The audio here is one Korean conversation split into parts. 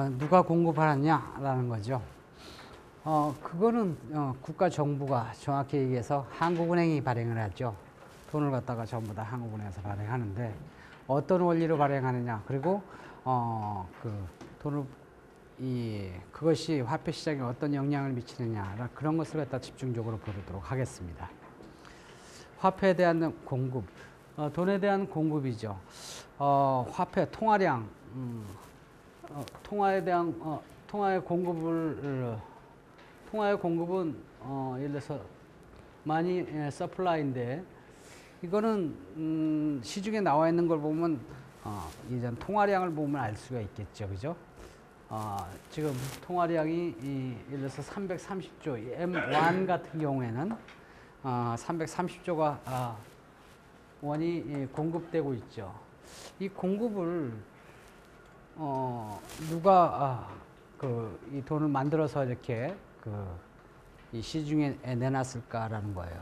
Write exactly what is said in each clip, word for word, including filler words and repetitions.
어, 누가 공급하느냐라는 거죠. 어, 그거는 어, 국가 정부가 정확히 얘기해서 한국은행이 발행을 하죠. 돈을 갖다가 전부 다 한국은행에서 발행하는데 어떤 원리로 발행하느냐, 그리고 어, 그 돈을 이 그것이 화폐 시장에 어떤 영향을 미치느냐, 그런 것을 갖다 집중적으로 보도록 하겠습니다. 화폐에 대한 공급, 어, 돈에 대한 공급이죠. 어, 화폐 통화량, 음, 어, 통화에 대한 어, 통화의 공급을 통화의 공급은 어, 예를 들어서 많이 예, 서플라이인데 이거는 음, 시중에 나와 있는 걸 보면 어, 이전 통화량을 보면 알 수가 있겠죠, 그죠? 어, 지금 통화량이 이, 예를 들어서 삼백삼십 조 엠 원 같은 경우에는 어, 삼백삼십 조가 아, 원이 예, 공급되고 있죠. 이 공급을 어, 누가 아, 그 이 돈을 만들어서 이렇게 그 이 시중에 내놨을까라는 거예요.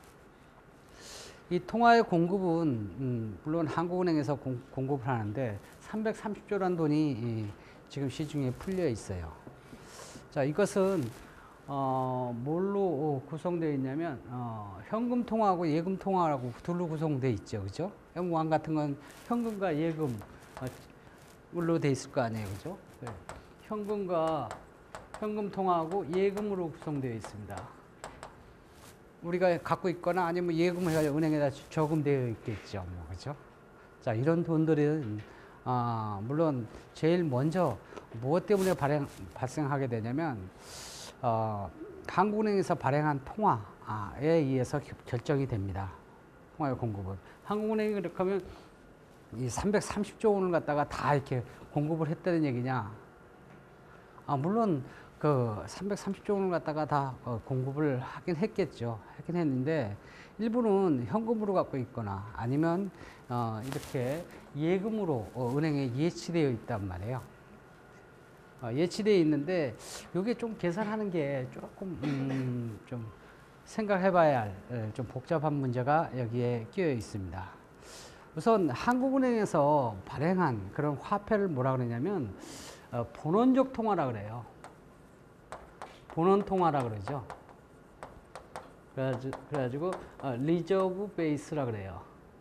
이 통화의 공급은 음, 물론 한국은행에서 공, 공급을 하는데 삼백삼십 조라는 돈이 이, 지금 시중에 풀려 있어요. 자, 이것은 어, 뭘로 구성되어 있냐면 어, 현금 통화하고 예금 통화라고 둘로 구성되어 있죠, 그죠? 엠 원 같은 건 현금과 예금 물로 돼 있을 거 아니에요, 그죠? 네. 현금과 현금 통화하고 예금으로 구성되어 있습니다. 우리가 갖고 있거나 아니면 예금을 해서 은행에다 저금되어 있겠죠, 뭐, 그죠? 자, 이런 돈들은 아, 물론 제일 먼저 무엇 때문에 발행 발생하게 되냐면 어, 한국은행에서 발행한 통화에 의해서 결정이 됩니다. 통화의 공급은 한국은행이 그렇게 하면 이 삼백삼십 조 원을 갖다가 다 이렇게 공급을 했다는 얘기냐? 아, 물론 그 삼백삼십 조 원을 갖다가 다 어, 공급을 하긴 했겠죠. 하긴 했는데 일부는 현금으로 갖고 있거나 아니면 어, 이렇게 예금으로 어, 은행에 예치되어 있단 말이에요. 어, 예치되어 있는데 이게 좀 계산하는 게 조금 음, 좀 생각해봐야 할 좀 복잡한 문제가 여기에 끼어 있습니다. 우선 한국은행에서 발행한 그런 화폐를 뭐라 그러냐면 어, 본원적 통화라 그래요. 본원 통화라 그러죠. 그래가지고, 그래가지고 어, 리저브 베이스라 그래요.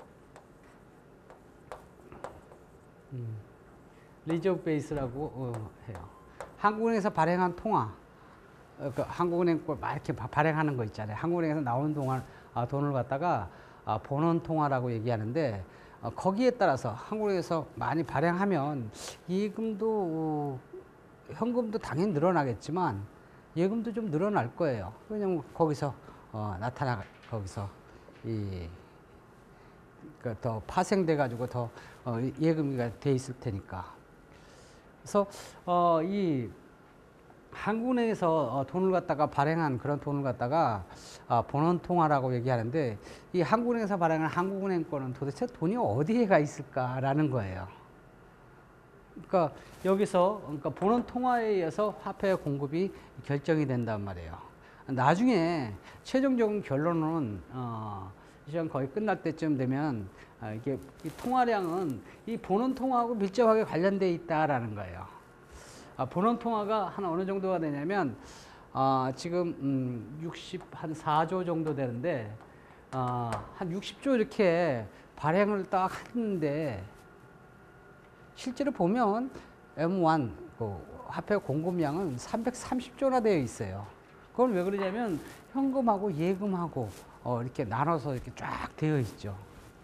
음, 리저브 베이스라고 어, 해요. 한국은행에서 발행한 통화, 어, 그 한국은행 막 이렇게 발행하는 거 있잖아요. 한국은행에서 나오는 동안 아, 돈을 갖다가 아, 본원 통화라고 얘기하는데 어, 거기에 따라서 한국은행에서 많이 발행하면 예금도 어, 현금도 당연히 늘어나겠지만 예금도 좀 늘어날 거예요. 왜냐면 거기서 어, 나타나 거기서 이 그 더 파생돼 가지고 더 어, 예금이가 돼 있을 테니까. 그래서 어, 이 한국은행에서 어, 돈을 갖다가 발행한 그런 돈을 갖다가 아, 본원 통화라고 얘기하는데 이 한국은행에서 발행한 한국은행 거는 도대체 돈이 어디에 가 있을까라는 거예요. 그러니까 여기서 그러니까 본원 통화에 의해서 화폐 공급이 결정이 된단 말이에요. 나중에 최종적인 결론은 어, 시간 거의 끝날 때쯤 되면 아, 이게 이 통화량은 이 본원 통화하고 밀접하게 관련돼 있다라는 거예요. 아, 본원 통화가 한 어느 정도가 되냐면 아, 지금 음, 육십사 조 정도 되는데 아, 한 육십 조 이렇게 발행을 딱 했는데 실제로 보면 엠 원 그 화폐 공급량은 삼백삼십 조나 되어 있어요. 그건 왜 그러냐면 현금하고 예금하고 어, 이렇게 나눠서 이렇게 쫙 되어 있죠.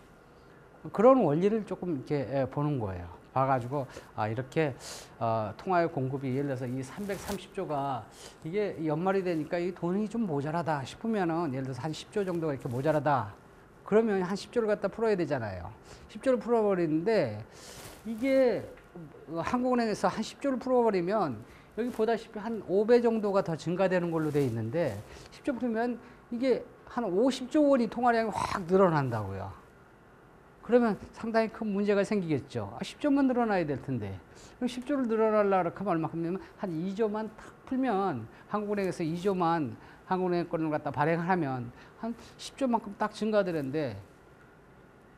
그런 원리를 조금 이렇게 보는 거예요. 봐가지고 아, 이렇게 어, 통화의 공급이 예를 들어서 이 삼백삼십 조가 이게 연말이 되니까 이 돈이 좀 모자라다 싶으면은 예를 들어서 한 십 조 정도가 이렇게 모자라다. 그러면 한 십 조를 갖다 풀어야 되잖아요. 십 조를 풀어버리는데 이게 한국은행에서 한 십 조를 풀어버리면 여기 보다시피 한 오 배 정도가 더 증가되는 걸로 돼 있는데 십 조 풀면 이게 한 오십 조 원이 통화량이 확 늘어난다고요. 그러면 상당히 큰 문제가 생기겠죠. 아, 십 조만 늘어나야 될 텐데. 그럼 십 조를 늘어나려고 하면 얼마큼이면 한 이 조만 탁 풀면 한국은행에서 이 조만 한국은행 거를 갖다 발행하면 한 십 조만큼 딱 증가되는데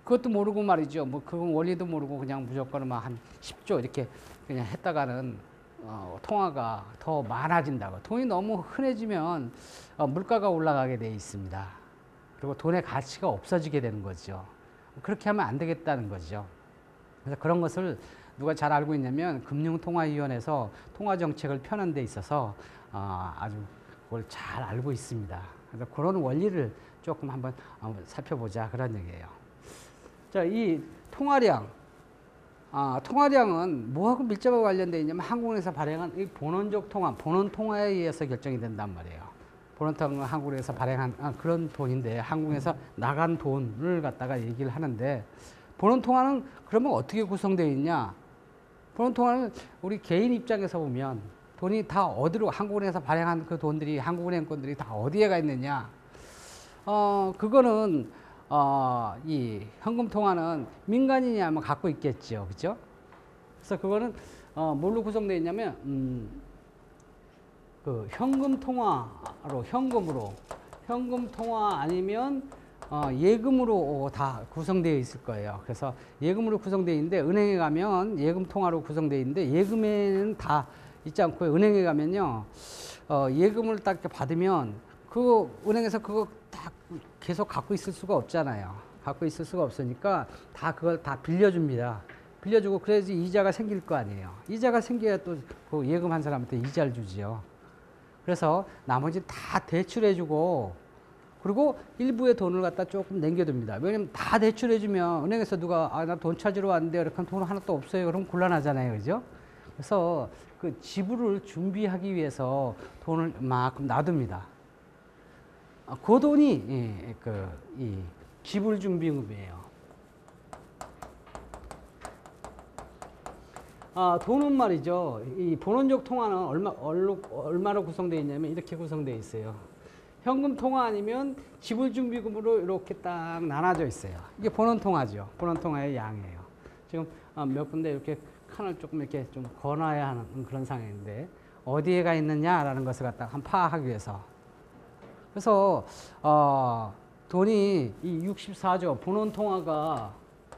그것도 모르고 말이죠. 뭐 그건 원리도 모르고 그냥 무조건 막 한 십 조 이렇게 그냥 했다가는 어, 통화가 더 많아진다고. 돈이 너무 흔해지면 어, 물가가 올라가게 돼 있습니다. 그리고 돈의 가치가 없어지게 되는 거죠. 그렇게 하면 안 되겠다는 거죠. 그래서 그런 것을 누가 잘 알고 있냐면 금융통화위원회에서 통화정책을 펴는 데 있어서 어, 아주 그걸 잘 알고 있습니다. 그래서 그런 원리를 조금 한번, 한번 살펴보자 그런 얘기예요. 자, 이 통화량, 아, 통화량은 뭐하고 밀접하게 관련되어 있냐면 한국은행에서 발행한 이 본원적 통화, 본원 통화에 의해서 결정이 된단 말이에요. 본원 통화 한국은행에서 발행한 아, 그런 돈인데 한국에서 나간 돈을 갖다가 얘기를 하는데 본원 통화는 그러면 어떻게 구성되어 있냐? 본원 통화는 우리 개인 입장에서 보면 돈이 다 어디로 한국은행에서 발행한 그 돈들이 한국은행 건들이 다 어디에 가 있느냐? 어, 그거는 어, 이 현금 통화는 민간인이 아마 갖고 있겠죠. 그죠? 그래서 그거는 어, 뭘로 구성되어 있냐면 음, 그 현금 통화로 현금으로 현금 통화 아니면 어, 예금으로 다 구성되어 있을 거예요. 그래서 예금으로 구성되어 있는데 은행에 가면 예금 통화로 구성되어 있는데 예금에는 다 있지 않고 은행에 가면요 어, 예금을 딱 이렇게 받으면 그 은행에서 그거 다 계속 갖고 있을 수가 없잖아요. 갖고 있을 수가 없으니까 다 그걸 다 빌려줍니다. 빌려주고 그래야지 이자가 생길 거 아니에요. 이자가 생겨야 또 그 예금한 사람한테 이자를 주지요. 그래서 나머지 다 대출해주고 그리고 일부의 돈을 갖다 조금 남겨둡니다. 왜냐면 다 대출해주면 은행에서 누가 아, 나 돈 찾으러 왔는데 이렇게 돈 하나도 없어요. 그럼 곤란하잖아요. 그죠? 그래서 그 지불을 준비하기 위해서 돈을 만큼 놔둡니다. 그 돈이 예, 그, 이 지불 준비금이에요. 아, 돈은 말이죠. 이 본원적 통화는 얼마, 얼로, 얼마로 구성되어 있냐면 이렇게 구성되어 있어요. 현금 통화 아니면 지불 준비금으로 이렇게 딱 나눠져 있어요. 이게 본원 통화죠. 본원 통화의 양이에요. 지금 몇 군데 이렇게 칸을 조금 이렇게 좀 거놔야 하는 그런 상황인데 어디에 가 있느냐라는 것을 갖다 한 파악하기 위해서. 그래서 어, 돈이 이 육십사 조 본원 통화가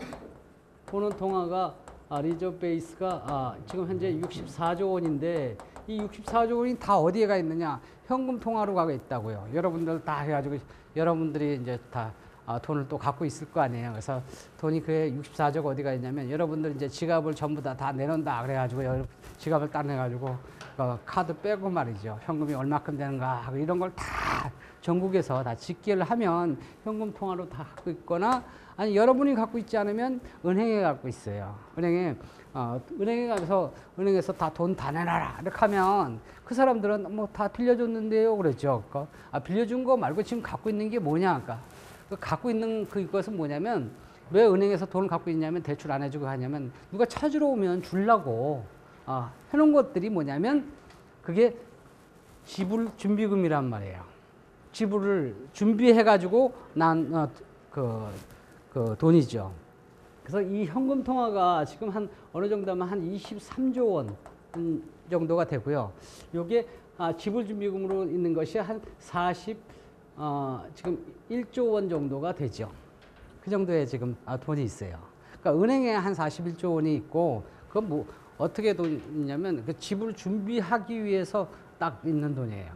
본원 통화가 아, 리저브 베이스가 아, 지금 현재 육십사 조 원인데 이 육십사 조 원이 다 어디에 가 있느냐? 현금 통화로 가고 있다고요. 여러분들 다 해가지고 여러분들이 이제 다 아, 돈을 또 갖고 있을 거 아니에요. 그래서 돈이 그 육십사 조가 어디가 있냐면 여러분들 이제 지갑을 전부 다 다 내놓는다 그래가지고 여러분 지갑을 따내가지고 어, 카드 빼고 말이죠. 현금이 얼마큼 되는가 하고 이런 걸 다 전국에서 다 집계를 하면 현금 통화로 다 갖고 있거나 아니 여러분이 갖고 있지 않으면 은행에 갖고 있어요. 은행에 어, 은행에 가서 은행에서 다 돈 다 내놔라 이렇게 하면 그 사람들은 뭐 다 빌려줬는데요 그랬죠. 그러니까 아, 빌려준 거 말고 지금 갖고 있는 게 뭐냐 그러니까 그 갖고 있는 그것은 뭐냐면 왜 은행에서 돈을 갖고 있냐면 대출 안 해주고 하냐면 누가 찾으러 오면 주려고 어, 해놓은 것들이 뭐냐면 그게 지불 준비금이란 말이에요. 지불을 준비해 가지고 난 어, 그, 그 돈이죠. 그래서 이 현금 통화가 지금 한 어느 정도 하면 한 이십삼 조 원 정도가 되고요. 요게 아, 지불 준비금으로 있는 것이 한 사십 어, 지금 일 조 원 정도가 되죠. 그 정도의 지금 아, 돈이 있어요. 그러니까 은행에 한 사십일 조 원이 있고 그건 뭐 어떻게 돈이냐면 그 지불 준비하기 위해서 딱 있는 돈이에요.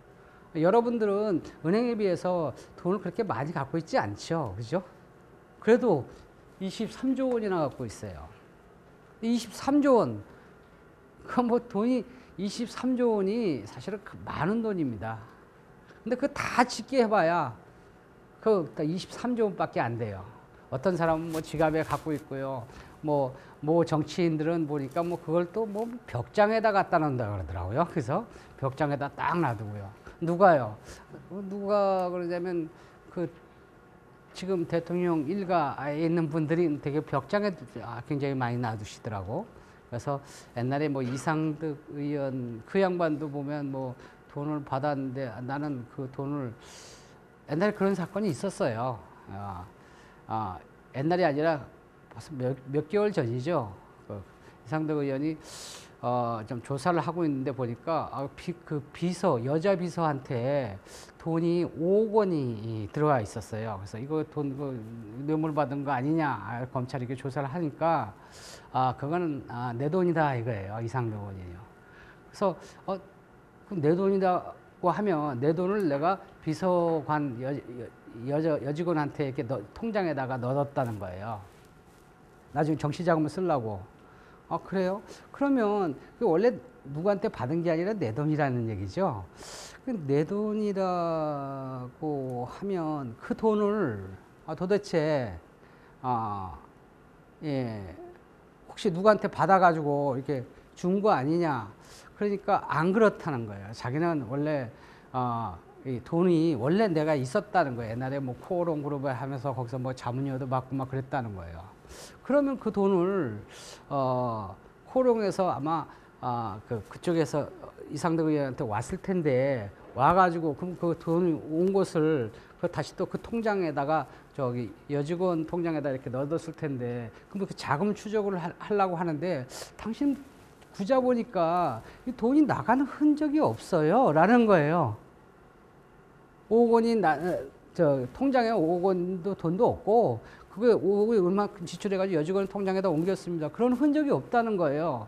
여러분들은 은행에 비해서 돈을 그렇게 많이 갖고 있지 않죠. 그죠? 그래도 이십삼 조 원이나 갖고 있어요. 이십삼 조 원. 그 뭐 돈이 이십삼 조 원이 사실은 많은 돈입니다. 근데 그거 다 집계 해봐야 그 이십삼 조 원밖에 안 돼요. 어떤 사람은 뭐 지갑에 갖고 있고요. 뭐, 뭐 정치인들은 보니까 뭐 그걸 또 뭐 벽장에다 갖다 놓는다 그러더라고요. 그래서 벽장에다 딱 놔두고요. 누가요? 누가 그러냐면 그 지금 대통령 일가에 있는 분들이 되게 벽장에 굉장히 많이 놔두시더라고. 그래서 옛날에 뭐 이상득 의원 그 양반도 보면 뭐 돈을 받았는데 나는 그 돈을 옛날에 그런 사건이 있었어요. 어, 어, 옛날이 아니라 벌써 몇, 몇 개월 전이죠. 그 이상득 의원이 어, 좀 조사를 하고 있는데 보니까 아, 비, 그 비서 여자 비서한테 돈이 오억 원이 들어가 있었어요. 그래서 이거 돈 그 뇌물 받은 거 아니냐 아, 검찰이 이렇게 조사를 하니까 아 그거는 아, 내 돈이다 이거예요. 이상도 원이에요. 그래서 어, 그럼 내 돈이다고 하면 내 돈을 내가 비서관 여, 여, 여자 여직원한테 이렇게 넣, 통장에다가 넣었다는 거예요. 나중에 정치자금을 쓰려고. 아, 그래요? 그러면 그 원래 누구한테 받은 게 아니라 내 돈이라는 얘기죠. 내 돈이라고 하면 그 돈을 아, 도대체 아, 예, 혹시 누구한테 받아가지고 이렇게 준 거 아니냐? 그러니까 안 그렇다는 거예요. 자기는 원래 어, 이 돈이 원래 내가 있었다는 거예요. 옛날에 뭐 코오롱 그룹에 하면서 거기서 뭐 자문료도 받고 막 그랬다는 거예요. 그러면 그 돈을 어, 코오롱에서 아마 아, 그 그쪽에서 이상덕 의원한테 왔을 텐데 와가지고 그럼 그 돈이 온 것을 그 다시 또 그 통장에다가 저기 여직원 통장에다 이렇게 넣어뒀을 텐데 그럼 그 자금 추적을 하, 하려고 하는데 당신 구자 보니까 이 돈이 나가는 흔적이 없어요라는 거예요. 오억 원이 나, 저 통장에 오억 원도 돈도 없고 그게 오억이 얼마큼 지출해가지고 여직원 통장에다 옮겼습니다. 그런 흔적이 없다는 거예요.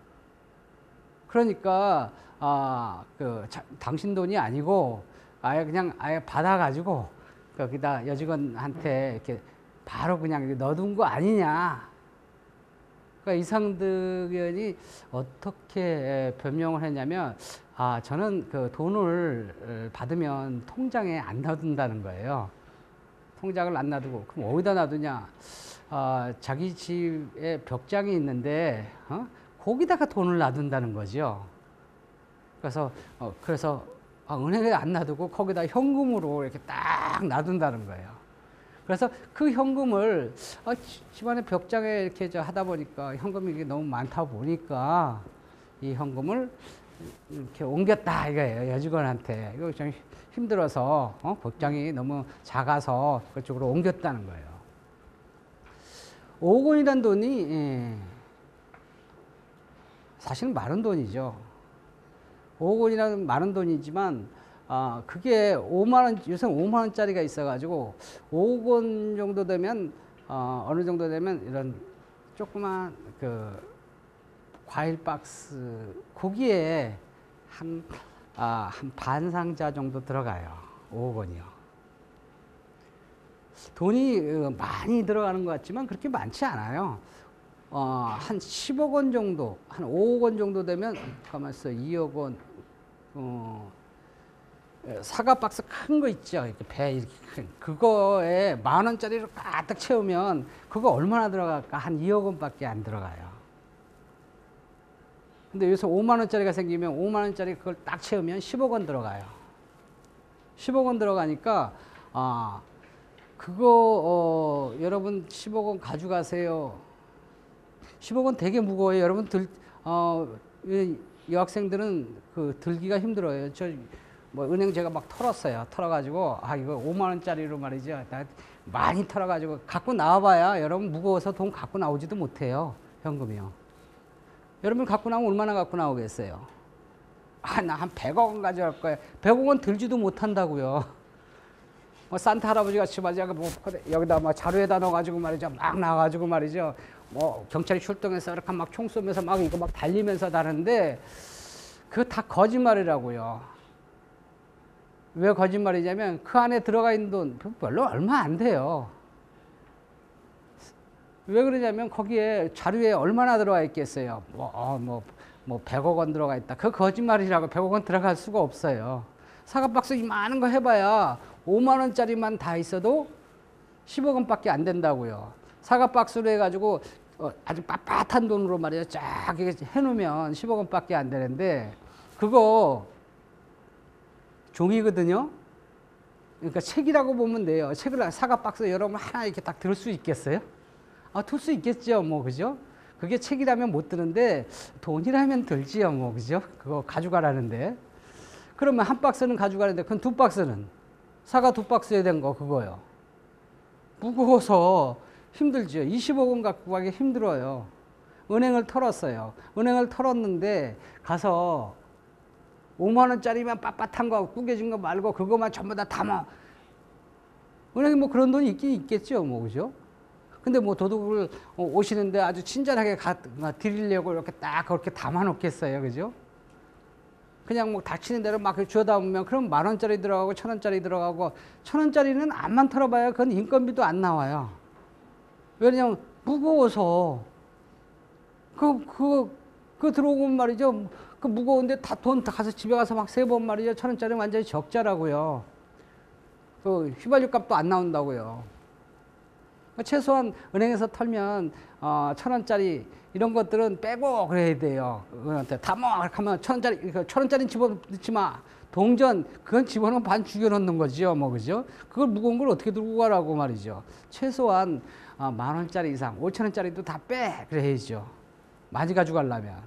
그러니까 아, 그 자, 당신 돈이 아니고 아예 그냥 아예 받아가지고 거기다 여직원한테 이렇게 바로 그냥 넣어둔 거 아니냐. 그러니까 이상득 의원이 어떻게 변명을 했냐면 아 저는 그 돈을 받으면 통장에 안 놔둔다는 거예요. 통장을 안 놔두고 그럼 어디다 놔두냐? 아, 자기 집에 벽장이 있는데 어? 거기다가 돈을 놔둔다는 거죠. 그래서 어, 그래서 아, 은행에 안 놔두고 거기다 현금으로 이렇게 딱 놔둔다는 거예요. 그래서 그 현금을 아, 집안에 벽장에 이렇게 저 하다 보니까 현금이 너무 많다 보니까 이 현금을 이렇게 옮겼다 이거예요. 여직원한테. 이거 좀 힘들어서 어? 벽장이 너무 작아서 그쪽으로 옮겼다는 거예요. 오억 원이란 돈이 예, 사실은 많은 돈이죠. 오억 원이라는 많은 돈이지만 아, 그게 오만 원, 요새 오만 원짜리가 있어가지고 오억 원 정도 되면 어, 어느 정도 되면 이런 조그만 그 과일 박스 거기에 한, 아, 한 반 상자 정도 들어가요. 오억 원이요. 돈이 많이 들어가는 것 같지만 그렇게 많지 않아요. 어, 한 십억 원 정도, 한 오억 원 정도 되면, 가만있어, 이억 원, 어, 사과 박스 큰 거 있죠. 이렇게 배 이렇게 큰. 그거에 만 원짜리로 가득 채우면 그거 얼마나 들어갈까? 한 이억 원밖에 안 들어가요. 근데 여기서 오만 원짜리가 생기면 오만 원짜리 그걸 딱 채우면 십억 원 들어가요. 십억 원 들어가니까, 아, 그거, 어, 여러분 십억 원 가져가세요. 십억 원 되게 무거워요. 여러분 들, 어, 여학생들은 그 들기가 힘들어요. 저, 뭐, 은행 제가 막 털었어요. 털어가지고, 아, 이거 오만 원짜리로 말이죠. 많이 털어가지고 갖고 나와봐야 여러분 무거워서 돈 갖고 나오지도 못해요. 현금이요. 여러분 갖고 나오면 얼마나 갖고 나오겠어요? 아, 나 한 백억 원 가져갈 거야. 백억 원 들지도 못한다고요. 뭐 산타 할아버지 같이 말이죠. 뭐 여기다 막 자루에다 넣어가지고 말이죠. 막 나와가지고 말이죠. 뭐 경찰이 출동해서 이렇게 막 총 쏘면서 막 이거 막 달리면서 다는데 그거 다 거짓말이라고요. 왜 거짓말이냐면 그 안에 들어가 있는 돈 별로 얼마 안 돼요. 왜 그러냐면 거기에 자료에 얼마나 들어가 있겠어요. 뭐, 어, 뭐, 뭐 백억 원 들어가 있다. 그 거짓말이라고. 백억 원 들어갈 수가 없어요. 사과 박스 많은 거 해봐야 오만 원짜리만 다 있어도 십억 원밖에 안 된다고요. 사과 박스로 해가지고 어, 아주 빳빳한 돈으로 말이야 쫙 해놓으면 십억 원밖에 안 되는데 그거 종이거든요. 그러니까 책이라고 보면 돼요. 책을 사과 박스 여러분 하나 이렇게 딱 들 수 있겠어요? 아, 들 수 있겠죠, 뭐, 그죠? 그게 책이라면 못 드는데 돈이라면 들지요, 뭐, 그죠? 그거 가져가라는데. 그러면 한 박스는 가져가는데 그건 두 박스는 사과 두 박스에 된 거 그거요. 무거워서 힘들죠. 이십억 원 갖고 가기 힘들어요. 은행을 털었어요. 은행을 털었는데 가서 오만 원짜리만 빳빳한 거 구겨진 거 말고 그거만 전부 다 담아. 은행에 뭐 그런 돈이 있긴 있겠죠, 뭐 그죠? 근데 뭐 도둑을 오시는데 아주 친절하게 가, 드리려고 이렇게 딱 그렇게 담아 놓겠어요, 그죠? 그냥 뭐 닥치는 대로 막 주워다 보면 그럼 만 원짜리 들어가고 천 원짜리 들어가고 천 원짜리는 암만 털어봐야 그건 인건비도 안 나와요. 왜냐면 무거워서 그, 그, 그 들어오면 말이죠. 그 무거운데 다 돈 다 가서 집에 가서 막 세 번 말이죠. 천 원짜리는 완전히 적자라고요. 그 휘발유 값도 안 나온다고요. 최소한 은행에서 털면 어, 천 원짜리 이런 것들은 빼고 그래야 돼요. 그한테 담아 하면 천 원짜리 천 원짜리 집어넣지 마. 동전 그건 집어넣으면 반 죽여놓는 거죠, 뭐 그죠? 그걸 무거운 걸 어떻게 들고 가라고 말이죠. 최소한 어, 만 원짜리 이상, 오천 원짜리도 다 빼 그래야죠. 많이 가져가려면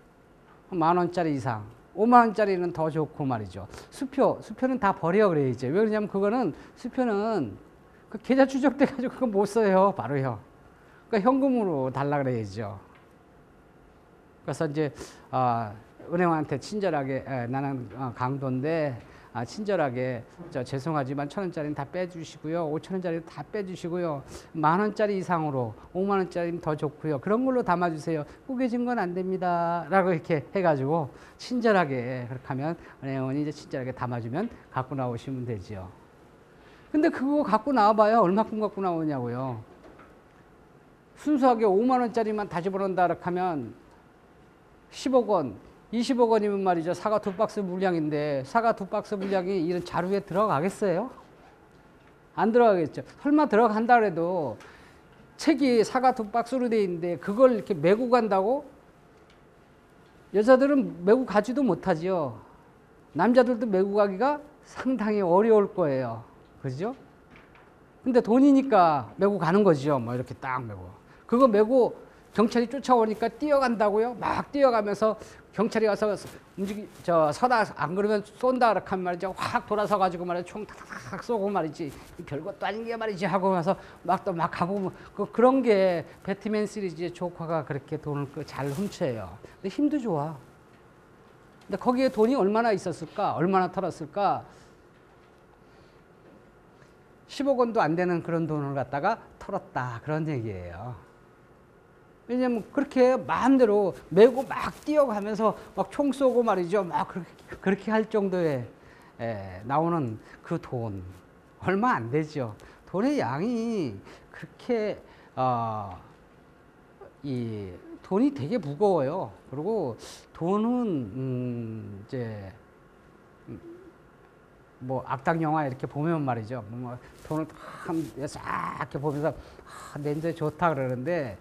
만 원짜리 이상, 오만 원짜리는 더 좋고 말이죠. 수표, 수표는 다 버려 그래야죠. 왜 그러냐면 그거는 수표는 그 계좌 추적돼 가지고 그거 못 써요, 바로요. 그러니까 현금으로 달라 그래야죠. 그래서 이제 어, 은행한테 친절하게 에, 나는 어, 강도인데 아, 친절하게 저 죄송하지만 천 원짜리는 다 빼주시고요, 오천 원짜리는 다 빼주시고요, 만 원짜리 이상으로 오만 원짜리는 더 좋고요, 그런 걸로 담아주세요. 구겨진 건 안 됩니다.라고 이렇게 해가지고 친절하게 그렇게 하면 은행은 이제 친절하게 담아주면 갖고 나오시면 되죠. 근데 그거 갖고 나와봐야 얼마큼 갖고 나오냐고요. 순수하게 오만 원짜리만 다 집어넣는다 이렇게 하면 십억 원, 이십억 원이면 말이죠. 사과 두 박스 물량인데 사과 두 박스 물량이 이런 자루에 들어가겠어요? 안 들어가겠죠. 설마 들어간다 그래도 책이 사과 두 박스로 돼 있는데 그걸 이렇게 메고 간다고? 여자들은 메고 가지도 못하지요. 남자들도 메고 가기가 상당히 어려울 거예요. 그죠? 근데 돈이니까 메고 가는 거죠. 뭐 이렇게 딱 메고. 그거 메고 경찰이 쫓아오니까 뛰어간다고요? 막 뛰어가면서 경찰이 와서 움직이, 저, 서다, 안 그러면 쏜다, 이렇게 하면 말이죠. 확 돌아서 가지고 말이죠. 총 탁탁탁 쏘고 말이지. 별것도 아닌 게 말이지. 하고 나서 막 또 막 가고, 그, 그런 게 배트맨 시리즈의 조커가 그렇게 돈을 잘 훔쳐요. 근데 힘도 좋아. 근데 거기에 돈이 얼마나 있었을까? 얼마나 털었을까? 십억 원도 안 되는 그런 돈을 갖다가 털었다. 그런 얘기예요. 왜냐면 그렇게 마음대로 메고 막 뛰어가면서 막 총 쏘고 말이죠. 막 그렇게, 그렇게 할 정도의 에, 나오는 그 돈. 얼마 안 되죠. 돈의 양이 그렇게, 어, 이, 돈이 되게 무거워요. 그리고 돈은, 음, 이제, 뭐 악당 영화 이렇게 보면 말이죠. 뭐 돈을 싹 이렇게 보면서 아, 냄새 좋다 그러는데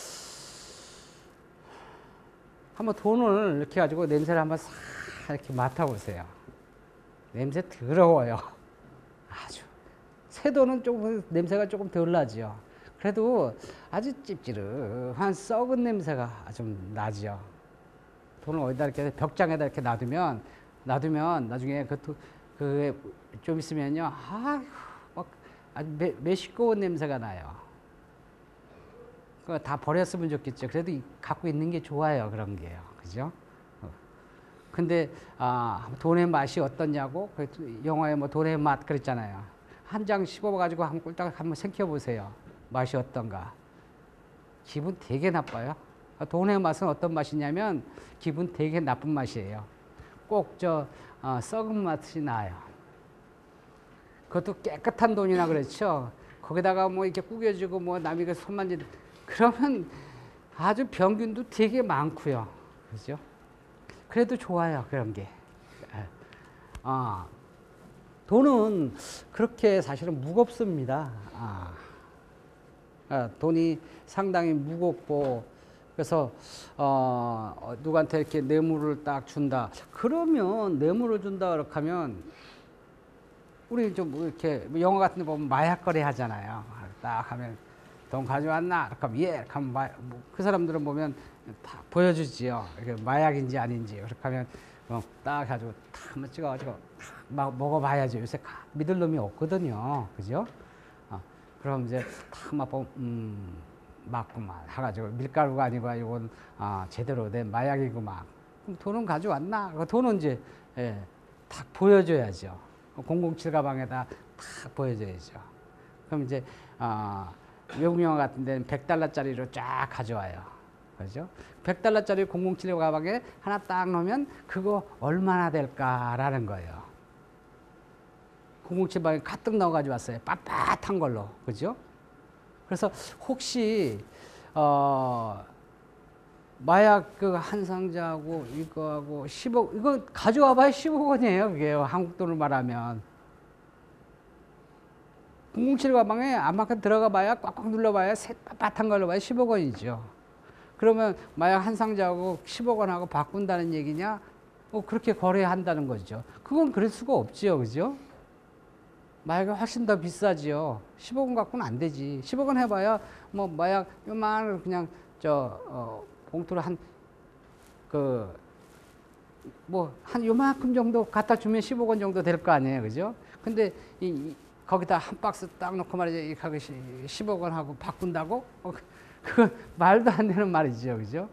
한번 돈을 이렇게 가지고 냄새를 한번 싹 이렇게 맡아보세요. 냄새 더러워요. 아주. 새 돈은 조금 냄새가 조금 덜 나죠. 그래도 아주 찝찝한 썩은 냄새가 좀 나죠. 돈을 어디다 이렇게 벽장에다 이렇게 놔두면 놔두면 나중에 그 그 좀 있으면요, 아, 막 아주 매, 매시꺼운 냄새가 나요. 그거 다 버렸으면 좋겠죠. 그래도 갖고 있는 게 좋아요, 그런 게요, 그죠? 어. 근데 아, 돈의 맛이 어떠냐고, 그 영화에 뭐 돈의 맛 그랬잖아요. 한 장 씹어가지고 한 꿀딱 한번 생겨보세요. 맛이 어떤가? 기분 되게 나빠요. 돈의 맛은 어떤 맛이냐면 기분 되게 나쁜 맛이에요. 꼭 저 어, 썩은 맛이 나요. 그것도 깨끗한 돈이나 그렇죠. 거기다가 뭐 이렇게 구겨지고 뭐 남이 그 손 만지 그러면 아주 병균도 되게 많고요. 그죠? 그래도 좋아요, 그런 게. 아, 돈은 그렇게 사실은 무겁습니다. 아, 아, 돈이 상당히 무겁고 그래서 어, 누구한테 이렇게 뇌물을 딱 준다. 그러면 뇌물을 준다 그렇게 하면 우리 좀 이렇게 영화 같은 데 보면 마약 거래 하잖아요. 딱 하면 돈 가져왔나? 이렇게 하면 예. 이렇게 하면 마, 그 사람들은 보면 다 보여주지요. 이게 마약인지 아닌지. 그렇게 하면 어, 딱 가지고 탁 한번 찍어가지고 막 먹어봐야죠. 요새 믿을 놈이 없거든요. 그죠? 어, 그럼 이제 탁 맛보면 음. 맞구만 해가지고 밀가루가 아니고 이건 아, 제대로 된 마약이구만. 그럼 돈은 가져왔나? 그 돈은 이제 예, 딱 보여줘야죠. 공공칠 가방에다 딱 보여줘야죠. 그럼 이제 아, 외국 영화 같은 데는 백 달러짜리로 쫙 가져와요. 그죠? 백 달러짜리 공공칠 가방에 하나 딱 넣으면 그거 얼마나 될까라는 거예요. 공공칠 가방에 가득 넣어 가지고 왔어요. 빳빳한 걸로. 그죠? 그래서 혹시 어 마약 그 한 상자하고 이거하고 십억 이거 가져와 봐야 십억 원이에요. 그게 한국 돈을 말하면. 공공칠 가방에 아마까 들어가 봐야 꽉꽉 눌러 봐야 빳빳한 걸로 봐야 십억 원이죠. 그러면 마약 한 상자하고 십억 원하고 바꾼다는 얘기냐? 뭐 그렇게 거래한다는 거죠. 그건 그럴 수가 없지요. 그죠? 마약이 훨씬 더 비싸지요. 십억 원 갖고는 안 되지. 십억 원 해봐야 뭐 마약 요만 그냥 저 어, 봉투를 한 그 뭐 한 요만큼 정도 갖다 주면 십억 원 정도 될 거 아니에요. 그죠? 근데 이, 이 거기다 한 박스 딱 넣고 말이죠. 이 가격이 십억 원 하고 바꾼다고? 어, 그건 말도 안 되는 말이죠. 그죠?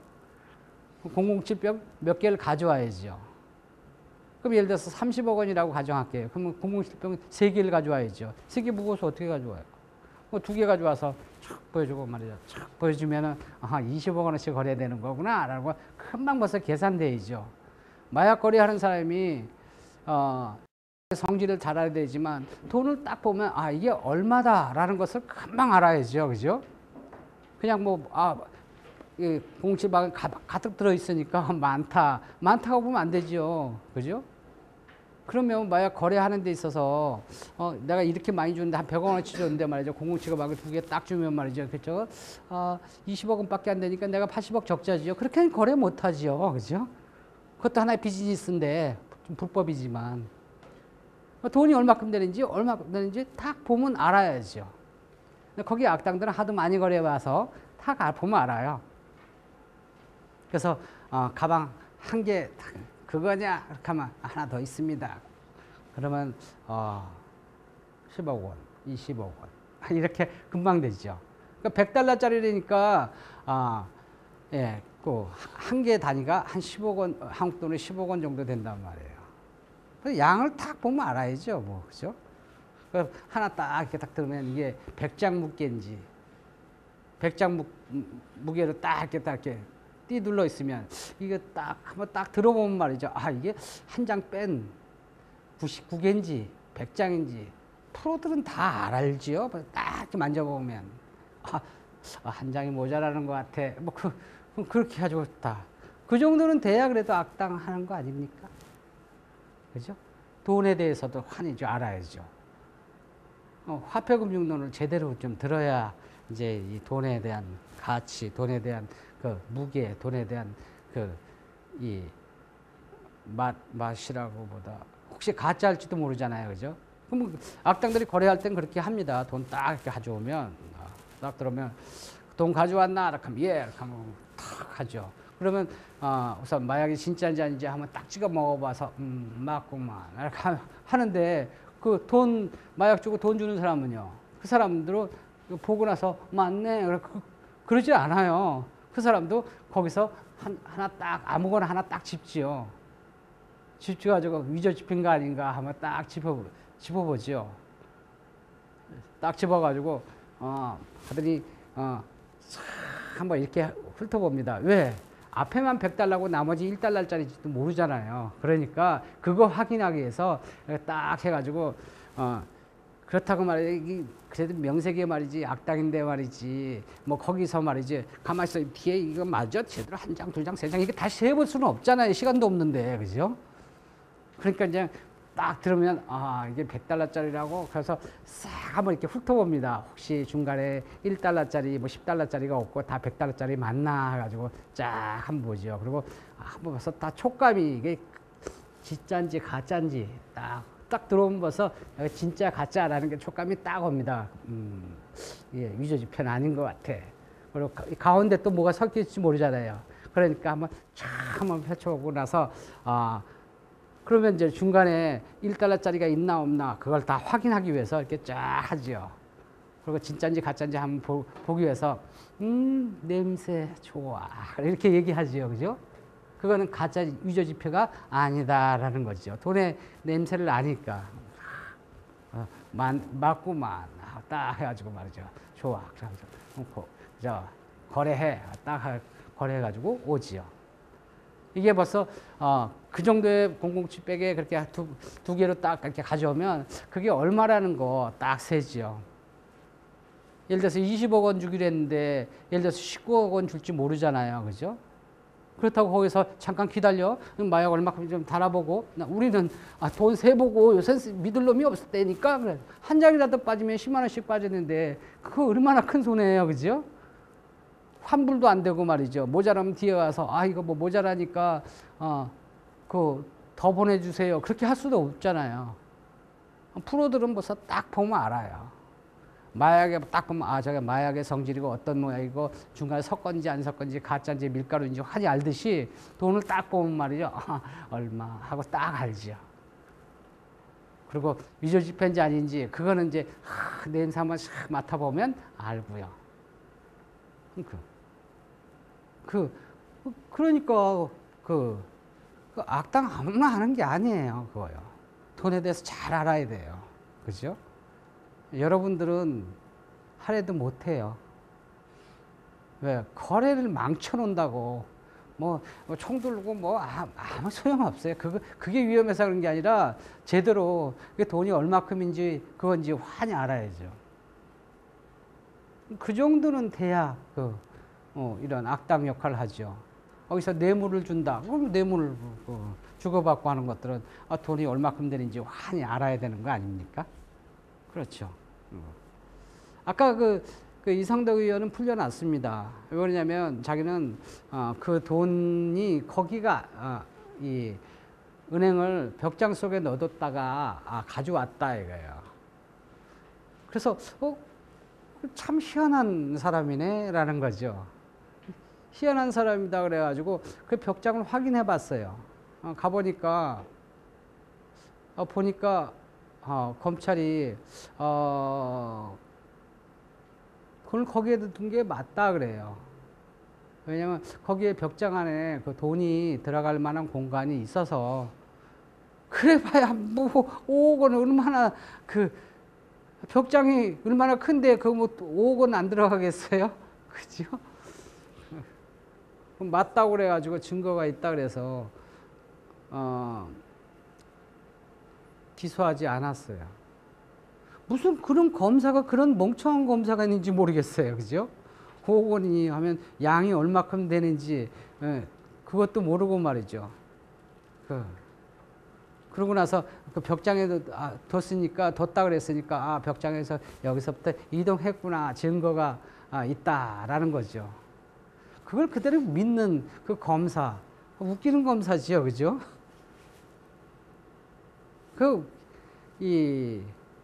공공칠 병 몇 개를 가져와야죠. 그럼 예를 들어서 삼십억 원이라고 가정할게요. 그러면 공공칠 병 세 개를 가져와야죠. 세 개 무거워서 어떻게 가져와요? 뭐 두 개 가져와서 촥 보여주고 말이죠. 촥 보여주면은 아하 이십억 원어치 거래야 되는 거구나 라고 금방 벌써 계산되죠. 마약 거래하는 사람이 어, 성질을 잘 알아야 되지만 돈을 딱 보면 아 이게 얼마다라는 것을 금방 알아야죠. 그죠? 그냥 뭐 아 공공칠 방에 가득 들어 있으니까 많다. 많다고 보면 안 되죠. 그죠? 그러면 마약 거래하는 데 있어서 어, 내가 이렇게 많이 주는데 한 백억 원어치 줬는데 말이죠. 공공칠 방에 두 개 딱 주면 말이죠. 그죠? 어, 이십억 원밖에 안 되니까 내가 팔십억 적자지요. 그렇게는 거래 못 하지요. 그죠? 그것도 하나의 비즈니스인데 좀 불법이지만 돈이 얼마큼 되는지 얼마큼 되는지 딱 보면 알아야죠. 근데 거기 악당들은 하도 많이 거래해와서 다 보면 알아요. 그래서 어, 가방 한 개 그거냐 이렇게 하면 하나 더 있습니다. 그러면 어, 십억 원, 이십억 원 이렇게 금방 되죠. 그러니까 백 달러짜리니까 아, 예, 그 한 개 단위가 한 십억 원, 한국 돈은 십억 원 정도 된단 말이에요. 그래서 양을 딱 보면 알아야죠, 뭐 그죠? 하나 딱 이렇게 딱 들으면 이게 백 장 무게인지 백 장 무, 무게로 딱 이렇게 딱 이렇게 띠 눌러 있으면 이게 딱 한번 딱 들어보면 말이죠. 아 이게 한 장 뺀 구십구 개인지 백 장인지 프로들은 다 알지요. 딱 이렇게 만져보면 아, 한 장이 모자라는 것 같아. 뭐 그, 그렇게 가지고 다 그 정도는 돼야 그래도 악당하는 거 아닙니까? 그죠? 돈에 대해서도 환히 좀 알아야죠. 어, 화폐금융론을 제대로 좀 들어야 이제 이 돈에 대한 가치, 돈에 대한 그 무게, 돈에 대한 그 이 맛 맛이라고 보다 혹시 가짜일지도 모르잖아요, 그죠? 그럼 악당들이 거래할 땐 그렇게 합니다. 돈 딱 이렇게 가져오면 딱 들어오면 돈 가져왔나? 이렇게 하면 예, 이렇게 하면 탁 하죠. 그러면 어, 우선 마약이 진짜인지 아닌지 한번 딱 찍어 먹어봐서 음 맞구만 이렇게 하는데 그 돈 마약 주고 돈 주는 사람은요, 그 사람들은 보고 나서 맞네 그, 그러지 않아요. 그 사람도 거기서 한, 하나 딱 아무거나 하나 딱 집지요. 집지가지고 위조 집힌 거 아닌가 하면 딱 집어 집어보죠. 딱 집어가지고 어 하더니 어 한번 이렇게 훑어봅니다. 왜? 앞에만 백 달러고 나머지 일 달러짜리지도 모르잖아요. 그러니까 그거 확인하기 위해서 딱 해가지고 어 그렇다고 말이지 그래도 명색이 말이지 악당인데 말이지 뭐 거기서 말이지 가만히 있어 뒤에 이거 맞아? 제대로 한 장, 두 장, 세 장 이게 다시 해볼 수는 없잖아요. 시간도 없는데 그죠? 그러니까 이제 딱 들으면 아 이게 백 달러짜리라고 그래서 싹 한번 이렇게 훑어봅니다. 혹시 중간에 일 달러짜리 뭐 십 달러짜리가 없고 다 백 달러짜리 맞나 해가지고 쫙 한번 보죠. 그리고 한번 봐서 다 촉감이 이게 진짜인지 가짜인지 딱, 딱 들어오면 벌써 진짜 가짜라는 게 촉감이 딱 옵니다. 음, 예, 위조지표는 아닌 것 같아. 그리고 가운데 또 뭐가 섞일지 모르잖아요. 그러니까 한번 쫙 한번 펼쳐보고 나서 아 그러면 이제 중간에 일 달러짜리가 있나 없나 그걸 다 확인하기 위해서 이렇게 쫙 하죠. 그리고 진짜인지 가짜인지 한번 보, 보기 위해서 음 냄새 좋아 이렇게 얘기하지요, 그죠? 그거는 가짜 위조 지폐가 아니다라는 거죠. 돈의 냄새를 아니까 어, 만, 맞구만 딱 해가지고 말이죠. 좋아. 그래서 놓고 저 거래해 딱 거래해가지고 오지요. 이게 벌써 어, 그 정도의 공공치백에 그렇게 두, 두 개로 딱 이렇게 가져오면 그게 얼마라는 거 딱 세지요. 예를 들어서 이십억 원 주기로 했는데 예를 들어서 십구억 원 줄지 모르잖아요. 그죠? 그렇다고 거기서 잠깐 기다려. 마약 얼마큼 좀 달아보고. 우리는 아, 돈 세보고 요새 믿을 놈이 없을 때니까 그래. 한 장이라도 빠지면 십만 원씩 빠졌는데 그거 얼마나 큰 손해예요. 그죠? 환불도 안 되고 말이죠. 모자라면 뒤에 와서 아 이거 뭐 모자라니까 어, 그 더 보내주세요. 그렇게 할 수도 없잖아요. 프로들은 벌써 딱 보면 알아요. 마약에 딱 보면 아 저게 마약의 성질이고 어떤 모양이고 중간에 섞었는지 안 섞었는지 가짜인지 밀가루인지 환히 알듯이 돈을 딱 보면 말이죠. 아, 얼마 하고 딱 알지요. 그리고 위조 지폐인지 아닌지 그거는 이제 하, 냄새 한번 싹 맡아보면 알고요. 그, 그 그러니까 그, 그 악당 아무나 하는 게 아니에요. 그거요. 돈에 대해서 잘 알아야 돼요. 그죠? 여러분들은 하려도 못해요. 왜? 거래를 망쳐놓는다고. 뭐, 총 들고 뭐, 아무 소용없어요. 그거, 그게 위험해서 그런 게 아니라, 제대로, 그 돈이 얼마큼인지, 그건지 환히 알아야죠. 그 정도는 돼야, 그, 어, 이런 악당 역할을 하죠. 거기서 뇌물을 준다. 그럼 뇌물을 그, 주고받고 하는 것들은, 아, 돈이 얼마큼 되는지 환히 알아야 되는 거 아닙니까? 그렇죠. 아까 그, 그 이상덕 의원은 풀려났습니다. 왜 그러냐면 자기는 어, 그 돈이 거기가 어, 이 은행을 벽장 속에 넣어뒀다가 아, 가져왔다 이거예요. 그래서 어, 참 희한한 사람이네라는 거죠. 희한한 사람이다 그래가지고 그 벽장을 확인해 봤어요. 어, 가보니까 어, 보니까 어, 검찰이 어, 그걸 거기에 둔 게 맞다 그래요. 왜냐면 거기에 벽장 안에 그 돈이 들어갈 만한 공간이 있어서 그래봐야 뭐 오억 원 얼마나 그 벽장이 얼마나 큰데 그 뭐 오억 원 안 들어가겠어요? 그죠? 맞다고 그래가지고 증거가 있다 그래서 어, 기소하지 않았어요. 무슨 그런 검사가 그런 멍청한 검사가 있는지 모르겠어요. 그죠? 오억 원이 하면 양이 얼마큼 되는지 예, 그것도 모르고 말이죠. 그, 그러고 나서 그 벽장에 아, 뒀으니까 뒀다 그랬으니까 아 벽장에서 여기서부터 이동했구나 증거가 아, 있다라는 거죠. 그걸 그대로 믿는 그 검사 웃기는 검사지요. 그죠? 그 이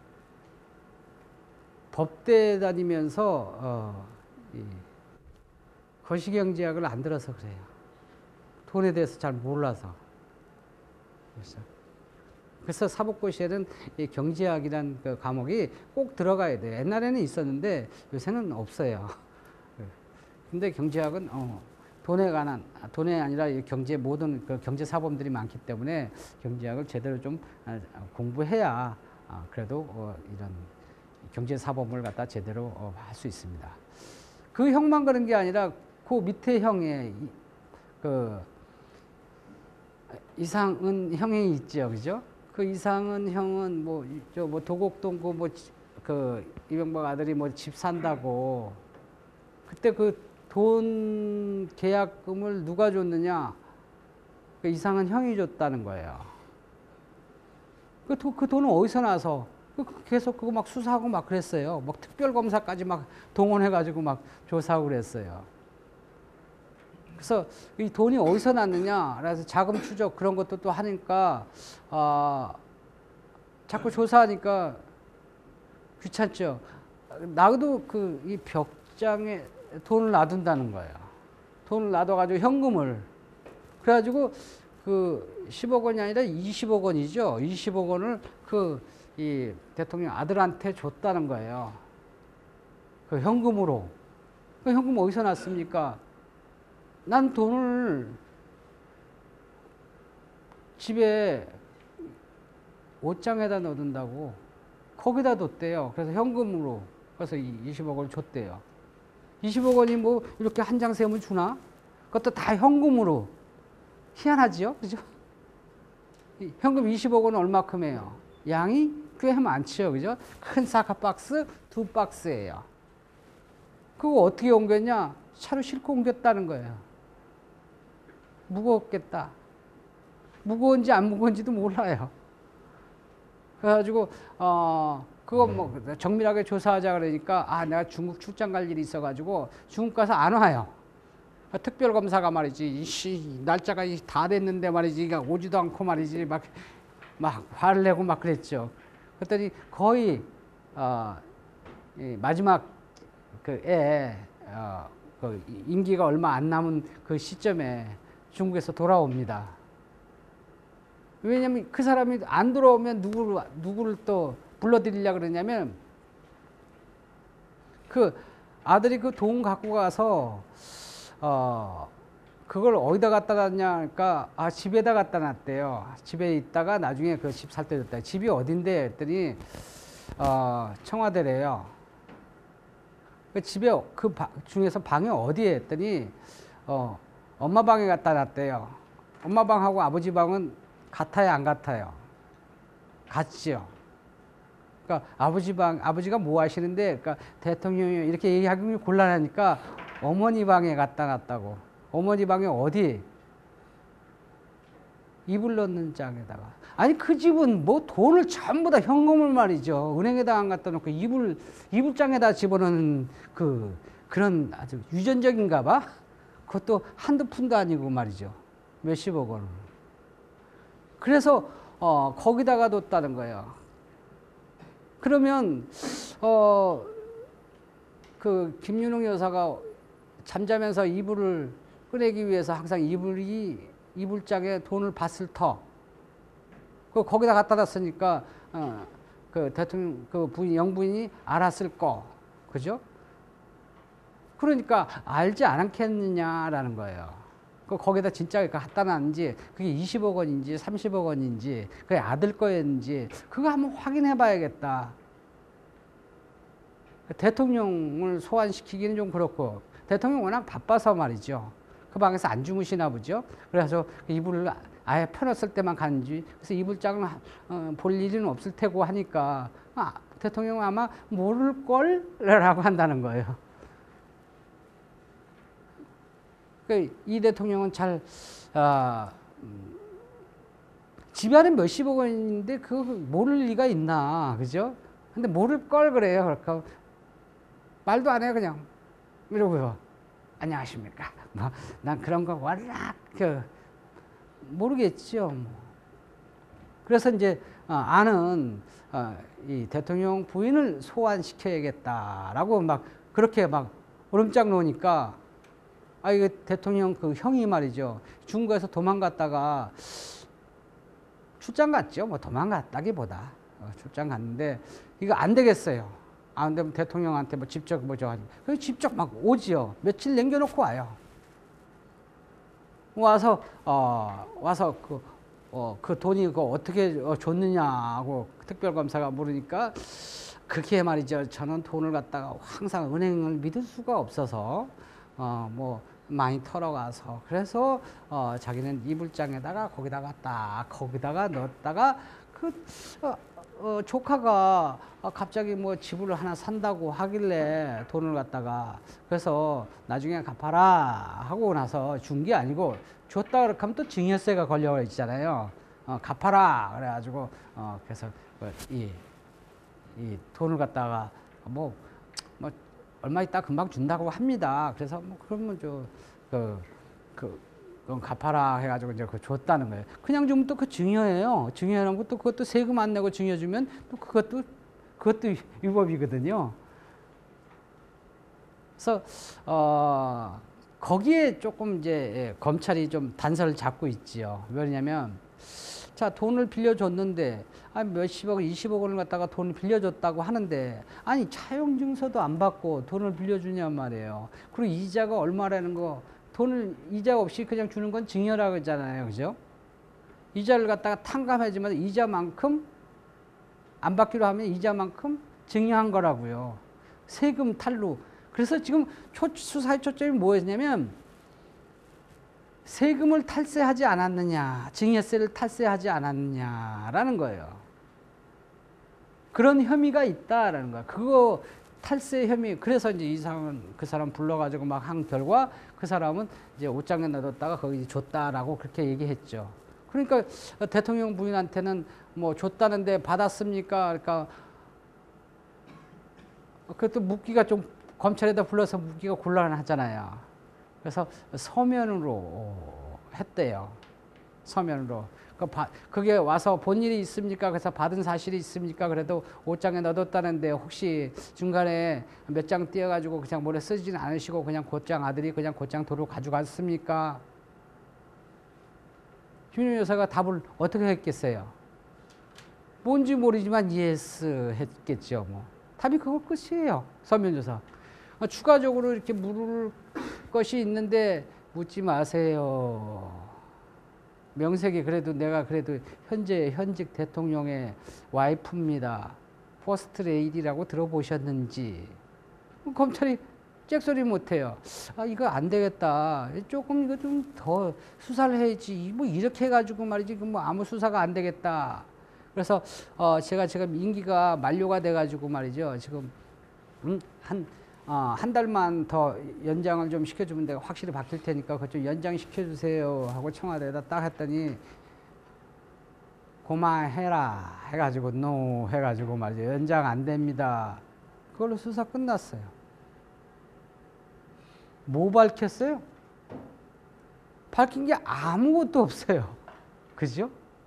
법대 다니면서 어, 이 거시경제학을 안 들어서 그래요. 돈에 대해서 잘 몰라서. 그래서, 그래서 사법고시에는 이 경제학이란 그 과목이 꼭 들어가야 돼요. 옛날에는 있었는데 요새는 없어요. 근데 경제학은 어, 돈에 관한 돈에 아니라 경제 모든 그 경제 사범들이 많기 때문에 경제학을 제대로 좀 공부해야 어, 그래도 어, 이런 경제 사범을 갖다 제대로 어, 할 수 있습니다. 그 형만 그런 게 아니라 그 밑에 형에 그 이상은 형이 있죠, 그죠? 그 이상은 형은 뭐 저 뭐 도곡동 그 뭐 그 이명박 아들이 뭐 집 산다고 그때 그 돈 계약금을 누가 줬느냐? 그 이상은 형이 줬다는 거예요. 그, 도, 그 돈은 어디서 나서? 그 계속 그거 막 수사하고 막 그랬어요. 막 특별검사까지 막 동원해가지고 막 조사하고 그랬어요. 그래서 이 돈이 어디서 났느냐? 그래서 자금 추적 그런 것도 또 하니까, 아, 자꾸 조사하니까 귀찮죠. 나도 그 이 벽장에 돈을 놔둔다는 거예요. 돈을 놔둬가지고 현금을. 그래가지고 그 십억 원이 아니라 이십억 원이죠. 이십억 원을 그 이 대통령 아들한테 줬다는 거예요. 그 현금으로. 그 현금 어디서 났습니까? 난 돈을 집에 옷장에다 넣어둔다고 거기다 뒀대요. 그래서 현금으로 그래서 이십억 원을 줬대요. 이십억 원이 뭐 이렇게 한 장 세면 주나? 그것도 다 현금으로. 희한하지요? 그죠? 현금 이십억 원은 얼마큼 해요? 양이 꽤 많지요. 그죠? 큰 사카 박스 두 박스예요. 그거 어떻게 옮겼냐? 차로 싣고 옮겼다는 거예요. 무거웠겠다. 무거운지 안 무거운지도 몰라요. 그래가지고 어 그거 뭐 정밀하게 조사하자 그러니까 아 내가 중국 출장 갈 일이 있어가지고 중국 가서 안 와요. 특별검사가 말이지 이씨 날짜가 다 됐는데 말이지 오지도 않고 말이지 막 막 화를 내고 막 그랬죠. 그랬더니 거의 어 마지막 그애 어 그 임기가 얼마 안 남은 그 시점에 중국에서 돌아옵니다. 왜냐면 그 사람이 안 돌아오면 누구를, 누구를 또 불러들이려고 그러냐면 그 아들이 그 돈 갖고 가서 어 그걸 어디다 갖다 놨냐 그러니까 아 집에다 갖다 놨대요. 집에 있다가 나중에 그 집 살 때 줬다. 집이 어딘데 했더니 어 청와대래요. 그 집에 그 바, 중에서 방이 어디에 했더니 어 엄마 방에 갖다 놨대요. 엄마 방하고 아버지 방은 같아요, 안 같아요? 같지요. 그러니까 아버지 방, 아버지가 뭐 하시는데, 그러니까 대통령이 이렇게 얘기하기 곤란하니까 어머니 방에 갖다 놨다고. 어머니 방에 어디? 이불 넣는 장에다가. 아니 그 집은 뭐 돈을 전부 다 현금을 말이죠. 은행에다 안 갖다 놓고 이불 이불장에다 집어넣는 그 그런 아주 유전적인가 봐. 그것도 한두 푼도 아니고 말이죠. 몇십억 원을. 그래서 어, 거기다가 뒀다는 거예요. 그러면 어, 그 김윤웅 여사가 잠자면서 이불을 꺼내기 위해서 항상 이불이 이불장에 돈을 봤을 터. 그 거기다 갖다 놨으니까 어, 그 대통령 그 부인 영부인이 알았을 거, 그죠? 그러니까 알지 않았겠느냐라는 거예요. 그 거기다 진짜 갖다 놨는지 그게 이십억 원인지 삼십억 원인지 그게 아들 거였는지 그거 한번 확인해 봐야겠다. 대통령을 소환시키기는 좀 그렇고 대통령 워낙 바빠서 말이죠. 그 방에서 안 주무시나 보죠. 그래서 이불을 아예 펴놨을 때만 가는지 그래서 이불장을 어, 볼 일은 없을 테고 하니까 아, 대통령은 아마 모를 걸 라고 한다는 거예요. 이 대통령은 잘 아, 음, 집안에 몇십억 원인데 그거 모를 리가 있나, 그죠? 근데 모를 걸 그래요. 그러니까 말도 안 해요, 그냥 이러고요. 안녕하십니까? 뭐, 난 그런 거 워낙 그 모르겠죠. 뭐. 그래서 이제 어, 아는 어, 이 대통령 부인을 소환시켜야겠다라고 막 그렇게 막 오름짝 놓으니까. 아, 이거 대통령 그 형이 말이죠. 중국에서 도망갔다가 출장 갔죠. 뭐 도망갔다기보다 어, 출장 갔는데 이거 안 되겠어요. 아, 근데 대통령한테 뭐 직접 뭐죠 하니. 그 직접 막 오지요. 며칠 남겨놓고 와요. 와서 어 와서 그 어 그 돈이 그 어떻게 어, 줬느냐고 특별검사가 물으니까 그렇게 말이죠. 저는 돈을 갖다가 항상 은행을 믿을 수가 없어서 어 뭐. 많이 털어가서 그래서 어, 자기는 이불장에다가 거기다가 딱 거기다가 넣었다가 그 어, 어, 조카가 어, 갑자기 뭐 집을 하나 산다고 하길래 돈을 갖다가 그래서 나중에 갚아라 하고 나서 준 게 아니고 줬다 그렇게 하면 또 증여세가 걸려 있잖아요. 어, 갚아라 그래가지고 어, 그래서 이, 이 돈을 갖다가 뭐 뭐 얼마 있다 금방 준다고 합니다. 그래서 뭐 그러면 저 그 그 그, 갚아라 해가지고 이제 그 줬다는 거예요. 그냥 주면 또 그 증여예요. 증여라는 것도 그것도 세금 안 내고 증여 주면 또 그것도 그것도 위법이거든요. 그래서 어 거기에 조금 이제 검찰이 좀 단서를 잡고 있지요. 왜냐면 자, 돈을 빌려줬는데, 아니, 몇십억, 이십억 원을 갖다가 돈을 빌려줬다고 하는데, 아니, 차용 증서도 안 받고 돈을 빌려주냔 말이에요. 그리고 이자가 얼마라는 거, 돈을 이자 없이 그냥 주는 건 증여라고 하잖아요. 그죠? 이자를 갖다가 탕감하지만 이자만큼 안 받기로 하면 이자만큼 증여한 거라고요. 세금 탈루. 그래서 지금 초, 수사의 초점이 뭐였냐면 세금을 탈세하지 않았느냐, 증여세를 탈세하지 않았느냐라는 거예요. 그런 혐의가 있다라는 거야. 그거 탈세 혐의. 그래서 이제 이 사람은 그 사람 불러가지고 막 한 결과 그 사람은 이제 옷장에 넣어뒀다가 거기 줬다라고 그렇게 얘기했죠. 그러니까 대통령 부인한테는 뭐 줬다는데 받았습니까? 그러니까 그것도 묻기가 좀 검찰에다 불러서 묻기가 곤란하잖아요. 그래서 서면으로 했대요. 서면으로. 그게 와서 본 일이 있습니까? 그래서 받은 사실이 있습니까? 그래도 옷장에 넣어뒀다는데 혹시 중간에 몇 장 띄어가지고 그냥 뭐래 쓰지는 않으시고 그냥 곧장 아들이 그냥 곧장 도로 가져갔습니까? 김윤희 여사가 답을 어떻게 했겠어요? 뭔지 모르지만 예스 했겠죠. 뭐. 답이 그거 끝이에요. 서면조사. 추가적으로 이렇게 물을 것이 있는데 묻지 마세요. 명색이 그래도 내가 그래도 현재 현직 대통령의 와이프입니다. 퍼스트 레이디라고 들어보셨는지. 검찰이 잭소리 못해요. 아, 이거 안 되겠다. 조금 이거 좀 더 수사를 해야지. 뭐 이렇게 해가지고 말이지. 뭐 아무 수사가 안 되겠다. 그래서 어 제가 지금 임기가 만료가 돼가지고 말이죠. 지금 음, 한 어, 한 달만 더 연장을 좀 시켜주면 내가 확실히 바뀔 테니까 그것 좀 연장시켜주세요 하고 청와대에다 딱 했더니 고마해라 해가지고 노 해가지고 말이죠. 연장 안 됩니다. 그걸로 수사 끝났어요. 뭐 밝혔어요? 밝힌 게 아무것도 없어요. 그죠?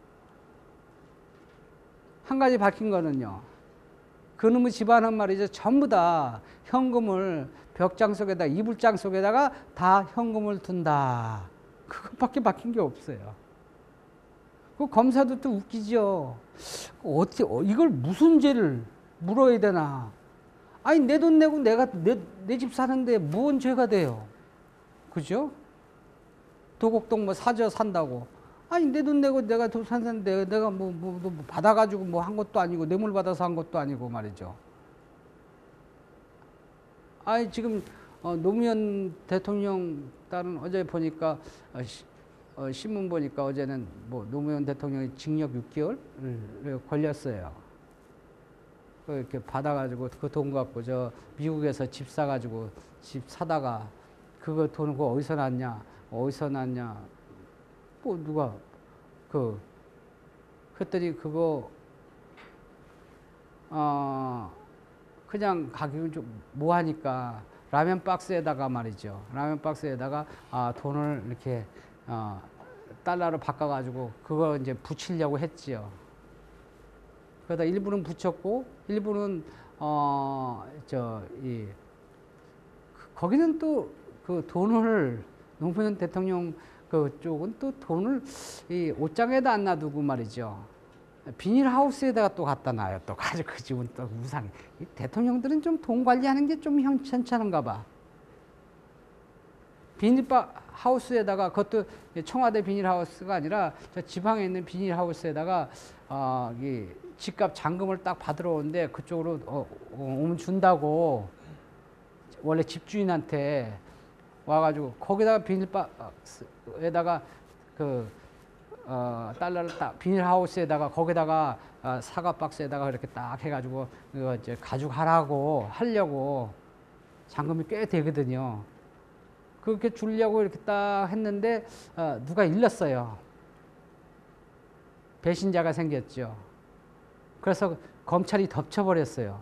한 가지 밝힌 거는요. 그놈의 집안은 말이죠. 전부 다 현금을 벽장 속에다, 이불장 속에다가 다 현금을 둔다. 그것밖에 밝힌 게 없어요. 그 검사도 또 웃기죠. 어떻게, 이걸 무슨 죄를 물어야 되나. 아니, 내 돈 내고 내가 내, 내 집 사는데 뭔 죄가 돼요. 그죠? 도곡동 뭐 사저 산다고. 아니, 내 돈 내고 내가 돈 샀는데 내가 뭐, 뭐, 뭐 받아가지고 뭐 한 것도 아니고 뇌물 받아서 한 것도 아니고 말이죠. 아니, 지금 어, 노무현 대통령 딸은 어제 보니까 어, 시, 어, 신문 보니까 어제는 뭐 노무현 대통령이 징역 육 개월 걸렸어요. 이렇게 받아가지고 그 돈 갖고 저 미국에서 집 사가지고 집 사다가 그거 돈을 그거 어디서 났냐? 어디서 났냐? 뭐 누가 그 그랬더니 그거 어 그냥 가격이 좀 뭐하니까 라면 박스에다가 말이죠. 라면 박스에다가 아 돈을 이렇게 어 달러로 바꿔가지고 그거 이제 붙이려고 했지요. 그러다 일부는 붙였고 일부는 어 저 이 거기는 또 그 돈을 노무현 대통령 그쪽은 또 돈을 이 옷장에다 안 놔두고 말이죠. 비닐하우스에다가 또 갖다 놔요. 또 가지고 그 집은 또 우상해. 이 대통령들은 좀 돈 관리하는 게 좀 현찮은가 봐. 비닐하우스에다가 그것도 청와대 비닐하우스가 아니라 저 지방에 있는 비닐하우스에다가 어, 이 집값 잔금을 딱 받으러 오는데 그쪽으로 어, 오면 준다고 원래 집주인한테 와가지고 거기다가 비닐박스에다가 그 어, 달러를 딱 비닐하우스에다가 거기다가 어, 사과 박스에다가 이렇게 딱 해가지고 이거 이제 가져가라고 하려고 잔금이 꽤 되거든요. 그렇게 주려고 이렇게 딱 했는데 어, 누가 일렀어요. 배신자가 생겼죠. 그래서 검찰이 덮쳐버렸어요.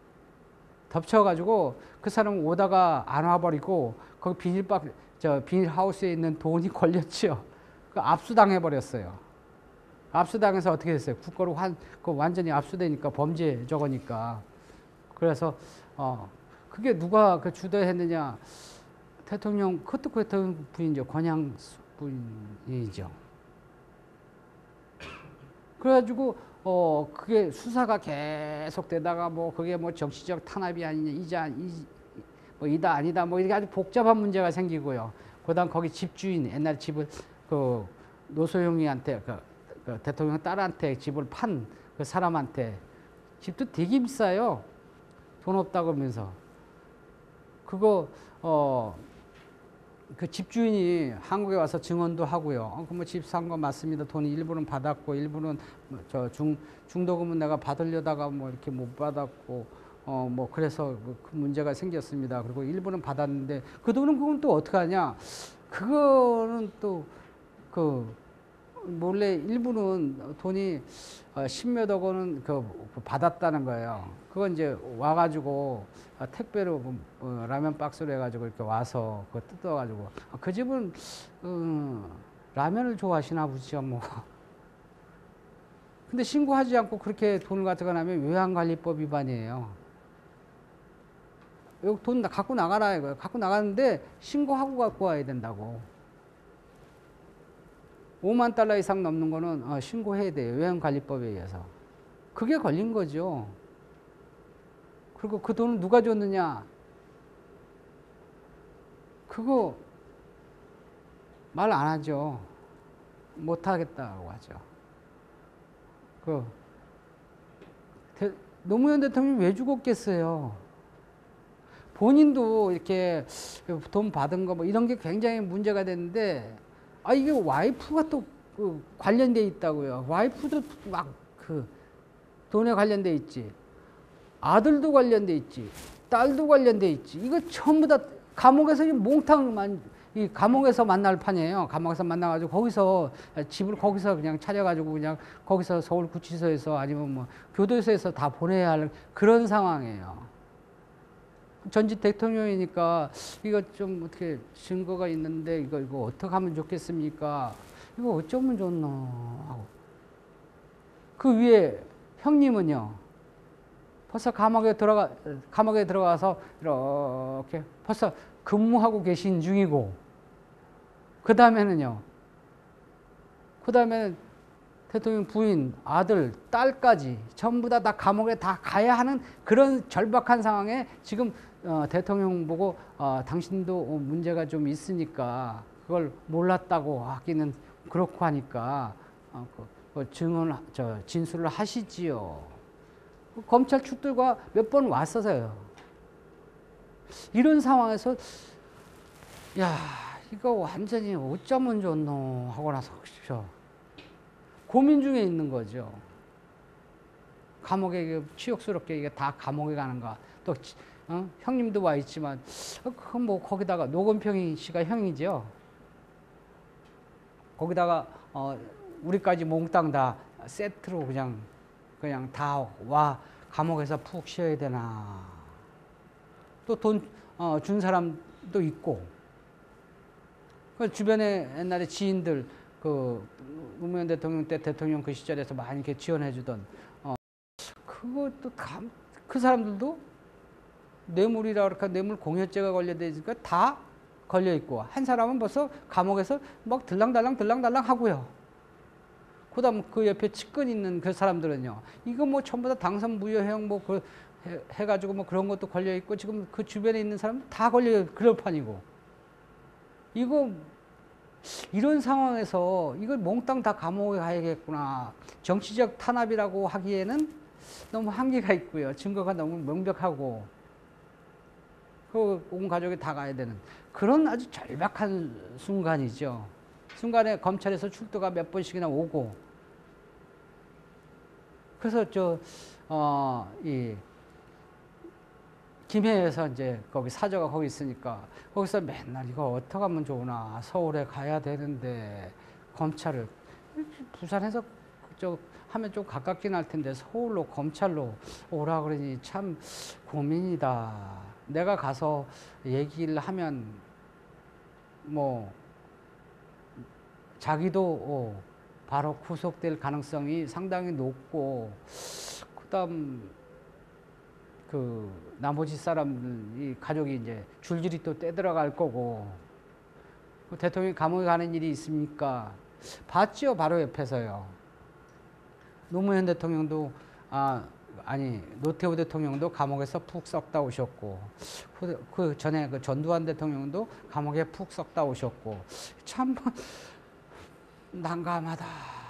덮쳐가지고 그 사람 오다가 안 와버리고 거기 비닐박 저 비닐하우스에 있는 돈이 걸렸죠. 그 압수당해버렸어요. 압수당해서 어떻게 됐어요? 국가로 환, 그 완전히 압수되니까 범죄 저거니까. 그래서 어 그게 누가 그 주도했느냐? 대통령 그것도 그 대통령 부인이죠. 권양수 부인이죠. 그래가지고 어 그게 수사가 계속되다가 뭐 그게 뭐 정치적 탄압이 아니냐 이자 이, 뭐 이다 아니다 뭐 이렇게 아주 복잡한 문제가 생기고요. 그다음 거기 집주인 옛날 집을 그 노소영이한테 그, 그 대통령 딸한테 집을 판 그 사람한테 집도 되게 비싸요. 돈 없다고 하면서 그거 어 그 집주인이 한국에 와서 증언도 하고요. 어, 그 뭐 집 산 거 맞습니다. 돈이 일부는 받았고 일부는 뭐 저 중 중도금은 내가 받으려다가 뭐 이렇게 못 받았고 어 뭐 그래서 그 문제가 생겼습니다. 그리고 일부는 받았는데 그 돈은 그건 또 어떻게 하냐? 그거는 또 그 몰래 일부는 돈이 십몇억 원은 그 받았다는 거예요. 그건 이제 와가지고 택배로 어 라면 박스로 해가지고 이렇게 와서 그거 뜯어가지고 그 집은 음 라면을 좋아하시나 보죠 뭐. 근데 신고하지 않고 그렇게 돈을 가져가 나면 외환관리법 위반이에요. 여기 돈 갖고 나가라 이거예요. 갖고 나가는데 신고하고 갖고 와야 된다고. 오만 달러 이상 넘는 거는 어, 신고해야 돼요. 외환관리법에 의해서. 그게 걸린 거죠. 그리고 그 돈을 누가 줬느냐? 그거 말 안 하죠. 못 하겠다고 하죠. 그 대, 노무현 대통령이 왜 죽었겠어요? 본인도 이렇게 돈 받은 거 뭐 이런 게 굉장히 문제가 됐는데 아 이게 와이프가 또 그 관련돼 있다고요. 와이프도 막 그 돈에 관련돼 있지. 아들도 관련돼 있지. 딸도 관련돼 있지. 이거 전부 다 감옥에서 몽탕만 이 감옥에서 만날 판이에요. 감옥에서 만나가지고 거기서 집을 거기서 그냥 차려가지고 그냥 거기서 서울구치소에서 아니면 뭐 교도소에서 다 보내야 할 그런 상황이에요. 전직 대통령이니까 이거 좀 어떻게 증거가 있는데 이거 이거 어떻게 하면 좋겠습니까? 이거 어쩌면 좋노 하고 그 위에 형님은요 벌써 감옥에 들어가 감옥에 들어가서 이렇게 벌써 근무하고 계신 중이고 그 다음에는요 그 다음에는 대통령 부인, 아들, 딸까지 전부 다, 다 감옥에 다 가야 하는 그런 절박한 상황에 지금 어, 대통령 보고 어, 당신도 문제가 좀 있으니까 그걸 몰랐다고 하기는 그렇고 하니까 어, 그, 그 증언, 저 진술을 하시지요. 그 검찰 출두가 몇 번 왔어서요. 이런 상황에서 야 이거 완전히 어쩌면 좋노 하고 나서 고민 중에 있는 거죠. 감옥에 치욕스럽게 이게 다 감옥에 가는가. 또 어? 형님도 와 있지만 어, 뭐 거기다가 노건평이 씨가 형이죠. 거기다가 어, 우리까지 몽땅 다 세트로 그냥 그냥 다 와 감옥에서 푹 쉬어야 되나. 또 돈 어, 준 사람도 있고. 그 주변에 옛날에 지인들 그 노무현 대통령 때 대통령 그 시절에서 많이 이렇게 지원해주던 어 그것도 감, 그 사람들도 뇌물이라 그럴까 뇌물 공여죄가 걸려져 있으니까 다 걸려 있고 한 사람은 벌써 감옥에서 막 들랑달랑 들랑달랑 하고요. 그다음 그 옆에 측근 있는 그 사람들은요. 이거 뭐 전부 다 당선 무효형 뭐 그 해, 해가지고 뭐 그런 것도 걸려 있고 지금 그 주변에 있는 사람 다 걸려 그럴 판이고 이거. 이런 상황에서 이걸 몽땅 다 감옥에 가야겠구나. 정치적 탄압이라고 하기에는 너무 한계가 있고요. 증거가 너무 명백하고 그 온 가족이 다 가야 되는 그런 아주 절박한 순간이죠. 순간에 검찰에서 출두가 몇 번씩이나 오고 그래서 저 어 이 김해에서 이제 거기 사저가 거기 있으니까 거기서 맨날 이거 어떻게 하면 좋으나 서울에 가야 되는데 검찰을 부산에서 그쪽 하면 좀 가깝긴 할 텐데 서울로 검찰로 오라 그러니 참 고민이다. 내가 가서 얘기를 하면 뭐 자기도 어 바로 구속될 가능성이 상당히 높고 그다음 그 나머지 사람들이 가족이 이제 줄줄이 또 떼들어갈 거고 대통령이 감옥에 가는 일이 있습니까? 봤죠 바로 옆에서요. 노무현 대통령도 아 아니 노태우 대통령도 감옥에서 푹 썩다 오셨고 그, 그 전에 그 전두환 대통령도 감옥에 푹 썩다 오셨고 참 난감하다.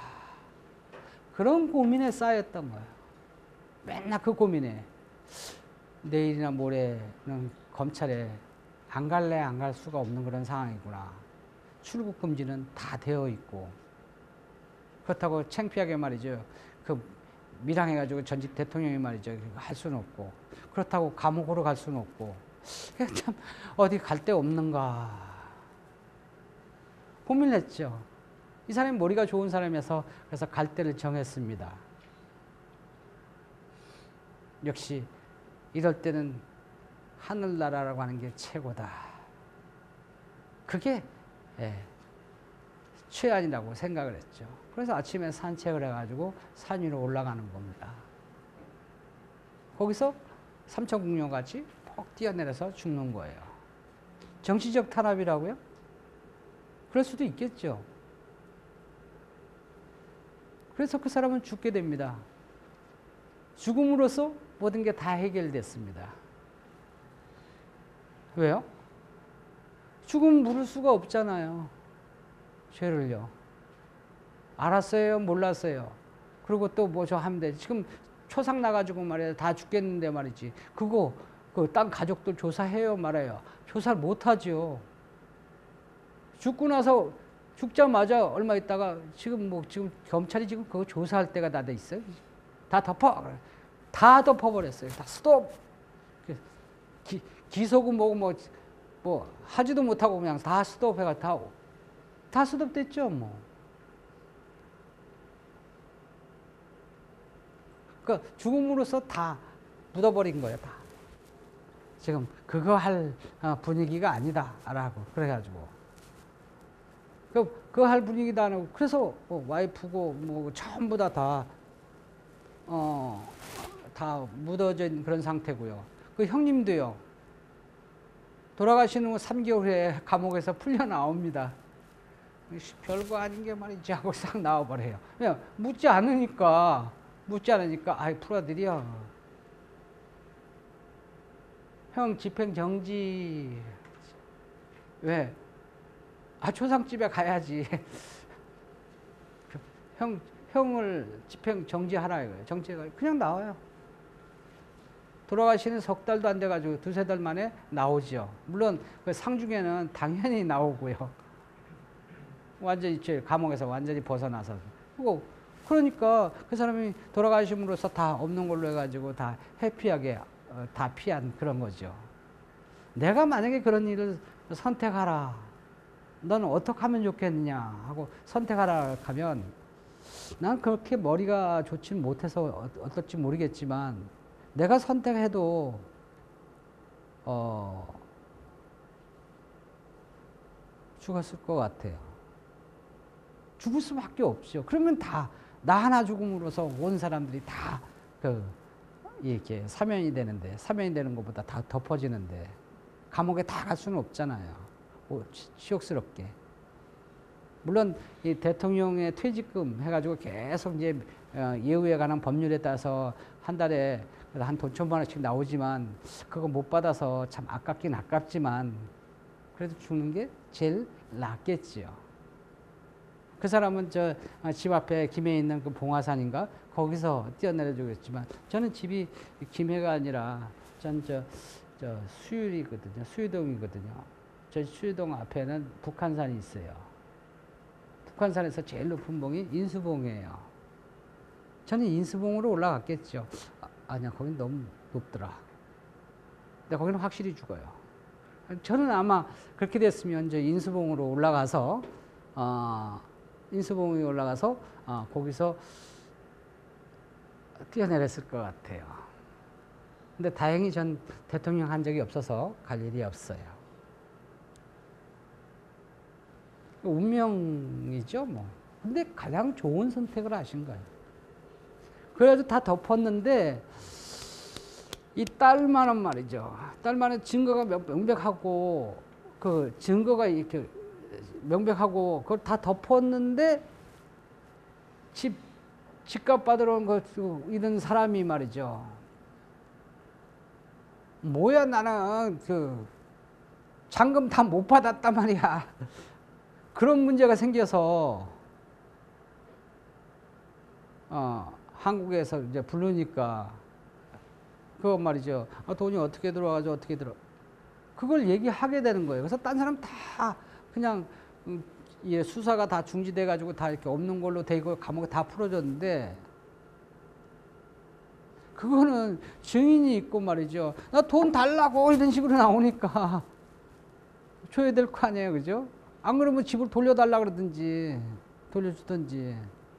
그런 고민에 쌓였던 거예요. 맨날 그 고민에 내일이나 모레는 검찰에 안 갈래 안 갈 수가 없는 그런 상황이구나. 출국 금지는 다 되어 있고 그렇다고 창피하게 말이죠. 그 밀항해가지고 전직 대통령이 말이죠. 할 수는 없고 그렇다고 감옥으로 갈 수는 없고 참 어디 갈 데 없는가 고민을 했죠. 이 사람이 머리가 좋은 사람이어서 그래서 갈 데를 정했습니다. 역시 이럴 때는 하늘나라라고 하는 게 최고다. 그게 예, 최안이라고 생각을 했죠. 그래서 아침에 산책을 해가지고 산 위로 올라가는 겁니다. 거기서 삼천국녀같이 퍽 뛰어내려서 죽는 거예요. 정치적 탄압이라고요? 그럴 수도 있겠죠. 그래서 그 사람은 죽게 됩니다. 죽음으로써 모든 게 다 해결됐습니다. 왜요? 죽음 물을 수가 없잖아요. 죄를요. 알았어요? 몰랐어요? 그리고 또 뭐 저 하면 돼. 지금 초상 나가지고 말이야. 다 죽겠는데 말이지. 그거, 그 땅 가족들 조사해요? 말아요? 조사를 못하죠. 죽고 나서 죽자마자 얼마 있다가 지금 뭐 지금 검찰이 지금 그거 조사할 때가 다 돼 있어요. 다 덮어. 다 덮어버렸어요. 다 스톱. 기, 기소고 뭐고 뭐, 뭐 하지도 못하고 그냥 다 스톱해가 다, 다 스톱됐죠 뭐. 그 죽음으로써 다 묻어버린 거예요. 다. 지금 그거 할 분위기가 아니다라고 그래가지고 그 그거 할 분위기도 안 하고 그래서 뭐 와이프고 뭐 전부 다 다 어 다 묻어진 그런 상태고요. 그 형님도요. 돌아가시는 후 삼 개월 후에 감옥에서 풀려 나옵니다. 별거 아닌 게 말이지 하고 싹 나와버려요. 그냥 묻지 않으니까 묻지 않으니까 아이 풀어드려. 형 집행 정지. 왜? 아 초상집에 가야지. 형 형을 집행 정지하라 이거예요. 정지가 그냥 나와요. 돌아가시는 석 달도 안 돼가지고 두세 달 만에 나오죠. 물론 그 상중에는 당연히 나오고요. 완전히 감옥에서 완전히 벗어나서. 그거 그러니까 그 사람이 돌아가심으로써 다 없는 걸로 해가지고 다 해피하게 어, 다 피한 그런 거죠. 내가 만약에 그런 일을 선택하라. 너는 어떻게 하면 좋겠느냐 하고 선택하라 하면 난 그렇게 머리가 좋지는 못해서 어떨지 모르겠지만 내가 선택해도 어, 죽었을 것 같아요. 죽을 수밖에 없죠. 그러면 다 나 하나 죽음으로써 온 사람들이 다 그 이렇게 사면이 되는데 사면이 되는 것보다 다 덮어지는데 감옥에 다 갈 수는 없잖아요. 뭐 치욕스럽게. 물론 이 대통령의 퇴직금 해가지고 계속 이제 예우에 관한 법률에 따라서 한 달에 한 돈 천만 원씩 나오지만 그거 못 받아서 참 아깝긴 아깝지만 그래도 죽는 게 제일 낫겠지요. 그 사람은 저 집 앞에 김해에 있는 그 봉화산인가 거기서 뛰어내려 주겠지만 저는 집이 김해가 아니라 전 저 저 수유리거든요. 수유동이거든요. 저 수유동 앞에는 북한산이 있어요. 북한산에서 제일 높은 봉이 인수봉이에요. 저는 인수봉으로 올라갔겠죠. 아, 아니야, 거긴 너무 높더라. 근데 거기는 확실히 죽어요. 저는 아마 그렇게 됐으면 저 인수봉으로 올라가서 어, 인수봉에 올라가서 어, 거기서 뛰어내렸을 것 같아요. 근데 다행히 전 대통령 한 적이 없어서 갈 일이 없어요. 운명이죠, 뭐. 근데 가장 좋은 선택을 하신 거예요. 그래가지고 다 덮었는데, 이 딸만은 말이죠. 딸만은 증거가 명백하고, 그 증거가 이렇게 명백하고, 그걸 다 덮었는데, 집, 집값 받으러 온 거 이런 사람이 말이죠. 뭐야 나는 그 잔금 다 못 받았단 말이야. 그런 문제가 생겨서 어, 한국에서 이제 부르니까 그거 말이죠. 아, 돈이 어떻게 들어와가지고 어떻게 들어. 그걸 얘기하게 되는 거예요. 그래서 딴 사람 다 그냥 음, 예, 수사가 다 중지돼 가지고 다 이렇게 없는 걸로 되고 감옥에 다 풀어졌는데 그거는 증인이 있고 말이죠. 나 돈 달라고 이런 식으로 나오니까 줘야 될 거 아니에요. 그죠? 안 그러면 집을 돌려달라 그러든지 돌려주든지.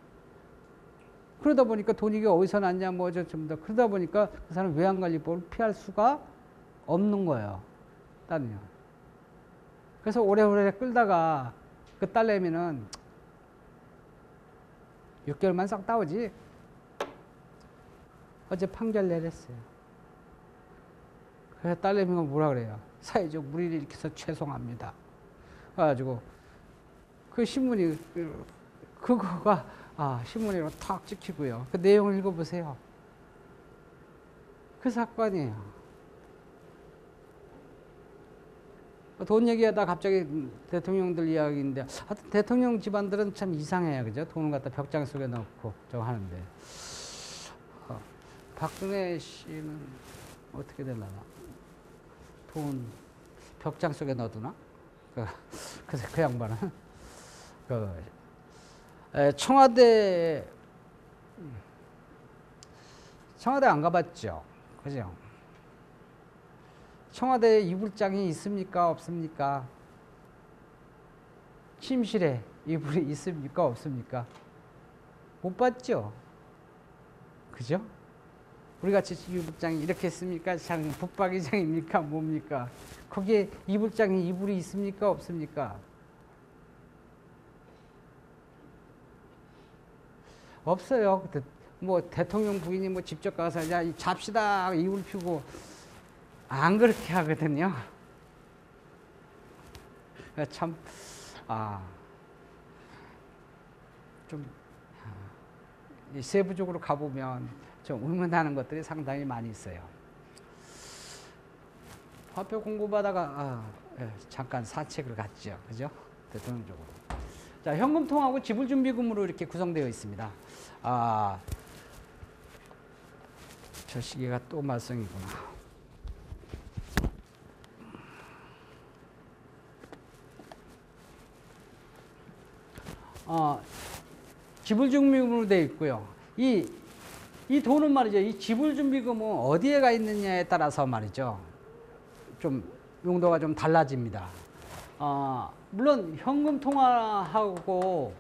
그러다 보니까 돈이 이게 어디서 났냐 뭐 어쩌다 그러다 보니까 그 사람 외환관리법을 피할 수가 없는 거예요. 딸은요. 그래서 오래오래 끌다가 그 딸내미는 육 개월만 싹 따오지. 어제 판결 내렸어요. 그래서 딸내미가 뭐라 그래요? 사회적 무리를 일으켜서 죄송합니다. 그래가지고 그 신문이 그거가 아 신문으로 탁 찍히고요. 그 내용을 읽어보세요. 그 사건이에요. 돈 얘기하다 갑자기 대통령들 이야기인데 하여튼 대통령 집안들은 참 이상해요. 그죠? 돈을 갖다 벽장 속에 넣고 저 하는데 어, 박근혜 씨는 어떻게 되려나? 돈 벽장 속에 넣어두나? 그, 그래서 그 양반은 그 에, 청와대 청와대 안 가봤죠? 그죠? 청와대에 이불장이 있습니까? 없습니까? 침실에 이불이 있습니까? 없습니까? 못 봤죠? 그죠? 우리 같이 이불장이 이렇게 있습니까? 장, 붙박이장입니까? 뭡니까? 거기에 이불장이 이불이 있습니까? 없습니까? 없어요. 뭐 대통령 부인이 뭐 직접 가서 야 잡시다 이불 피고 안 그렇게 하거든요. 참, 아, 좀, 아, 세부적으로 가보면 좀 의문하는 것들이 상당히 많이 있어요. 화표 공부받다가, 아, 예, 잠깐 사책을 갔죠. 그죠? 대통령적으로. 자, 현금통하고 지불준비금으로 이렇게 구성되어 있습니다. 아, 저 시계가 또 말썽이구나. 어, 지불준비금으로 되어 있고요. 이, 이 돈은 말이죠. 이 지불준비금은 어디에 가 있느냐에 따라서 말이죠. 좀 용도가 좀 달라집니다. 어, 물론 현금 통화하고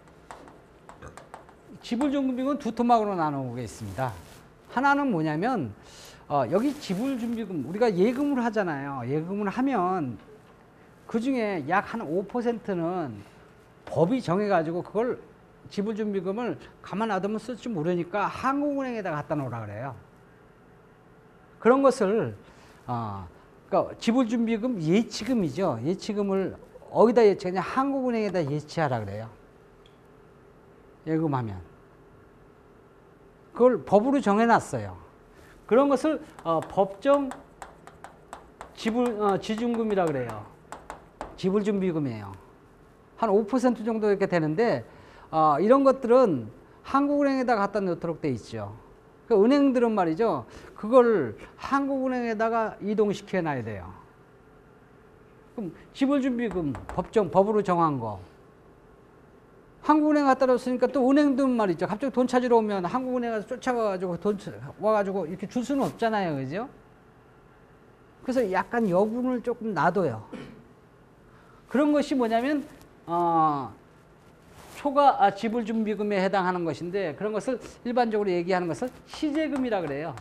지불준비금은 두 토막으로 나누고 있습니다. 하나는 뭐냐면 어, 여기 지불준비금 우리가 예금을 하잖아요. 예금을 하면 그 중에 약 한 오 퍼센트는 법이 정해가지고 그걸 지불준비금을 가만 놔두면 쓸 줄 모르니까 한국은행에다 갖다 놓으라 그래요. 그런 것을 어, 그러니까 지불준비금 예치금이죠. 예치금을 어디다 예치하냐? 한국은행에다 예치하라 그래요. 예금하면 그걸 법으로 정해놨어요. 그런 것을 어, 법정 지불 어, 지준금이라 그래요. 지불준비금이에요. 한 오 퍼센트 정도 이렇게 되는데 어, 이런 것들은 한국은행에다 갖다 놓도록 돼 있죠. 그 은행들은 말이죠. 그걸 한국은행에다가 이동시켜 놔야 돼요. 그럼 지불준비금 법정 법으로 정한 거 한국은행 갖다 놨으니까 또 은행도 말이죠. 갑자기 돈 찾으러 오면 한국은행 가서 쫓아가가지고 돈 와가지고 이렇게 줄 수는 없잖아요. 그죠? 그래서 약간 여분을 조금 놔둬요. 그런 것이 뭐냐면 어, 초과 아, 지불준비금에 해당하는 것인데 그런 것을 일반적으로 얘기하는 것을 시제금이라 그래요.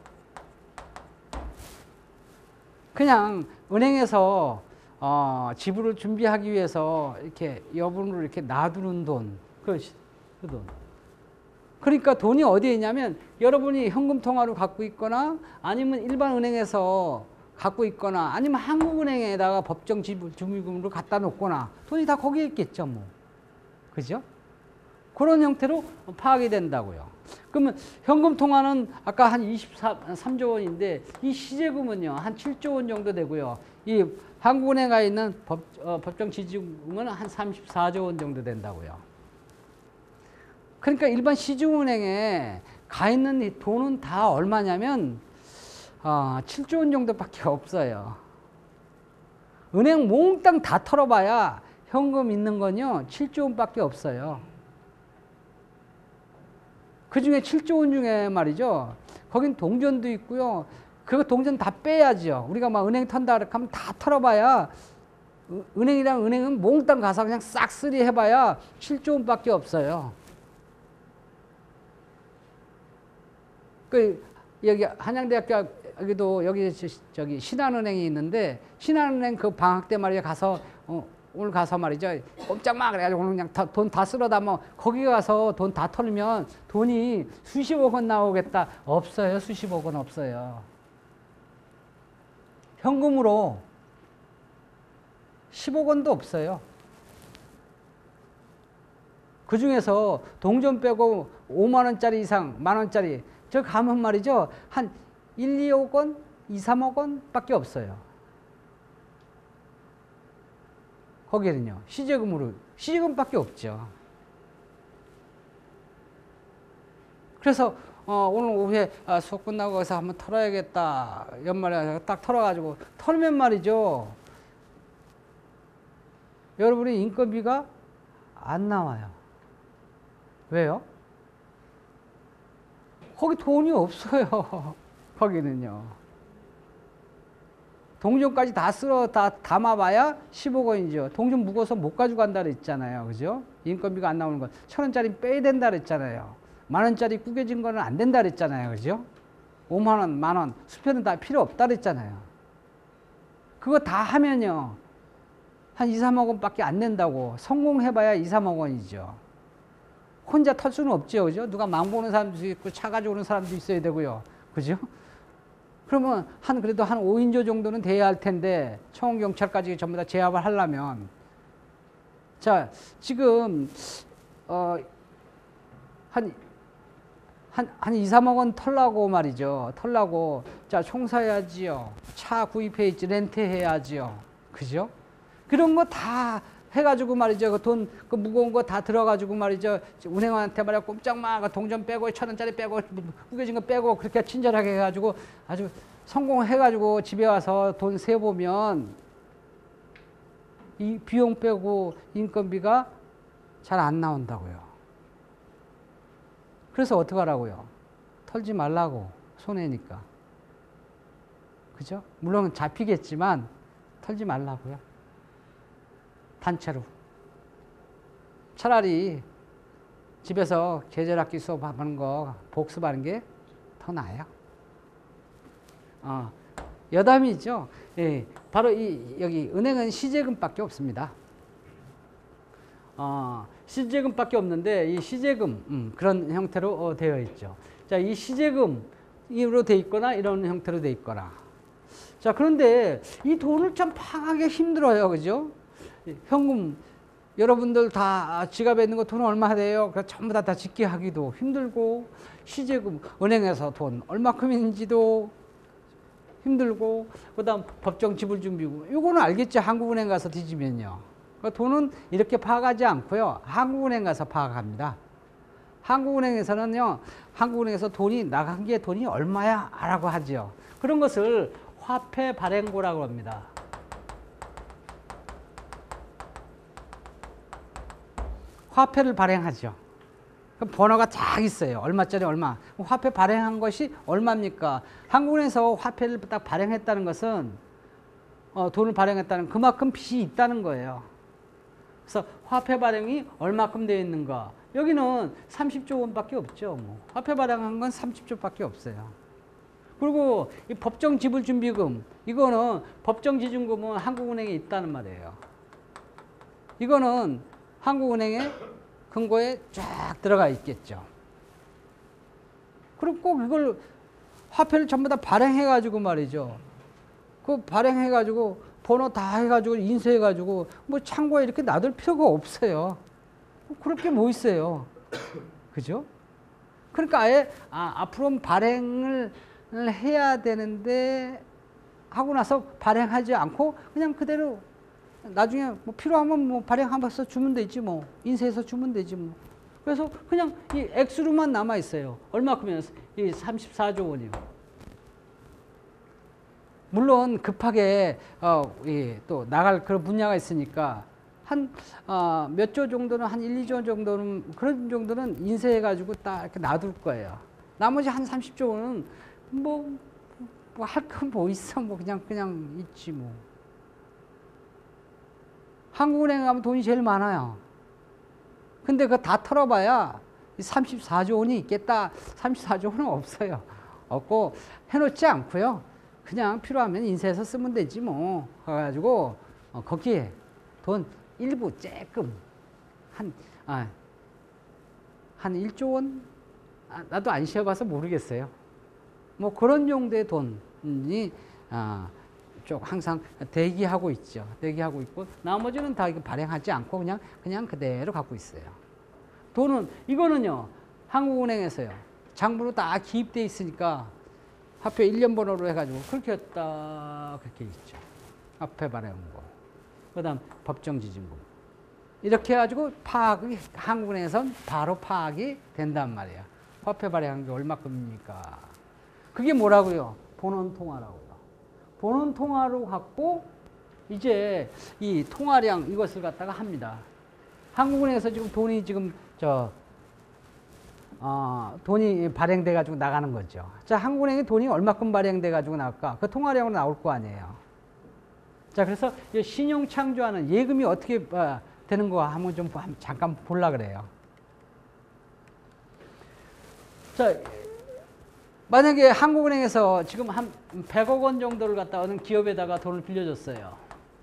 그냥 은행에서 어, 지불을 준비하기 위해서 이렇게 여분으로 이렇게 놔두는 돈, 그, 그 돈. 그러니까 돈이 어디에 있냐면 여러분이 현금 통화로 갖고 있거나 아니면 일반 은행에서 갖고 있거나 아니면 한국은행에다가 법정 지불 준비금으로 갖다 놓거나 돈이 다 거기에 있겠죠, 뭐. 그죠? 그런 형태로 파악이 된다고요. 그러면 현금 통화는 아까 한 이십삼조 원인데 이 시제금은요 한 칠조 원 정도 되고요. 이 한국은행에 가 있는 법, 어, 법정 지주금은 한 삼십사조 원 정도 된다고요. 그러니까 일반 시중은행에 가 있는 이 돈은 다 얼마냐면 어, 칠조 원 정도밖에 없어요. 은행 몽땅 다 털어봐야 현금 있는 건요 칠조 원밖에 없어요. 그 중에 칠조 원 중에 말이죠. 거긴 동전도 있고요. 그거 동전 다 빼야죠. 우리가 막 은행 턴다 그렇게 하면 다 털어봐야 은행이랑 은행은 몽땅 가서 그냥 싹쓸이 해봐야 칠조 원밖에 없어요. 그 여기 한양대학교 여기도 여기 저기 신한은행이 있는데 신한은행 그 방학 때 말이야 가서 어, 오늘 가서 말이죠 꼼짝마 그래가지고 오늘 그냥 돈 다 쓸어 담아 거기 가서 돈 다 털면 돈이 수십억 원 나오겠다 없어요. 수십억 원 없어요. 현금으로 십억 원도 없어요. 그 중에서 동전 빼고 오만 원짜리 이상 만 원짜리 저 가면 말이죠 한 일, 이억 원, 이, 삼억 원 밖에 없어요. 거기는요 시제금으로 시제금밖에 없죠. 그래서 어, 오늘 오후에 아, 수업 끝나고 거기서 한번 털어야겠다 연말에 딱 털어가지고 털면 말이죠 여러분의 인건비가 안 나와요. 왜요? 거기 돈이 없어요. 거기는요. 동전까지 다 쓸어 다 담아봐야 십억 원이죠. 동전 묵어서 못 가져간다 그랬잖아요. 그죠? 인건비가 안 나오는 건 천 원짜리 빼야 된다 그랬잖아요. 만 원짜리 구겨진 거는 안 된다 그랬잖아요. 그죠? 오만 원, 만 원, 수표는 다 필요 없다 그랬잖아요. 그거 다 하면요. 한 이, 삼억 원밖에 안 낸다고. 성공해봐야 이, 삼억 원이죠. 혼자 털 수는 없죠. 그죠? 누가 망 보는 사람도 있고 차 가져오는 사람도 있어야 되고요. 그죠? 그러면 한 그래도 한 오 인조 정도는 돼야 할 텐데 청원 경찰까지 전부 다 제압을 하려면 자 지금 어 한 한 한 이, 삼억 원 털라고 말이죠. 털라고 자 총사해야지요. 차 구입해야지 렌트해야지요. 그죠? 그런 거 다 해가지고 말이죠. 그 돈, 그 무거운 거 다 들어가지고 말이죠. 은행한테 말이야 꼼짝마 동전 빼고 천 원짜리 빼고 구겨진 거 빼고 그렇게 친절하게 해가지고 아주 성공해가지고 집에 와서 돈 세보면 이 비용 빼고 인건비가 잘 안 나온다고요. 그래서 어떻게 하라고요? 털지 말라고. 손해니까. 그죠? 물론 잡히겠지만 털지 말라고요. 단체로. 차라리 집에서 계절학기 수업하는 거 복습하는 게 더 나아요. 어, 여담이죠. 예, 바로 이 여기 은행은 시제금밖에 없습니다. 어, 시제금밖에 없는데 이 시제금 음, 그런 형태로 어, 되어 있죠. 자, 이 시제금으로 돼 있거나 이런 형태로 돼 있거나. 자, 그런데 이 돈을 참 파악하기 힘들어요, 그죠? 현금 여러분들 다 지갑에 있는 거 돈 얼마 돼요? 그래서 전부 다 다 짓게 하기도 힘들고 시제금 은행에서 돈 얼마큼인지도 힘들고 그다음 법정 지불 준비금 이거는 알겠죠? 한국은행 가서 뒤지면요. 그러니까 돈은 이렇게 파악하지 않고요. 한국은행 가서 파악합니다. 한국은행에서는요. 한국은행에서 돈이 나간 게 돈이 얼마야? 라고 하죠. 그런 것을 화폐 발행고라고 합니다. 화폐를 발행하죠. 그럼 번호가 딱 있어요. 얼마짜리 얼마. 화폐 발행한 것이 얼마입니까? 한국은행에서 화폐를 딱 발행했다는 것은 어, 돈을 발행했다는 그만큼 빚이 있다는 거예요. 그래서 화폐 발행이 얼마큼 되어 있는가. 여기는 삼십조 원밖에 없죠. 뭐. 화폐 발행한 건 삼십조밖에 없어요. 그리고 이 법정 지불 준비금 이거는 법정 지준금은 한국은행에 있다는 말이에요. 이거는 한국은행의 금고에 쫙 들어가 있겠죠. 그리고 꼭 이걸 화폐를 전부 다 발행해가지고 말이죠. 그 발행해가지고 번호 다 해가지고 인쇄해가지고 뭐 창고에 이렇게 놔둘 필요가 없어요. 그렇게 뭐 있어요. 그죠? 그러니까 아예 아, 앞으로 발행을 해야 되는데 하고 나서 발행하지 않고 그냥 그대로 나중에 뭐 필요하면 뭐 발행하면서 주면 되지 뭐. 인쇄해서 주면 되지 뭐. 그래서 그냥 이 액수로만 남아 있어요. 얼마큼이면 이 삼십사조 원이요. 물론 급하게 어, 이, 또 나갈 그런 분야가 있으니까 한 어, 몇 조 정도는 한 일, 이조 정도는 그런 정도는 인쇄해 가지고 딱 이렇게 놔둘 거예요. 나머지 한 삼십조 원은 뭐 뭐 할 건 뭐 있어 뭐 그냥 그냥 있지 뭐. 한국은행에 가면 돈이 제일 많아요. 근데 그거 다 털어봐야 삼십사조 원이 있겠다. 삼십사조 원은 없어요. 없고 해놓지 않고요. 그냥 필요하면 인쇄해서 쓰면 되지 뭐. 그래가지고 어, 거기에 돈 일부 쬐끔 한, 아, 한 일조 원? 아, 나도 안 쉬어봐서 모르겠어요. 뭐 그런 정도의 돈이 아, 쭉 항상 대기하고 있죠. 대기하고 있고 나머지는 다 이거 발행하지 않고 그냥 그냥 그대로 갖고 있어요. 돈은 이거는요 한국은행에서요 장부로 다 기입돼 있으니까 화폐 일련 번호로 해가지고 그렇게 했다 그렇게 있죠. 화폐 발행거, 그다음 법정 지진금 이렇게 해가지고 파악이 한국은행에선 바로 파악이 된단 말이에요. 화폐 발행한 게 얼마큼입니까? 그게 뭐라고요? 본원 통화라고요. 본원 통화로 갖고 이제 이 통화량 이것을 갖다가 합니다. 한국은행에서 지금 돈이 지금 저 어, 돈이 발행돼 가지고 나가는 거죠. 자, 한국은행에 돈이 얼마큼 발행돼 가지고 나올까? 그 통화량으로 나올 거 아니에요. 자, 그래서 신용 창조하는 예금이 어떻게 어, 되는 거 한번 좀 잠깐 볼라 그래요. 자, 만약에 한국은행에서 지금 한 백억 원 정도를 갖다 어느 기업에다가 돈을 빌려줬어요.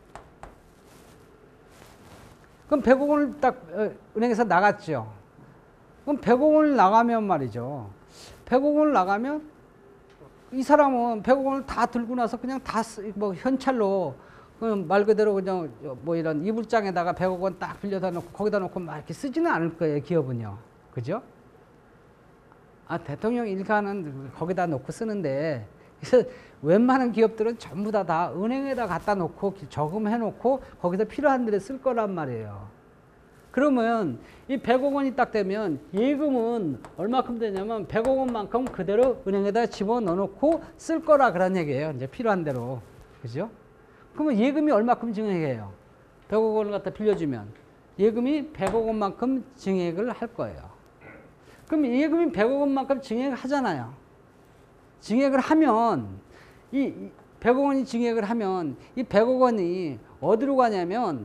그럼 백억 원을 딱 은행에서 나갔죠. 그럼 백억 원을 나가면 말이죠. 백억 원을 나가면 이 사람은 백억 원을 다 들고 나서 그냥 다 뭐 현찰로 말 그대로 그냥 뭐 이런 이불장에다가 백억 원 딱 빌려다 놓고 거기다 놓고 막 이렇게 쓰지는 않을 거예요. 기업은요. 그죠? 아, 대통령 일가는 거기다 놓고 쓰는데, 그래서 웬만한 기업들은 전부 다, 다 은행에다 갖다 놓고 저금해 놓고 거기서 필요한 데를 쓸 거란 말이에요. 그러면 이 백억 원이 딱 되면 예금은 얼마큼 되냐면 백억 원만큼 그대로 은행에다 집어넣어 놓고 쓸 거라 그런 얘기예요. 이제 필요한 대로. 그죠? 그러면 예금이 얼마큼 증액해요? 백억 원을 갖다 빌려주면 예금이 백억 원만큼 증액을 할 거예요. 그럼 예금이 백억 원만큼 증액을 하잖아요. 증액을 하면 이 백억 원이 증액을 하면 이 백억 원이 어디로 가냐면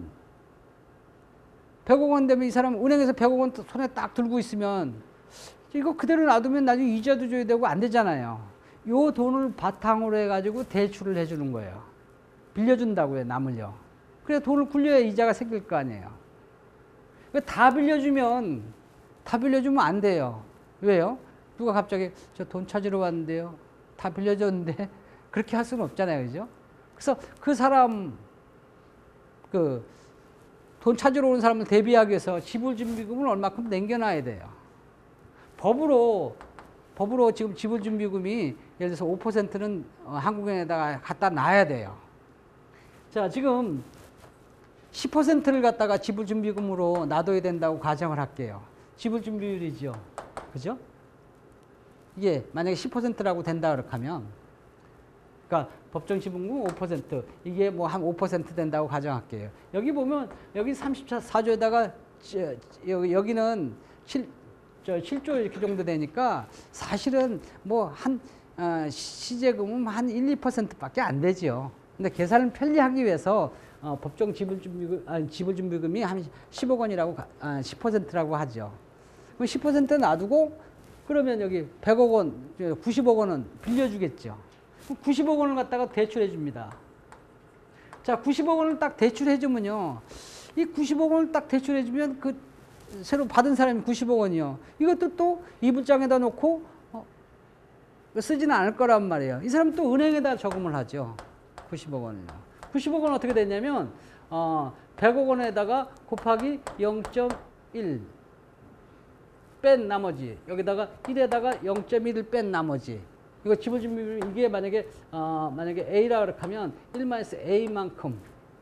백억 원 되면 이 사람 은행에서 백억 원 손에 딱 들고 있으면 이거 그대로 놔두면 나중에 이자도 줘야 되고 안 되잖아요. 요 돈을 바탕으로 해가지고 대출을 해주는 거예요. 빌려준다고요, 남을요. 그래 돈을 굴려야 이자가 생길 거 아니에요. 다 빌려주면 다 빌려주면 안 돼요. 왜요? 누가 갑자기 저 돈 찾으러 왔는데요. 다 빌려줬는데 그렇게 할 수는 없잖아요. 그죠? 그래서 그 사람 그 돈 찾으러 오는 사람을 대비하기 위해서 지불준비금을 얼마큼 남겨놔야 돼요. 법으로 법으로 지금 지불준비금이 예를 들어서 오 퍼센트는 한국은행에다가 갖다 놔야 돼요. 자, 지금 십 퍼센트를 갖다가 지불준비금으로 놔둬야 된다고 가정을 할게요. 지불준비율이죠. 그죠? 이게 만약에 십 퍼센트라고 된다 그렇게 하면, 그러니까 법정 지분금 오 퍼센트, 이게 뭐 한 오 퍼센트 된다고 가정할게요. 여기 보면, 여기 삼십사조에다가, 여기, 여기는 칠, 저 칠조 이렇게 정도 되니까, 사실은 뭐 한, 어, 시제금은 한 일, 이 퍼센트 밖에 안 되죠. 근데 계산을 편리하기 위해서, 어, 법정 지불준비금, 아니, 지불준비금이 한 십억 원이라고, 아, 십 퍼센트라고 하죠. 그럼 십 퍼센트 놔두고, 그러면 여기 백억 원, 구십억 원은 빌려주겠죠. 구십억 원을 갖다가 대출해 줍니다. 자, 구십억 원을 딱 대출해 주면요. 이 구십억 원을 딱 대출해 주면 그 새로 받은 사람이 구십억 원이요. 이것도 또 이불장에다 놓고 어, 쓰지는 않을 거란 말이에요. 이 사람은 또 은행에다 저금을 하죠. 구십억 원을요. 구십억 원 어떻게 됐냐면 어, 백억 원에다가 곱하기 영 점 일 뺀 나머지 여기다가 일에다가 영 점 일을 뺀 나머지 이거 지불 준비율 이게 만약에 어 만약에 A라 그렇게 하면 일 마이너스 A만큼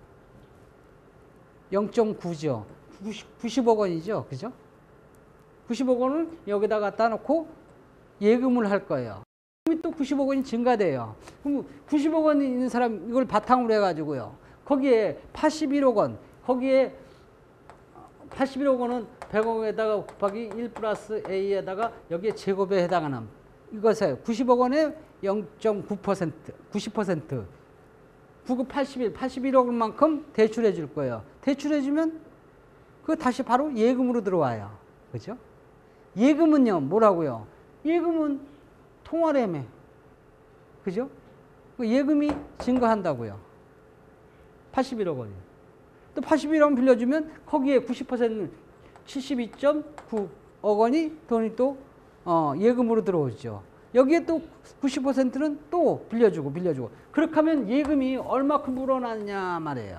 영 점 구죠. 구십억 원이죠. 그죠? 구십억 원을 여기다 갖다 놓고 예금을 할 거예요. 그럼 또 구십억 원이 증가돼요. 그럼 구십억 원이 있는 사람 이걸 바탕으로 해가지고요. 거기에 팔십일억 원, 거기에 팔십일억 원은 백억에다가 곱하기 일 플러스 A에다가 여기에 제곱에 해당하는 이것에 구십억 원에 영 점 구 퍼센트, 구십 퍼센트, 구급 팔십일, 팔십일억 원만큼 대출해 줄 거예요. 대출해 주면 그거 다시 바로 예금으로 들어와요. 그죠? 예금은요, 뭐라고요? 예금은 통화래매. 그죠? 예금이 증가한다고요. 팔십일억 원이. 또 팔십일억 원 빌려주면 거기에 구십 퍼센트 칠십이 점 구억 원이 돈이 또 어, 예금으로 들어오죠. 여기에 또 구십 퍼센트는 또 빌려주고 빌려주고. 그렇게 하면 예금이 얼마큼 불어났냐 말이에요.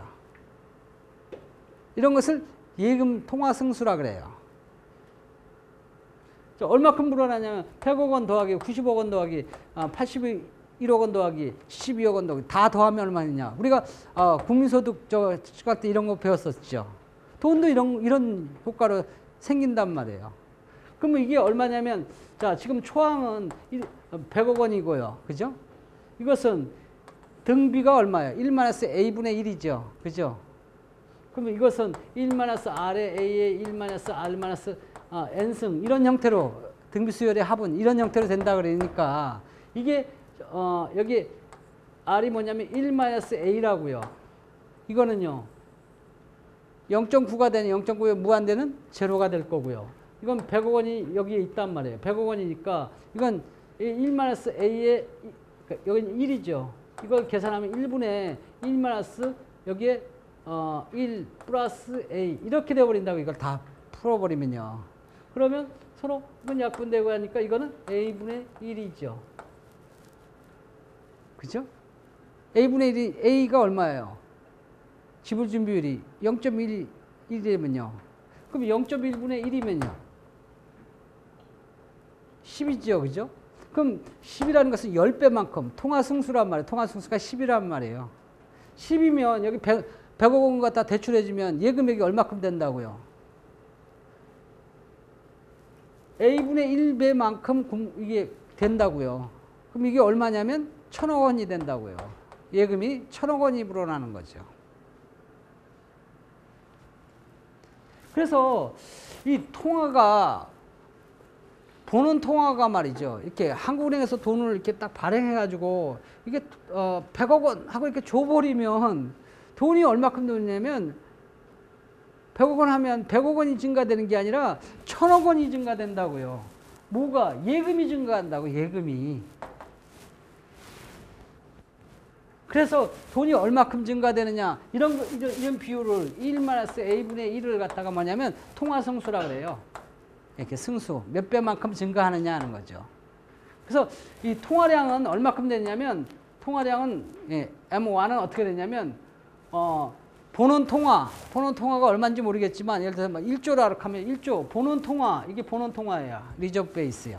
이런 것을 예금 통화 승수라 그래요. 얼마큼 불어나냐면 백억 원 더하기 구십억 원 더하기 팔십일억 원 더하기 칠십이억 원 더하기 다 더하면 얼마냐. 우리가 어, 국민소득 저 시간 때 이런 거 배웠었죠. 돈도 이런 이런 효과로 생긴단 말이에요. 그러면 이게 얼마냐면 자 지금 초항은 백억 원이고요. 그죠? 이것은 등비가 얼마예요? 일 마이너스 A분의 일이죠. 그죠? 그러면 이것은 일 마이너스 R의 A의 일 마이너스 R 마이너스 아, N승 이런 형태로 등비 수열의 합은 이런 형태로 된다 그러니까 이게 어, 여기 R이 뭐냐면 일 마이너스 A라고요. 이거는요. 영 점 구가 되는 영 점 구에 무한대는 제로가 될 거고요. 이건 백억 원이 여기에 있단 말이에요. 백억 원이니까 이건 일 마이너스 A의 여기는 일이죠. 이걸 계산하면 일분의 일 마이너스 여기에 어, 일 플러스 A 이렇게 되어버린다고 이걸 다 풀어버리면요. 그러면 서로 이건 약분되고 하니까 이거는 A분의 일이죠. 그죠? A분의 일이 A가 얼마예요? 지불준비율이 영 점 일이면요. 그럼 영 점 일분의 일이면요. 십이죠. 그죠? 그럼 십이라는 것은 십 배만큼 통화승수란 말이에요. 통화승수가 십이란 말이에요. 십이면 여기 백, 백억 원 갖다 대출해주면 예금액이 얼마큼 된다고요? A분의 일 배만큼 이게 된다고요. 그럼 이게 얼마냐면 천억 원이 된다고요. 예금이 천억 원이 불어나는 거죠. 그래서 이 통화가 보는 통화가 말이죠. 이렇게 한국은행에서 돈을 이렇게 딱 발행해가지고 이게 어 백억 원 하고 이렇게 줘버리면 돈이 얼마큼 되냐면 백억 원 하면 백억 원이 증가되는 게 아니라 천억 원이 증가된다고요. 뭐가? 예금이 증가한다고, 예금이. 그래서 돈이 얼마큼 증가되느냐, 이런, 거, 이런, 이런 비율을 일 마이너스 A분의 일을 갖다가 뭐냐면 통화승수라 그래요. 이렇게 승수, 몇 배만큼 증가하느냐 하는 거죠. 그래서 이 통화량은 얼마큼 되냐면, 통화량은, 예, 엠 원은 어떻게 되냐면, 어, 보는 통화, 보는 통화가 얼마인지 모르겠지만, 예를 들어서 일 조라 하면 일 조, 보는 통화, 이게 보는 통화예요. 리저브 베이스요.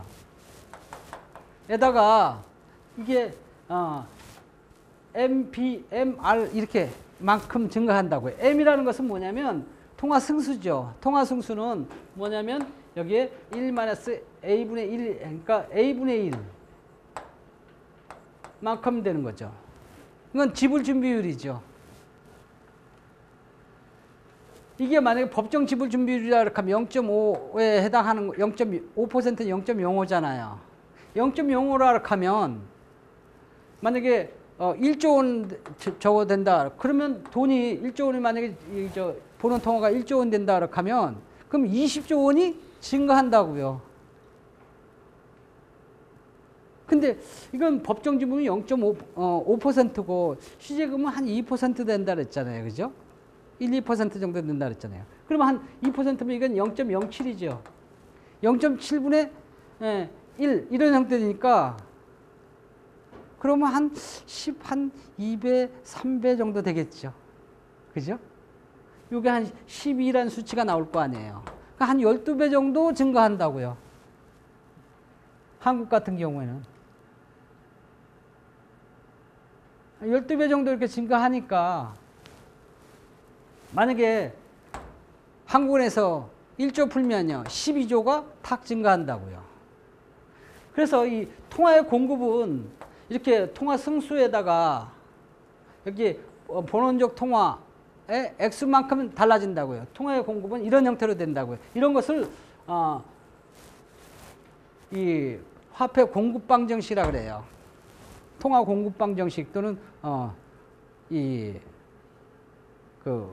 에다가, 이게, 어, 엠, 비, 엠, 알, 이렇게 만큼 증가한다고요. M이라는 것은 뭐냐면, 통화 승수죠. 통화 승수는 뭐냐면, 여기에 일 마이너스 A분의 일, 그러니까 A분의 일 만큼 되는 거죠. 이건 지불 준비율이죠. 이게 만약에 법정 지불 준비율이라 이렇게 하면 영 점 오에 해당하는 영 점 오 퍼센트는 영 점 영오잖아요. 영 점 영오라 이렇게 하면 만약에 어 일 조 원 저거 된다. 그러면 돈이 일 조 원이 만약에 이 저 보는 통화가 일 조 원 된다 이렇게 하면 그럼 이십 조 원이 증가한다고요. 근데 이건 법정 지분이 영 점 오 퍼센트고 시제금은 한 이 퍼센트 된다 그랬잖아요. 그죠? 일, 이 퍼센트 정도 된다 그랬잖아요. 그러면 한 이 퍼센트면 이건 영 점 영칠이죠. 영 점 칠분의 일 이런 형태니까 그러면 한 십, 한 이 배, 삼 배 정도 되겠죠. 그죠? 요게 한 십이라는 수치가 나올 거 아니에요. 그러니까 한 열두 배 정도 증가한다고요. 한국 같은 경우에는. 열두 배 정도 이렇게 증가하니까 만약에 한국은행에서 일 조 풀면요. 십이 조가 탁 증가한다고요. 그래서 이 통화의 공급은 이렇게 통화 승수에다가 여기 본원적 통화의 액수만큼 달라진다고요. 통화의 공급은 이런 형태로 된다고요. 이런 것을 어, 이 화폐 공급방 정식이라 그래요. 통화 공급방 정식 또는 어, 이 그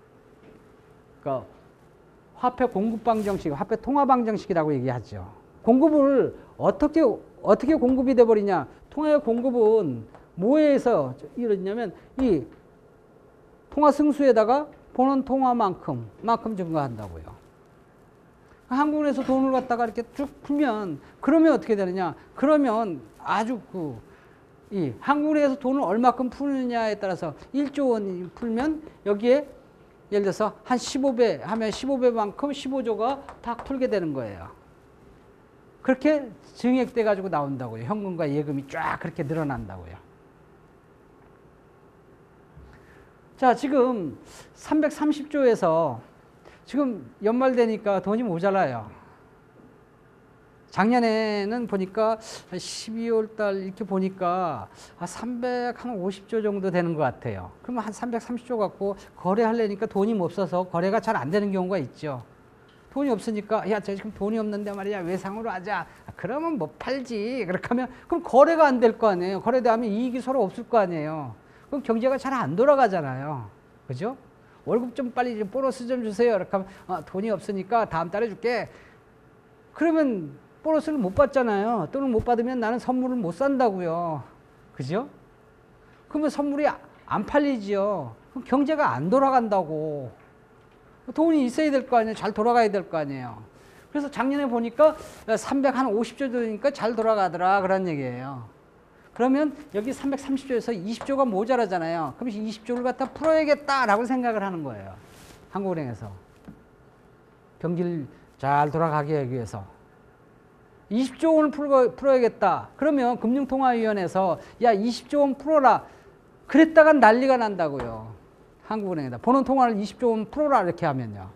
그 화폐 공급방 정식, 화폐 통화방 정식이라고 얘기하죠. 공급을 어떻게 어떻게 공급이 돼 버리냐? 통화의 공급은 뭐에서 이러냐면 이 통화 승수에다가 본원 통화만큼 만큼 증가한다고요. 한국은행에서 돈을 갖다가 이렇게 쭉 풀면 그러면 어떻게 되느냐? 그러면 아주 그 이 한국은행에서 돈을 얼마큼 푸느냐에 따라서 일 조 원 풀면 여기에 예를 들어서 한 십오 배 하면 십오 배만큼 십오 조가 다 풀게 되는 거예요. 그렇게 증액돼 가지고 나온다고요. 현금과 예금이 쫙 그렇게 늘어난다고요. 자, 지금 삼백삼십 조에서 지금 연말 되니까 돈이 모자라요. 작년에는 보니까 십이월 달 이렇게 보니까 삼백오십 조 정도 되는 것 같아요. 그러면 한 삼백삼십 조 갖고 거래하려니까 돈이 없어서 거래가 잘 안 되는 경우가 있죠. 돈이 없으니까 야, 저 지금 돈이 없는데 말이야, 외상으로 하자. 그러면 뭐 팔지. 그렇게 하면 그럼 거래가 안 될 거 아니에요. 거래되면 이익이 서로 없을 거 아니에요. 그럼 경제가 잘 안 돌아가잖아요. 그죠? 월급 좀 빨리 좀 보너스 좀 주세요. 이렇게 하면 아, 돈이 없으니까 다음 달에 줄게. 그러면 보너스를 못 받잖아요. 또는 못 받으면 나는 선물을 못 산다고요. 그죠? 그러면 선물이 안 팔리지요. 그럼 경제가 안 돌아간다고. 돈이 있어야 될 거 아니에요. 잘 돌아가야 될 거 아니에요. 그래서 작년에 보니까 삼백오십 조 되니까 잘 돌아가더라. 그런 얘기예요. 그러면 여기 삼백삼십 조에서 이십 조가 모자라잖아요. 그럼 이십 조를 갖다 풀어야겠다라고 생각을 하는 거예요. 한국은행에서. 경기를 잘 돌아가게 하기 위해서. 이십 조 원을 풀어, 풀어야겠다. 그러면 금융통화위원회에서 야, 이십 조 원 풀어라. 그랬다가 난리가 난다고요. 한국은행에다. 본원 통화를 이십 조 원 풀어라. 이렇게 하면요.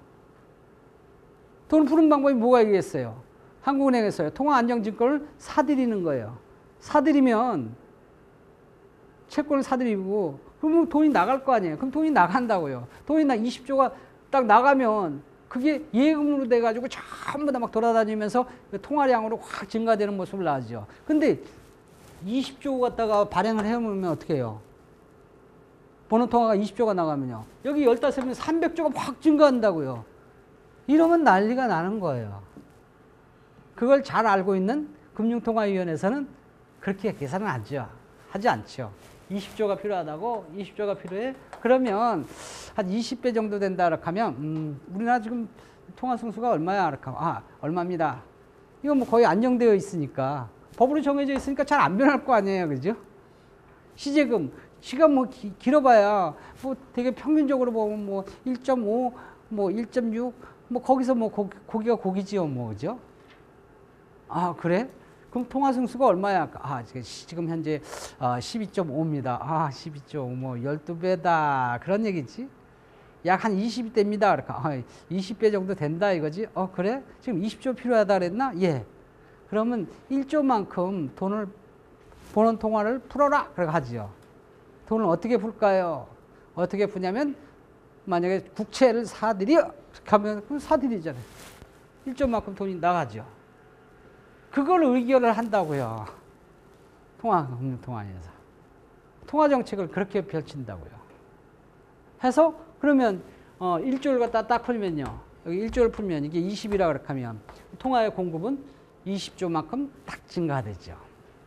돈 푸는 방법이 뭐가 있겠어요? 한국은행에서요. 통화안정증권을 사들이는 거예요. 사들이면 채권을 사들이고 그러면 돈이 나갈 거 아니에요. 그럼 돈이 나간다고요. 돈이 나 이십 조가 딱 나가면 그게 예금으로 돼가지고 전부 다 막 돌아다니면서 통화량으로 확 증가되는 모습을 나죠. 근데 이십 조 갖다가 발행을 해놓으면 어떻게 해요? 본원 통화가 이십 조가 나가면요. 여기 십오 면 삼백 조가 확 증가한다고요. 이러면 난리가 나는 거예요. 그걸 잘 알고 있는 금융통화위원회에서는 그렇게 계산을 하죠. 하지 않죠. 이십 조가 필요하다고, 이십 조가 필요해? 그러면 한 이십 배 정도 된다 이렇게 하면 음, 우리나라 지금 통화 승수가 얼마야? 이렇게 하면 아, 얼마입니다. 이거 뭐 거의 안정되어 있으니까 법으로 정해져 있으니까 잘 안 변할 거 아니에요. 그죠? 시제금 시간 뭐 기, 길어봐야 뭐 되게 평균적으로 보면 뭐 일 점 오, 뭐 일 점 육, 뭐 거기서 뭐 고, 고기가 고기지요, 뭐 그죠? 아, 그래? 그럼 통화 승수가 얼마야? 아, 지금 현재 십이 점 오입니다. 아, 십이 점 오, 뭐 열두 배다. 그런 얘기지. 약 한 이십 대입니다. 아, 이십 배 정도 된다 이거지. 어, 그래? 지금 이십 조 필요하다 그랬나? 예. 그러면 일 조만큼 돈을 본원 통화를 풀어라. 그렇게 하지요. 돈을 어떻게 풀까요? 어떻게 푸냐면 만약에 국채를 사들여 하면 그럼 사들이잖아요. 일 조만큼 돈이 나가죠. 그걸 의결을 한다고요. 통화, 금융통화위에서. 통화정책을 그렇게 펼친다고요. 해서 그러면 어, 일 조를 갖다 딱 풀면요. 여기 일 조를 풀면 이게 이십이라고 그렇게 하면 통화의 공급은 이십 조만큼 딱 증가되죠.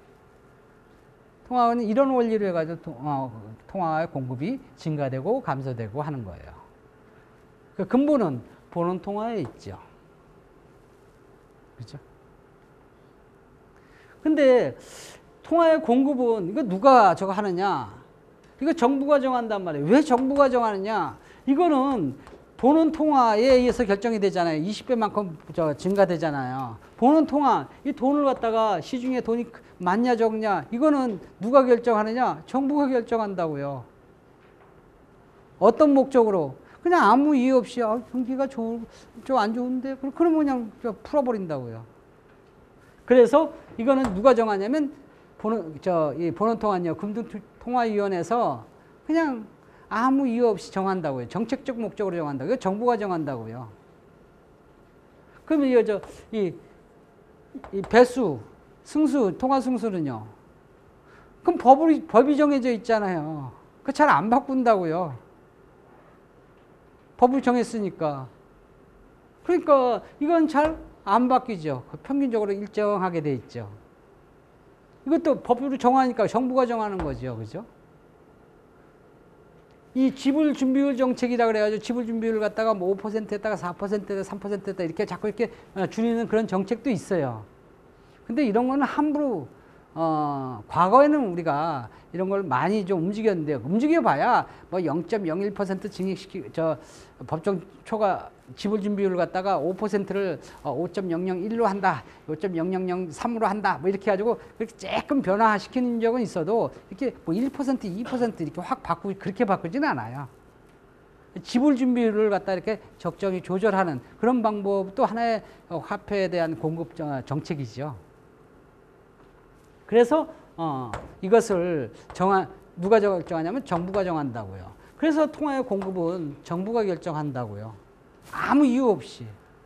통화는 이런 원리로 해가지고 통, 어, 통화의 공급이 증가되고 감소되고 하는 거예요. 그 근본은 본원 통화에 있죠. 그렇죠? 근데 통화의 공급은 이거 누가 저거 하느냐? 이거 정부가 정한단 말이에요. 왜 정부가 정하느냐? 이거는 보는 통화에 의해서 결정이 되잖아요. 이십 배만큼 저 증가되잖아요. 보는 통화, 이 돈을 갖다가 시중에 돈이 많냐 적냐 이거는 누가 결정하느냐? 정부가 결정한다고요. 어떤 목적으로? 그냥 아무 이유 없이 아, 경기가 좀 안 좋은데 그러면 그냥 풀어버린다고요. 그래서 이거는 누가 정하냐면 보는 저 이 보는 통화요 금융통화위원회에서 그냥 아무 이유 없이 정한다고요. 정책적 목적으로 정한다고요. 정부가 정한다고요. 그러면 이 저 이 이 배수, 승수, 통화 승수는요. 그럼 법이 법이 정해져 있잖아요. 그 잘 안 바꾼다고요. 법을 정했으니까. 그러니까 이건 잘 안 바뀌죠. 평균적으로 일정하게 돼 있죠. 이것도 법으로 정하니까 정부가 정하는 거죠. 그죠? 이 지불 준비율 정책이라 그래가지고 지불 준비율을 갖다가 뭐 오 퍼센트에다가 사 퍼센트에다 삼 퍼센트에다 이렇게 자꾸 이렇게 줄이는 그런 정책도 있어요. 근데 이런 거는 함부로 어, 과거에는 우리가 이런 걸 많이 좀 움직였는데 움직여봐야 뭐 영 점 영일 퍼센트 증액시키 저 법정 초과 지불 준비율을 갖다가 오 퍼센트를 오 점 영영일로 한다, 오 점 영영영삼으로 한다, 뭐 이렇게 해가지고 그렇게 조금 변화시키는 적은 있어도 이렇게 뭐 일 퍼센트, 이 퍼센트 이렇게 확 바꾸고 그렇게 바꾸지는 않아요. 지불 준비율을 갖다 이렇게 적정히 조절하는 그런 방법도 하나의 화폐에 대한 공급 정책이죠. 그래서 어, 이것을 정한 누가 결정하냐면 정부가 정한다고요. 그래서 통화의 공급은 정부가 결정한다고요. 아무 이유 없이.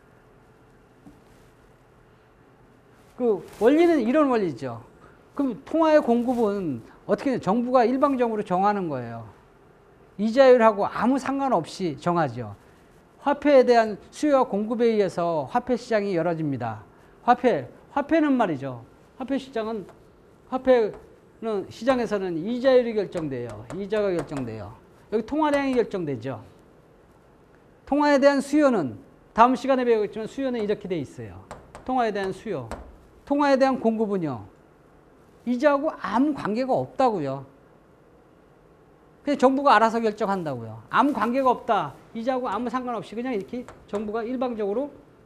그 원리는 이런 원리죠. 그럼 통화의 공급은 어떻게 정부가 일방적으로 정하는 거예요. 이자율하고 아무 상관없이 정하죠. 화폐에 대한 수요와 공급에 의해서 화폐 시장이 열어집니다. 화폐, 화폐는 말이죠. 화폐 시장은 화폐는 시장에서는 이자율이 결정돼요. 이자가 결정돼요. 여기 통화량이 결정되죠. 통화에 대한 수요는 다음 시간에 배우겠지만 수요는 이렇게 돼 있어요. 통화에 대한 수요. 통화에 대한 공급은요. 이자하고 아무 관계가 없다고요. 그냥 정부가 알아서 결정한다고요. 아무 관계가 없다. 이자하고 아무 상관없이 그냥 이렇게 정부가 일방적으로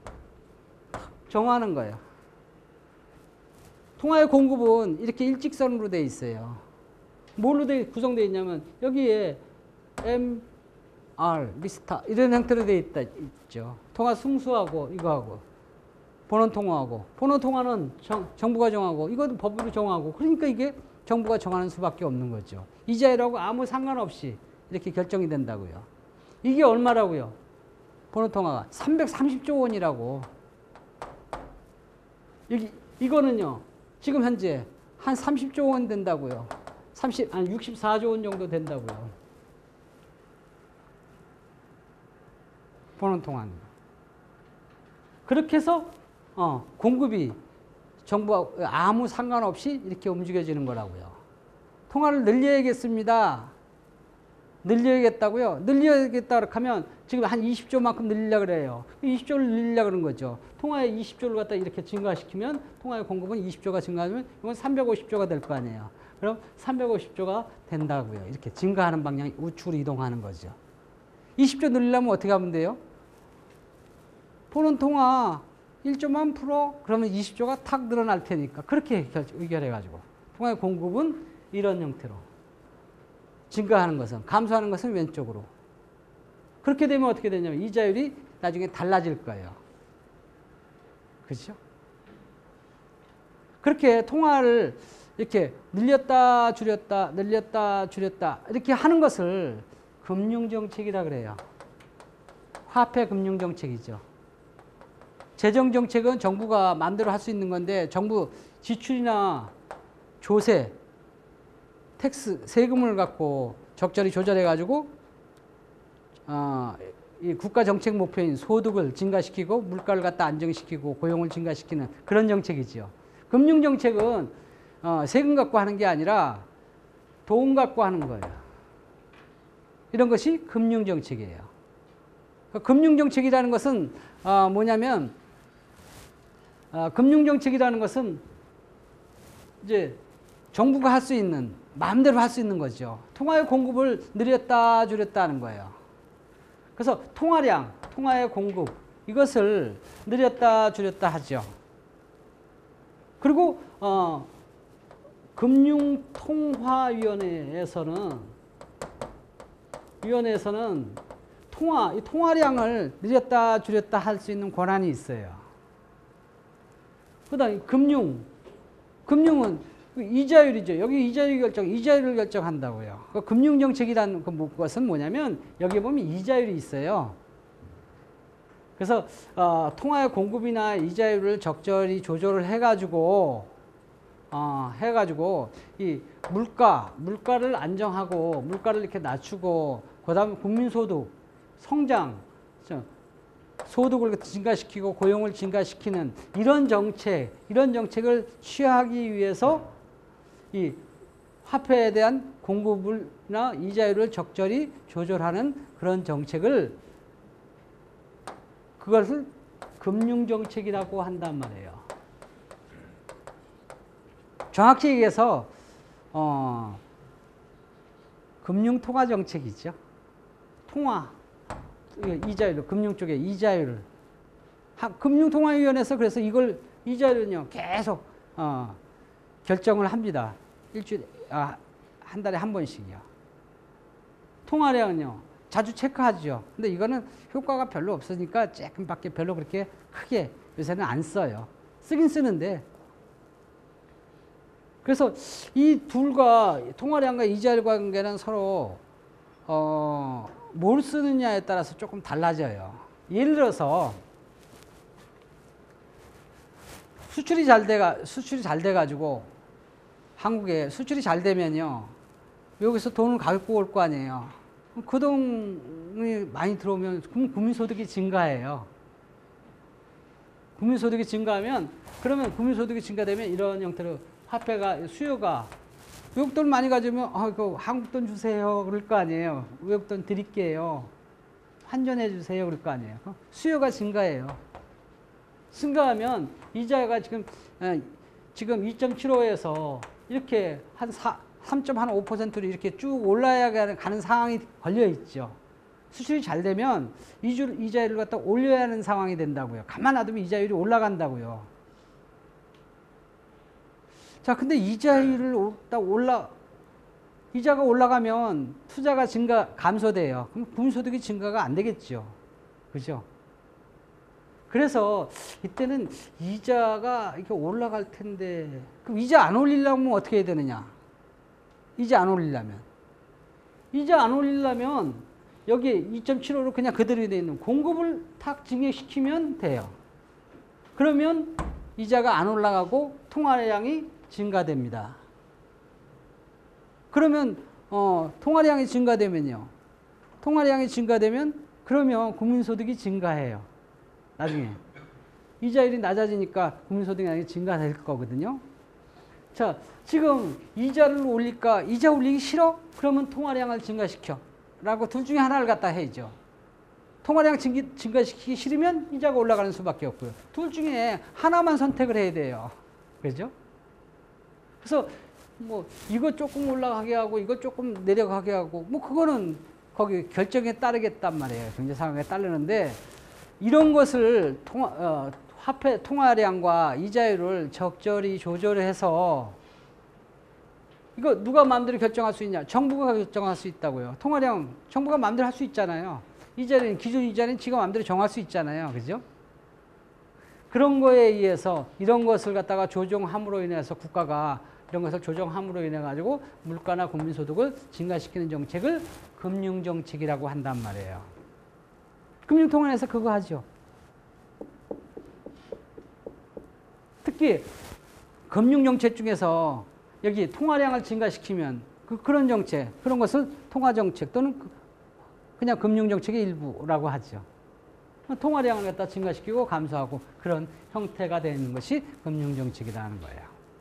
정하는 거예요. 통화의 공급은 이렇게 일직선으로 되어 있어요. 뭘로 구성되어 있냐면 여기에 M, R, 미스타 이런 형태로 되어 있다, 있죠. 통화 승수하고 이거하고 본원 통화하고 본원 통화는 정, 정부가 정하고 이것도 법으로 정하고 그러니까 이게 정부가 정하는 수밖에 없는 거죠. 이자율하고 아무 상관없이 이렇게 결정이 된다고요. 이게 얼마라고요? 본원 통화가 삼백삼십조 원이라고. 여기 이거는요. 지금 현재 한 삼십조 원 된다고요. 삼십, 아니 육십사조 원 정도 된다고요. 본원 통화는. 그렇게 해서 어, 공급이 정부와 아무 상관없이 이렇게 움직여지는 거라고요. 통화를 늘려야겠습니다. 늘려야겠다고요. 늘려야겠다 하면 지금 한 이십조만큼 늘리려고 그래요. 이십조를 늘리려고 그러는 거죠. 통화의 이십조를 갖다 이렇게 증가시키면 통화의 공급은 이십조가 증가하면 이건 삼백오십조가 될 거 아니에요. 그럼 삼백오십조가 된다고요. 이렇게 증가하는 방향 우측으로 이동하는 거죠. 이십조 늘리려면 어떻게 하면 돼요? 보는 통화 일조만 풀어 그러면 이십조가 탁 늘어날 테니까 그렇게 의결해가지고 통화의 공급은 이런 형태로 증가하는 것은 감소하는 것은 왼쪽으로 그렇게 되면 어떻게 되냐면 이자율이 나중에 달라질 거예요. 그렇죠? 그렇게 통화를 이렇게 늘렸다 줄였다 늘렸다 줄였다 이렇게 하는 것을 금융정책이라 그래요. 화폐 금융정책이죠. 재정정책은 정부가 마음대로 할 수 있는 건데 정부 지출이나 조세, 텍스, 세금을 갖고 적절히 조절해가지고 어, 이 국가 정책 목표인 소득을 증가시키고 물가를 갖다 안정시키고 고용을 증가시키는 그런 정책이죠. 금융정책은 어, 세금 갖고 하는 게 아니라 돈 갖고 하는 거예요. 이런 것이 금융정책이에요. 금융정책이라는 것은 어, 뭐냐면 어, 금융정책이라는 것은 이제 정부가 할 수 있는 마음대로 할 수 있는 거죠. 통화의 공급을 늘렸다 줄였다 하는 거예요. 그래서 통화량, 통화의 공급 이것을 늘렸다 줄였다 하죠. 그리고 어, 금융통화위원회에서는 위원회에서는 통화, 이 통화량을 늘렸다 줄였다 할 수 있는 권한이 있어요. 그다음에 금융, 금융은 이자율이죠. 여기 이자율 결정, 이자율을 결정한다고요. 그 금융정책이라는 것은 뭐냐면 여기 보면 이자율이 있어요. 그래서 어, 통화의 공급이나 이자율을 적절히 조절을 해가지고 어, 해가지고 이 물가, 물가를 안정하고 물가를 이렇게 낮추고 그다음에 국민소득, 성장, 소득을 증가시키고 고용을 증가시키는 이런 정책, 이런 정책을 취하기 위해서 이 화폐에 대한 공급이나 이자율을 적절히 조절하는 그런 정책을 그것을 금융정책이라고 한단 말이에요. 정확히 얘기해서 어, 금융통화정책이죠. 통화, 이자율, 금융 쪽에 이자율을 금융통화위원회에서 그래서 이걸 이자율은요 계속 어, 결정을 합니다. 일주일 아, 한 달에 한 번씩이요. 통화량은요 자주 체크하죠. 근데 이거는 효과가 별로 없으니까 조금밖에 별로 그렇게 크게 요새는 안 써요. 쓰긴 쓰는데. 그래서 이 둘과 통화량과 이자율 관계는 서로 어, 뭘 쓰느냐에 따라서 조금 달라져요. 예를 들어서 수출이 잘 돼가 수출이 잘 돼가지고 한국에 수출이 잘 되면요 여기서 돈을 갖고 올 거 아니에요. 그 돈이 많이 들어오면 국민소득이 증가해요. 국민소득이 증가하면 그러면 국민소득이 증가되면 이런 형태로 화폐가 수요가 외국 돈 많이 가지면 아, 그 한국 돈 주세요 그럴 거 아니에요. 외국 돈 드릴게요. 환전해 주세요 그럴 거 아니에요. 수요가 증가해요. 증가하면 이자가 지금 에, 지금 이 점 칠오에서 이렇게 한 삼 점 오 퍼센트로 이렇게 쭉 올라야 가는 상황이 걸려 있죠. 수출이 잘 되면 이주, 이자율을 갖다 올려야 하는 상황이 된다고요. 가만 놔두면 이자율이 올라간다고요. 자, 근데 이자율을 딱 올라, 이자가 올라가면 투자가 증가, 감소돼요. 그럼 국민소득이 증가가 안 되겠죠. 그죠? 그래서 이때는 이자가 이렇게 올라갈 텐데, 그럼 이자 안 올리려면 어떻게 해야 되느냐? 이자 안 올리려면. 이자 안 올리려면 여기 이 점 칠오로 그냥 그대로 돼 있는 공급을 탁 증액시키면 돼요. 그러면 이자가 안 올라가고 통화량이 증가됩니다. 그러면 어, 통화량이 증가되면요. 통화량이 증가되면 그러면 국민소득이 증가해요. 나중에. 이자율이 낮아지니까 국민소득이 증가될 거거든요. 자, 지금 이자를 올릴까? 이자 올리기 싫어? 그러면 통화량을 증가시켜. 라고 둘 중에 하나를 갖다 해야죠. 통화량 증가시키기 싫으면 이자가 올라가는 수밖에 없고요. 둘 중에 하나만 선택을 해야 돼요. 그죠? 그래서 뭐 이거 조금 올라가게 하고 이거 조금 내려가게 하고 뭐 그거는 거기 결정에 따르겠단 말이에요. 경제 상황에 따르는데 이런 것을 통화, 어, 화폐 통화량과 이자율을 적절히 조절해서 이거 누가 마음대로 결정할 수 있냐? 정부가 결정할 수 있다고요. 통화량 정부가 마음대로 할 수 있잖아요. 이자는 기준 이자는 지가 마음대로 정할 수 있잖아요. 그죠? 그런 거에 의해서 이런 것을 갖다가 조정함으로 인해서 국가가 이런 것을 조정함으로 인해 가지고 물가나 국민소득을 증가시키는 정책을 금융정책이라고 한단 말이에요. 금융통화에서 그거 하죠. 특히 금융정책 중에서 여기 통화량을 증가시키면 그, 그런 정책, 그런 것을 통화정책 또는 그냥 금융정책의 일부라고 하죠. 통화량을 갖다 증가시키고 감소하고 그런 형태가 되는 것이 금융정책이라는 거예요.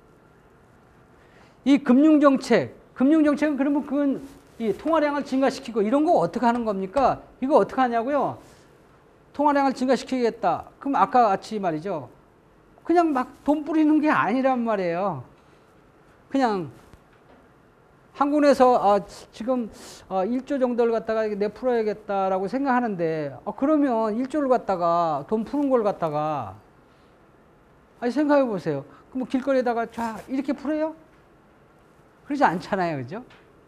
이 금융정책, 금융정책은 그러면 그건 이 통화량을 증가시키고 이런 거 어떻게 하는 겁니까? 이거 어떻게 하냐고요? 통화량을 증가시키겠다. 그럼 아까 같이 말이죠. 그냥 막 돈 뿌리는 게 아니란 말이에요. 그냥 한국에서 아, 지금 아, 일 조 정도를 갖다가 내 풀어야겠다라고 생각하는데 아, 그러면 일 조를 갖다가 돈 푸는 걸 갖다가 아니 생각해 보세요. 그럼 길거리에다가 쫙 이렇게 풀어요? 그러지 않잖아요. 그죠?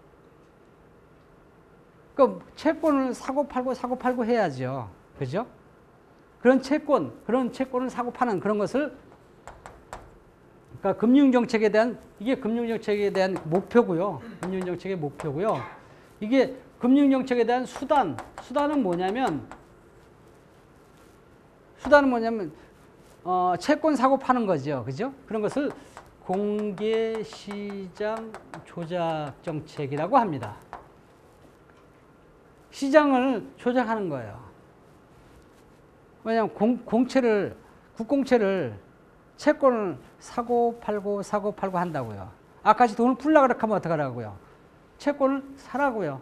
그 채권을 사고 팔고 사고 팔고 해야죠. 그죠? 그런 채권, 그런 채권을 사고 파는 그런 것을 그러니까 금융정책에 대한 이게 금융정책에 대한 목표고요. 금융정책의 목표고요. 이게 금융정책에 대한 수단, 수단은 뭐냐면 수단은 뭐냐면 어, 채권 사고 파는 거죠. 그죠? 그런 것을 공개시장 조작정책이라고 합니다. 시장을 조작하는 거예요. 왜냐하면 공, 공채를, 국공채를 채권을 사고 팔고 사고 팔고 한다고요. 아까지 돈을 풀려고 하면 어떡하라고요? 채권을 사라고요.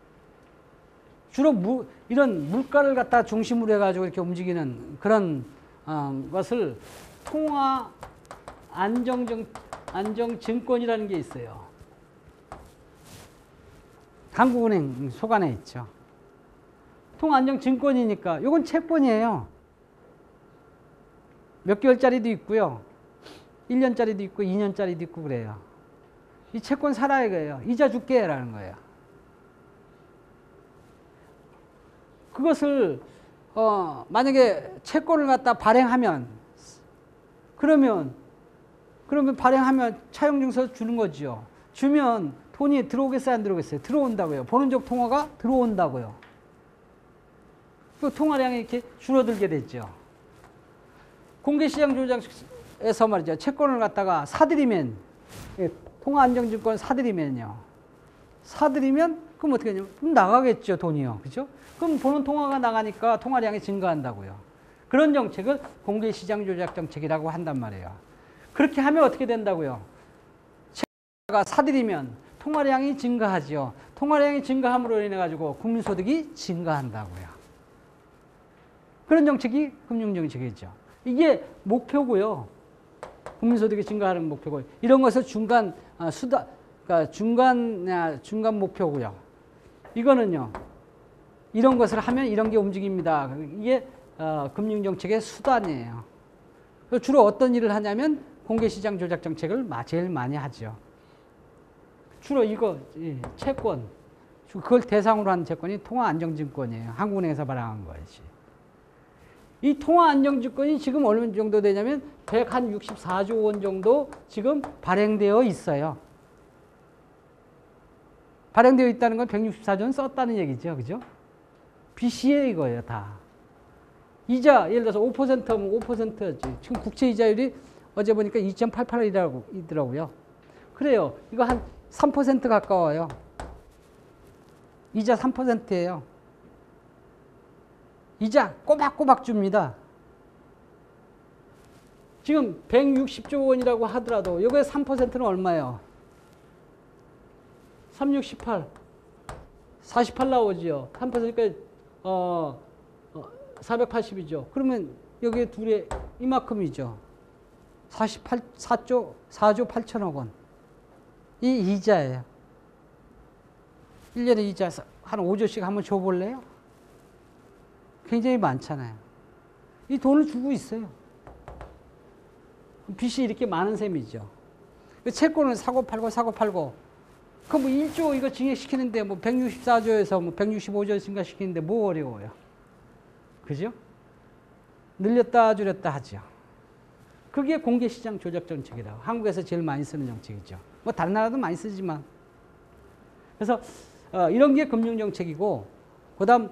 주로 무, 이런 물가를 갖다 중심으로 해가지고 이렇게 움직이는 그런 어, 것을 통화 안정정, 안정증권이라는 게 있어요. 한국은행 소관에 있죠. 통화안정증권이니까 이건 채권이에요. 몇 개월짜리도 있고요. 일 년짜리도 있고 이 년짜리도 있고 그래요. 이 채권 사라 이거예요. 이자 줄게 라는 거예요. 그것을 어, 만약에 채권을 갖다 발행하면 그러면 그러면 발행하면 차용증서 주는 거죠. 주면 돈이 들어오겠어요, 안 들어오겠어요? 들어온다고요. 본원적 통화가 들어온다고요. 그 통화량이 이렇게 줄어들게 됐죠. 공개시장 조작에서 말이죠. 채권을 갖다가 사들이면, 통화안정증권 사들이면요. 사들이면, 그럼 어떻게 하냐면, 그럼 나가겠죠, 돈이요. 그죠? 그럼 본원 통화가 나가니까 통화량이 증가한다고요. 그런 정책을 공개시장 조작 정책이라고 한단 말이에요. 그렇게 하면 어떻게 된다고요? 채권을 사들이면 통화량이 증가하죠. 통화량이 증가함으로 인해 가지고 국민소득이 증가한다고요. 그런 정책이 금융정책이죠. 이게 목표고요. 국민소득이 증가하는 목표고요. 이런 것을 중간 수다, 그러니까 중간 중간 목표고요. 이거는요. 이런 것을 하면 이런 게 움직입니다. 이게 어, 금융정책의 수단이에요. 주로 어떤 일을 하냐면 공개시장 조작 정책을 제일 많이 하죠. 주로 이거 채권, 그걸 대상으로 하는 채권이 통화안정증권이에요. 한국은행에서 발행한 거지. 이 통화안정증권이 지금 어느 정도 되냐면 백육십사조 원 정도 지금 발행되어 있어요. 발행되어 있다는 건 백육십사조 원 썼다는 얘기죠. 그죠? 빚이에요, 이거예요, 다. 이자, 예를 들어서 오 퍼센트면 오 퍼센트였지. 지금 국채 이자율이 어제 보니까 이 점 팔팔이더라고요. 그래요. 이거 한 삼 퍼센트 가까워요. 이자 삼 퍼센트예요. 이자 꼬박꼬박 줍니다. 지금 백육십조 원이라고 하더라도 여기에 삼 퍼센트는 얼마예요? 삼백육십팔. 사십팔 나오지요. 삼 퍼센트니까 어, 어, 사백팔십이죠. 그러면 여기에 둘에 이만큼이죠. 사십팔, 사조, 사조 팔천억 원. 이 이자예요. 일 년에 이자 한 오조씩 한번 줘볼래요? 굉장히 많잖아요. 이 돈을 주고 있어요. 빚이 이렇게 많은 셈이죠. 채권을 사고 팔고 사고 팔고. 그럼 뭐 일 조 이거 증액시키는데 뭐 백육십사조에서 뭐 백육십오조 증가시키는데 뭐 어려워요. 그죠? 늘렸다 줄였다 하죠. 그게 공개시장 조작 정책이라고. 한국에서 제일 많이 쓰는 정책이죠. 뭐 다른 나라도 많이 쓰지만. 그래서 어, 이런 게 금융정책이고 그 다음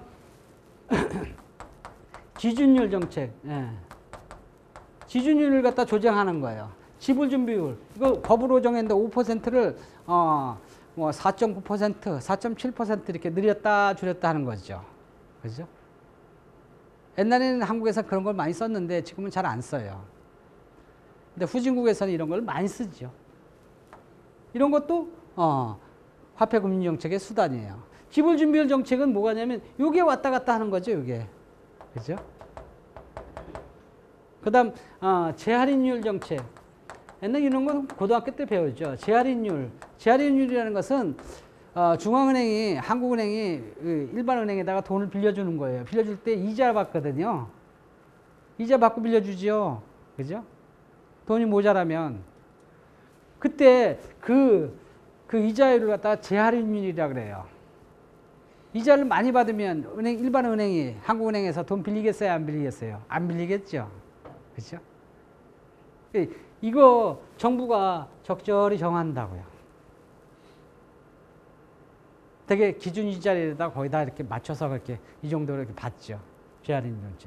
지준율 정책. 예. 지준율을 갖다 조정하는 거예요. 지불준비율. 이거 법으로 정했는데 오 퍼센트를 어, 뭐 사 점 구 퍼센트, 사 점 칠 퍼센트 이렇게 늘렸다 줄였다 하는 거죠. 그죠? 옛날에는 한국에서 그런 걸 많이 썼는데 지금은 잘 안 써요. 근데 후진국에서는 이런 걸 많이 쓰죠. 이런 것도 어, 화폐금융정책의 수단이에요. 지불준비율 정책은 뭐가냐면 요게 왔다 갔다 하는 거죠. 요게. 그죠? 그 다음 어, 재할인율 정책. 옛날 이런 건 고등학교 때 배웠죠. 재할인율. 재할인율이라는 것은 어, 중앙은행이, 한국은행이 일반은행에다가 돈을 빌려주는 거예요. 빌려줄 때 이자 받거든요. 이자 받고 빌려주지요. 그죠? 돈이 모자라면. 그때 그, 그 이자율을 갖다가 재할인율이라 그래요. 이자를 많이 받으면 은행, 일반 은행이, 한국은행에서 돈 빌리겠어요? 안 빌리겠어요? 안 빌리겠죠. 그죠? 이거 정부가 적절히 정한다고요. 되게 기준 이자리에다 거기다 이렇게 맞춰서 그렇게 이 정도로 이렇게 받죠. 재할인율제.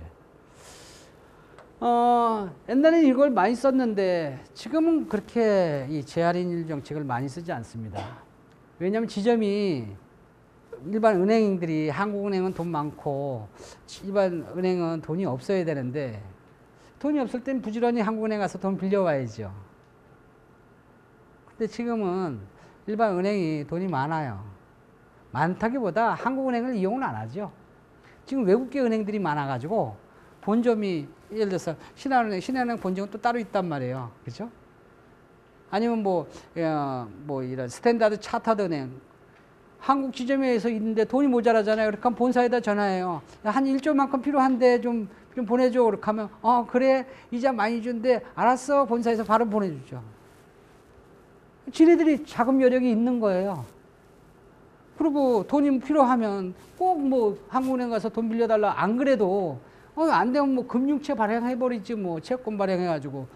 어, 옛날에는 이걸 많이 썼는데 지금은 그렇게 이 재할인율 정책을 많이 쓰지 않습니다. 왜냐하면 지점이 일반 은행들이 한국은행은 돈 많고 일반 은행은 돈이 없어야 되는데 돈이 없을 땐 부지런히 한국은행 가서 돈 빌려와야죠. 근데 지금은 일반 은행이 돈이 많아요. 많다기보다 한국은행을 이용을 안 하죠. 지금 외국계 은행들이 많아가지고 본점이 예를 들어서 신한은행, 신한은행 본점은 또 따로 있단 말이에요. 그렇죠? 아니면 뭐, 어, 뭐 이런 스탠다드 차타드 은행 한국 지점에서 있는데 돈이 모자라잖아요. 그렇게 하면 본사에다 전화해요. 한 일 조만큼 필요한데 좀, 좀 보내줘. 그렇게 하면 어 그래 이자 많이 준대. 알았어. 본사에서 바로 보내주죠. 지네들이 자금 여력이 있는 거예요. 그리고 돈이 필요하면 꼭 뭐 한국은행 가서 돈 빌려달라 안 그래도 어, 안 되면 뭐 금융채 발행해버리지 뭐 채권 발행해가지고.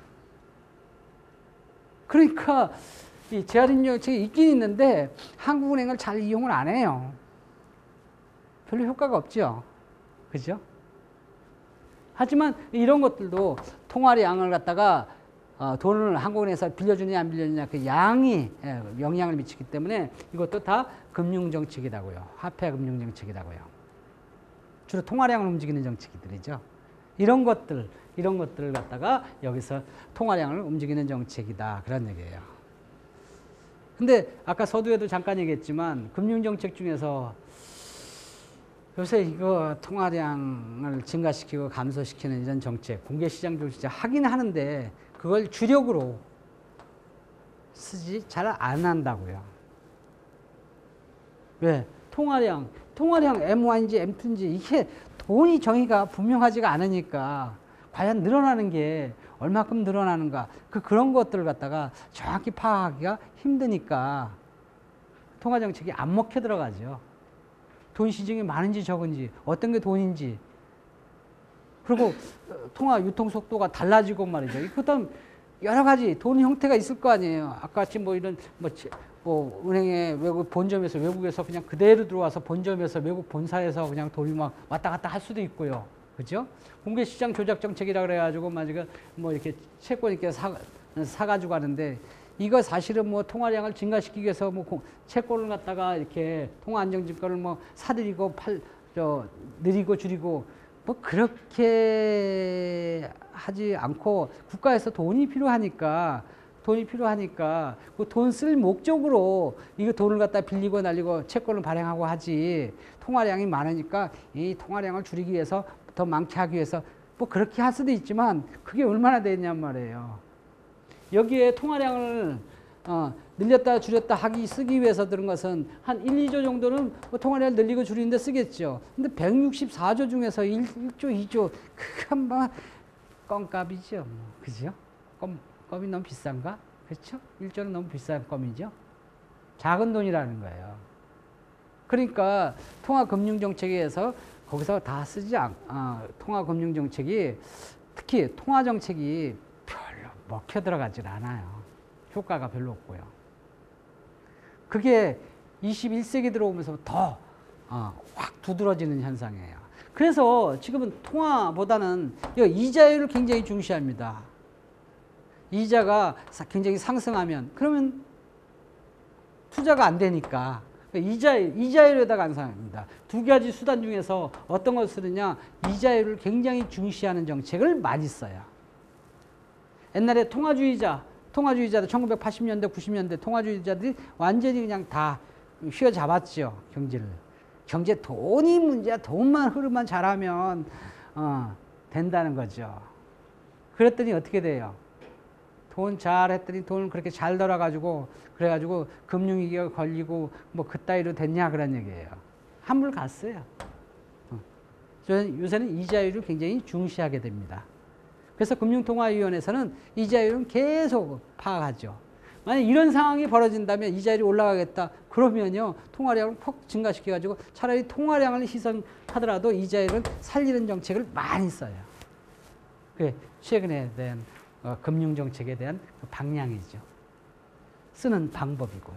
그러니까 이 재할인율 정책이 있긴 있는데 한국은행을 잘 이용을 안 해요. 별로 효과가 없죠. 그죠? 하지만 이런 것들도 통화량을 갖다가 어, 돈을 한국은행에서 빌려주느냐 안 빌려주느냐 그 양이 예, 영향을 미치기 때문에 이것도 다 금융정책이라고요. 화폐 금융정책이라고요. 주로 통화량을 움직이는 정책이들이죠. 이런 것들, 이런 것들을 갖다가 여기서 통화량을 움직이는 정책이다. 그런 얘기예요. 근데 아까 서두에도 잠깐 얘기했지만 금융정책 중에서 요새 이거 통화량을 증가시키고 감소시키는 이런 정책, 공개시장 조직 하긴 하는데 그걸 주력으로 쓰지 잘 안 한다고요. 왜? 통화량, 통화량 엠 원인지 엠 투인지 이게 돈이 정의가 분명하지가 않으니까 과연 늘어나는 게 얼마큼 늘어나는가 그 그런 것들을 갖다가 정확히 파악하기가 힘드니까 통화정책이 안 먹혀 들어가죠. 돈 시중이 많은지 적은지 어떤 게 돈인지 그리고 통화 유통 속도가 달라지고 말이죠. 그다음 여러 가지 돈 형태가 있을 거 아니에요. 아까 같이 뭐 이런 뭐, 뭐 은행에 외국 본점에서 외국에서 그냥 그대로 들어와서 본점에서 외국 본사에서 그냥 돈이 막 왔다 갔다 할 수도 있고요. 그죠? 공개시장 조작 정책이라 그래가지고 막 뭐 이렇게 채권 이렇게 사 사가지고 가는데 이거 사실은 뭐 통화량을 증가시키기 위해서 뭐 채권을 갖다가 이렇게 통화 안정증권을 뭐 사들이고 팔 저 느리고 줄이고 뭐 그렇게 하지 않고 국가에서 돈이 필요하니까 돈이 필요하니까 그 돈 쓸 목적으로 이거 돈을 갖다 빌리고 날리고 채권을 발행하고 하지 통화량이 많으니까 이 통화량을 줄이기 위해서 더 많게 하기 위해서 뭐 그렇게 할 수도 있지만 그게 얼마나 되냔 말이에요. 여기에 통화량을 어, 늘렸다 줄였다 하기 쓰기 위해서 들은 것은 한 일, 이조 정도는 뭐 통화량을 늘리고 줄이는데 쓰겠죠. 근데 백육십사조 중에서 일, 일조, 이조 그건 뭐 껌값이죠. 뭐. 그죠? 껌, 껌이 너무 비싼가? 그렇죠? 일조는 너무 비싼 껌이죠. 작은 돈이라는 거예요. 그러니까 통화금융정책에서 거기서 다 쓰지 않, 어, 통화금융정책이 특히 통화정책이 별로 먹혀 들어가질 않아요. 효과가 별로 없고요. 그게 이십일 세기 들어오면서 더 어, 확 두드러지는 현상이에요. 그래서 지금은 통화보다는 이자율을 굉장히 중시합니다. 이자가 굉장히 상승하면 그러면 투자가 안 되니까 이자율, 이자율에다가 안 상합니다. 두 가지 수단 중에서 어떤 걸 쓰느냐 이자율을 굉장히 중시하는 정책을 많이 써요. 옛날에 통화주의자 통화주의자들 천구백팔십 년대 구십 년대 통화주의자들이 완전히 그냥 다 휘어잡았죠. 경제를. 경제 돈이 문제야. 돈만 흐름만 잘하면 어, 된다는 거죠. 그랬더니 어떻게 돼요? 돈 잘했더니 돈을 그렇게 잘 벌어가지고 그래가지고 금융위기가 걸리고 뭐 그따위로 됐냐 그런 얘기예요. 한물 갔어요. 어. 요새는 이자율을 굉장히 중시하게 됩니다. 그래서 금융통화위원회에서는 이자율은 계속 파악하죠. 만약 이런 상황이 벌어진다면 이자율이 올라가겠다. 그러면요 통화량을 퍽 증가시켜가지고 차라리 통화량을 희생하더라도 이자율은 살리는 정책을 많이 써요. 그게 최근에 대한 어, 금융정책에 대한 그 방향이죠. 쓰는 방법이고요.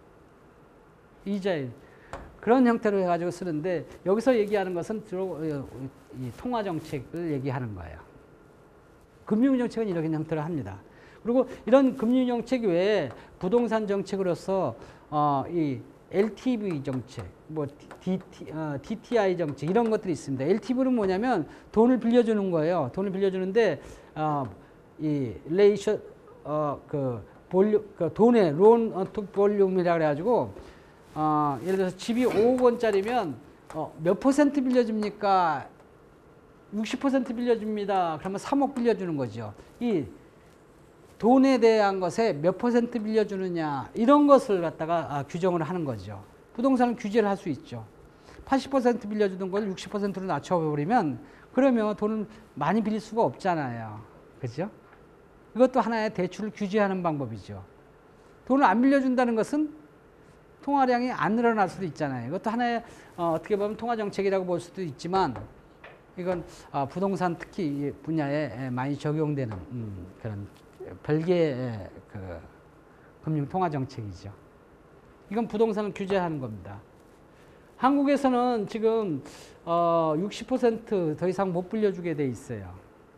이자율 그런 형태로 해가지고 쓰는데 여기서 얘기하는 것은 주로 이 통화정책을 얘기하는 거예요. 금융정책은 이런 형태로 합니다. 그리고 이런 금융정책 외에 부동산 정책으로서 어, 이 엘티브이 정책, 뭐 디티, 어, 디티아이 정책 이런 것들이 있습니다. 엘티브이는 뭐냐면 돈을 빌려주는 거예요. 돈을 빌려주는데 어, 이 레이셔 어, 그 볼륨 그 돈의 론 투 볼륨이라 그래가지고 어, 예를 들어서 집이 오억 원짜리면 어, 몇 퍼센트 빌려줍니까? 육십 퍼센트 빌려줍니다. 그러면 삼억 빌려주는 거죠. 이 돈에 대한 것에 몇 퍼센트 빌려주느냐 이런 것을 갖다가 아, 규정을 하는 거죠. 부동산은 규제를 할 수 있죠. 팔십 퍼센트 빌려주던 걸 육십 퍼센트로 낮춰버리면 그러면 돈을 많이 빌릴 수가 없잖아요. 그죠? 이것도 하나의 대출을 규제하는 방법이죠. 돈을 안 빌려준다는 것은 통화량이 안 늘어날 수도 있잖아요. 이것도 하나의 어, 어떻게 보면 통화정책이라고 볼 수도 있지만 이건 어, 부동산 특히 분야에 많이 적용되는 음, 그런 별개의 그 금융통화정책이죠. 이건 부동산을 규제하는 겁니다. 한국에서는 지금 어, 육십 퍼센트 더 이상 못 빌려주게 돼 있어요.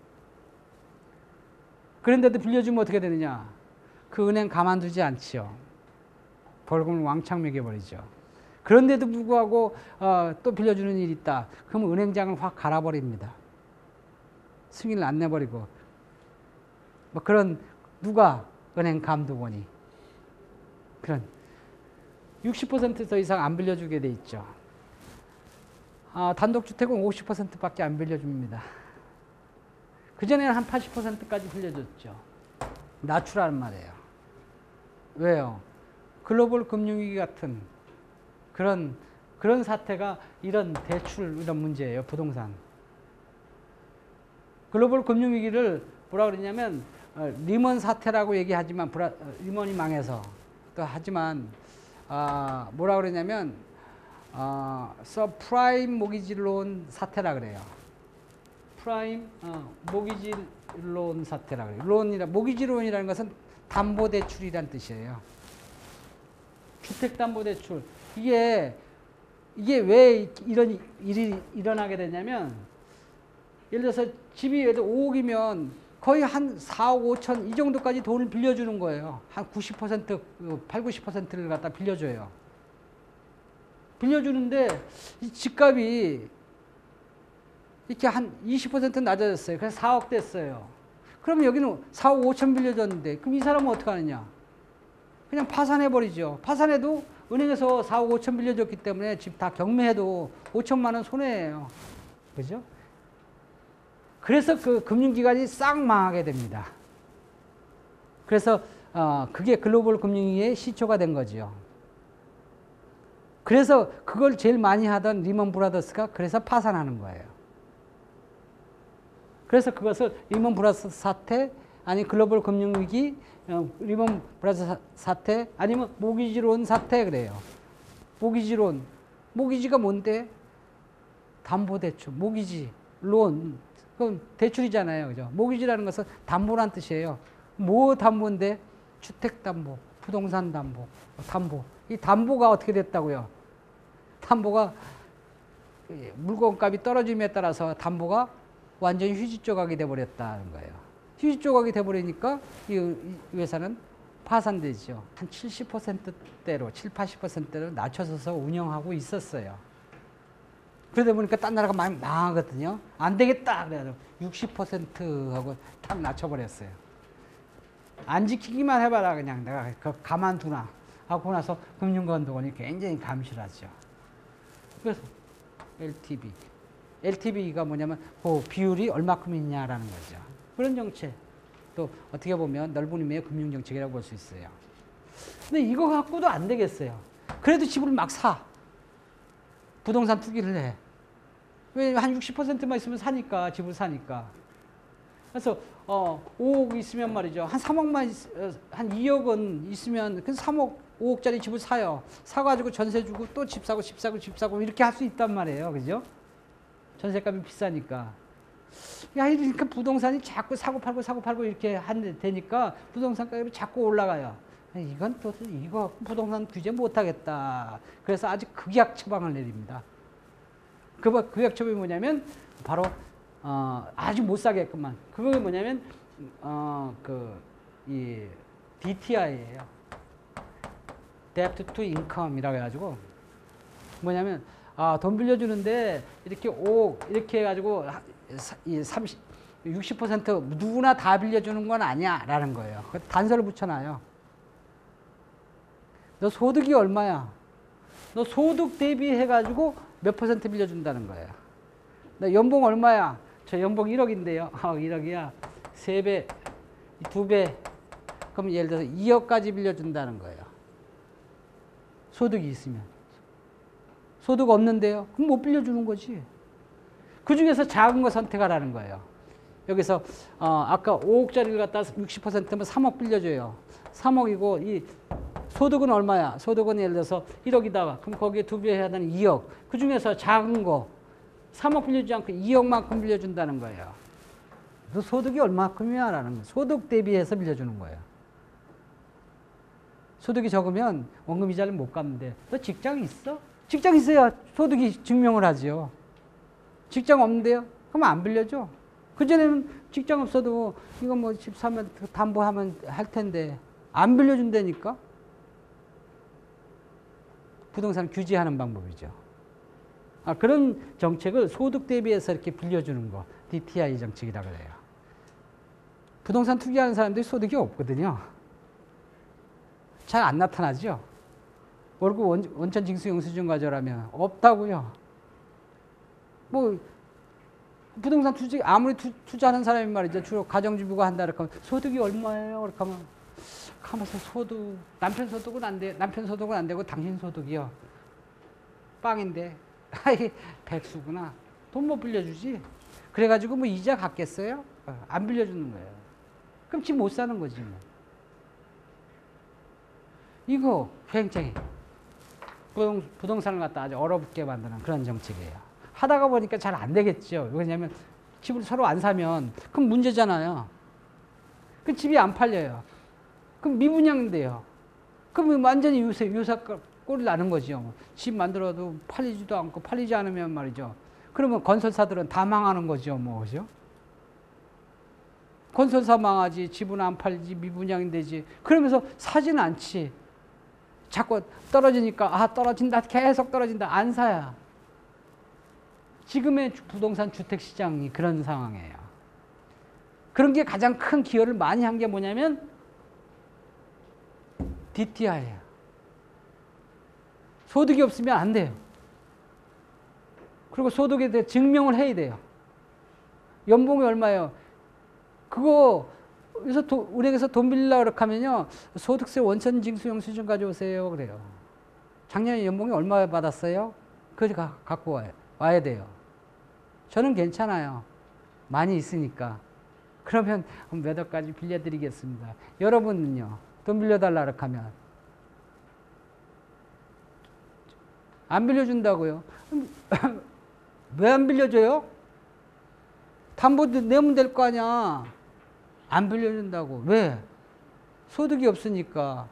그런데도 빌려주면 어떻게 되느냐? 그 은행 가만두지 않지요. 벌금을 왕창 매겨버리죠. 그런데도 불구하고 어, 또 빌려주는 일이 있다. 그러면 은행장을 확 갈아버립니다. 승인을 안 내버리고. 뭐 그런 누가 은행 감독원이 그런 육십 퍼센트 더 이상 안 빌려주게 돼 있죠. 아, 단독주택은 오십 퍼센트밖에 안 빌려줍니다. 그전에는 한 팔십 퍼센트까지 빌려줬죠. 낮추라는 말이에요. 왜요? 글로벌 금융위기 같은 그런 그런 사태가 이런 대출 이런 문제예요. 부동산. 글로벌 금융위기를 뭐라 그러냐면 어, 리먼 사태라고 얘기하지만 브라, 어, 리먼이 망해서 또 하지만 어, 뭐라 그러냐면 어, 서프라임 모기지 론 사태라 그래요. 프라임 어, 모기지 론 사태라 그래요. 론이라 모기지 론이라는 것은 담보 대출이란 뜻이에요. 주택 담보 대출. 이게 이게 왜 이런 일이 일어나게 되냐면 예를 들어서 집이 오억이면 거의 한 사억 오천 이 정도까지 돈을 빌려주는 거예요. 한 구십 퍼센트, 팔, 구십 퍼센트를 갖다 빌려줘요. 빌려주는데 이 집값이 이렇게 한 이십 퍼센트 낮아졌어요. 그래서 사억 됐어요. 그럼 여기는 사억 오천 빌려줬는데 그럼 이 사람은 어떻게 하느냐? 그냥 파산해버리죠. 파산해도 은행에서 사억 오천 빌려줬기 때문에 집 다 경매해도 오천만 원 손해예요. 그죠? 그래서 그 금융기관이 싹 망하게 됩니다. 그래서 어, 그게 글로벌 금융위기의 시초가 된 거죠. 그래서 그걸 제일 많이 하던 리먼 브라더스가 그래서 파산하는 거예요. 그래서 그것을 리먼 브라더스 사태, 아니 글로벌 금융위기, 어, 리먼 브라더스 사태, 아니면 모기지론 사태 그래요. 모기지론. 모기지가 뭔데? 담보대출, 모기지, 론. 그건 대출이잖아요. 그죠? 모기지라는 것은 담보란 뜻이에요. 뭐 담보인데? 주택담보, 부동산 담보, 담보. 이 담보가 어떻게 됐다고요? 담보가 물건값이 떨어짐에 따라서 담보가 완전히 휴지 조각이 돼버렸다는 거예요. 휴지 조각이 돼버리니까 이 회사는 파산되죠. 한 칠십 퍼센트대로, 칠, 팔십 퍼센트대로 낮춰서 운영하고 있었어요. 그러다 보니까 딴 나라가 많이 망하거든요. 안 되겠다 그래가지고 육십 퍼센트하고 탁 낮춰버렸어요. 안 지키기만 해봐라 그냥 내가 가만두나 하고 나서 금융감독원이 굉장히 감시하죠. 그래서 엘티브이. 엘티브이가 뭐냐면 그 비율이 얼마큼이냐라는 거죠. 그런 정책. 또 어떻게 보면 넓은 의미의 금융정책이라고 볼 수 있어요. 근데 이거 갖고도 안 되겠어요. 그래도 집을 막 사. 부동산 투기를 해. 왜 한 육십 퍼센트만 있으면 사니까, 집을 사니까. 그래서 어, 오억 있으면 말이죠. 한 삼억만, 있, 한 이억 원 있으면 그 삼억, 오억짜리 집을 사요. 사가지고 전세 주고 또 집 사고, 집 사고, 집 사고 이렇게 할 수 있단 말이에요. 그죠? 전세값이 비싸니까. 야, 이러니까 부동산이 자꾸 사고 팔고 사고 팔고 이렇게 한 되니까 부동산 가격이 자꾸 올라가요. 이건 또 이거 부동산 규제 못하겠다. 그래서 아주 극약 처방을 내립니다. 그 극약 처방이 뭐냐면 바로 어, 아주 못 사게끔만. 그게 뭐냐면 어, 그 이 디티아이예요. Debt to Income이라고 해가지고 뭐냐면 아, 돈 빌려주는데 이렇게 오억 이렇게 해가지고 이 삼십, 육십 퍼센트 누구나 다 빌려주는 건 아니야 라는 거예요. 단서를 붙여놔요. 너 소득이 얼마야? 너 소득 대비해가지고 몇 퍼센트 빌려준다는 거예요. 너 연봉 얼마야? 저 연봉 일억인데요. 아, 일억이야. 세 배, 두 배. 그럼 예를 들어서 이억까지 빌려준다는 거예요. 소득이 있으면. 소득 없는데요? 그럼 못 빌려주는 거지. 그 중에서 작은 거 선택하라는 거예요. 여기서 어, 아까 오억짜리를 갖다 육십 퍼센트면 삼억 빌려줘요. 삼억이고 이 소득은 얼마야? 소득은 예를 들어서 일억이다. 그럼 거기에 두 배 해야 되는 이억. 그 중에서 작은 거 삼억 빌려주지 않고 이억만큼 빌려준다는 거예요. 너 소득이 얼마큼이야? 라는 거예요. 소득 대비해서 빌려주는 거예요. 소득이 적으면 원금 이자를 못 갚는데 너 직장 있어? 직장 있어야 소득이 증명을 하죠. 직장 없는데요? 그럼 안 빌려줘. 그전에는 직장 없어도 이거 뭐 집 사면 담보하면 할 텐데 안 빌려준다니까? 부동산 규제하는 방법이죠. 아, 그런 정책을 소득 대비해서 이렇게 빌려주는 거, 디티아이 정책이라고 해요. 부동산 투기하는 사람들이 소득이 없거든요. 잘 안 나타나죠. 월급 원, 원천 징수 영수증 가져라면 없다고요. 뭐 부동산 투자 아무리 투, 투자하는 사람이 말이죠. 주로 가정주부가 한다 그러면 소득이 얼마예요? 그렇게 하면 가면서 소득 남편 소득은 안 돼. 남편 소득은 안 되고 당신 소득이요. 빵인데 아이 백수구나. 돈 못 빌려주지. 그래가지고 뭐 이자 갚겠어요? 안 빌려주는 거예요. 그럼 집 못 사는 거지 뭐. 이거 굉장히 부동, 부동산을 갖다 아주 어렵게 만드는 그런 정책이에요. 하다가 보니까 잘 안 되겠죠. 왜냐하면 집을 서로 안 사면 그럼 문제잖아요. 그 집이 안 팔려요. 그럼 미분양인데요. 그럼 완전히 유세, 유사 꼴이 나는 거죠. 집 만들어도 팔리지도 않고 팔리지 않으면 말이죠. 그러면 건설사들은 다 망하는 거죠. 뭐, 그죠? 건설사 망하지, 집은 안 팔리지, 미분양이 되지. 그러면서 사지는 않지. 자꾸 떨어지니까, 아, 떨어진다, 계속 떨어진다. 안 사야. 지금의 부동산 주택 시장이 그런 상황이에요. 그런 게 가장 큰 기여를 많이 한 게 뭐냐면 디티아이예요. 소득이 없으면 안 돼요. 그리고 소득에 대해 증명을 해야 돼요. 연봉이 얼마예요? 그거 그래서 은행에서 돈 빌리려고 그렇게 하면요. 소득세 원천 징수 영수증 가져오세요. 그래요. 작년에 연봉이 얼마 받았어요? 그거 갖고 와야, 와야 돼요. 저는 괜찮아요. 많이 있으니까. 그러면 몇 억까지 빌려드리겠습니다. 여러분은요. 돈 빌려달라 그렇게 하면 안 빌려준다고요. 왜 안 빌려줘요? 담보 내면 될 거 아니야. 안 빌려준다고. 왜? 소득이 없으니까.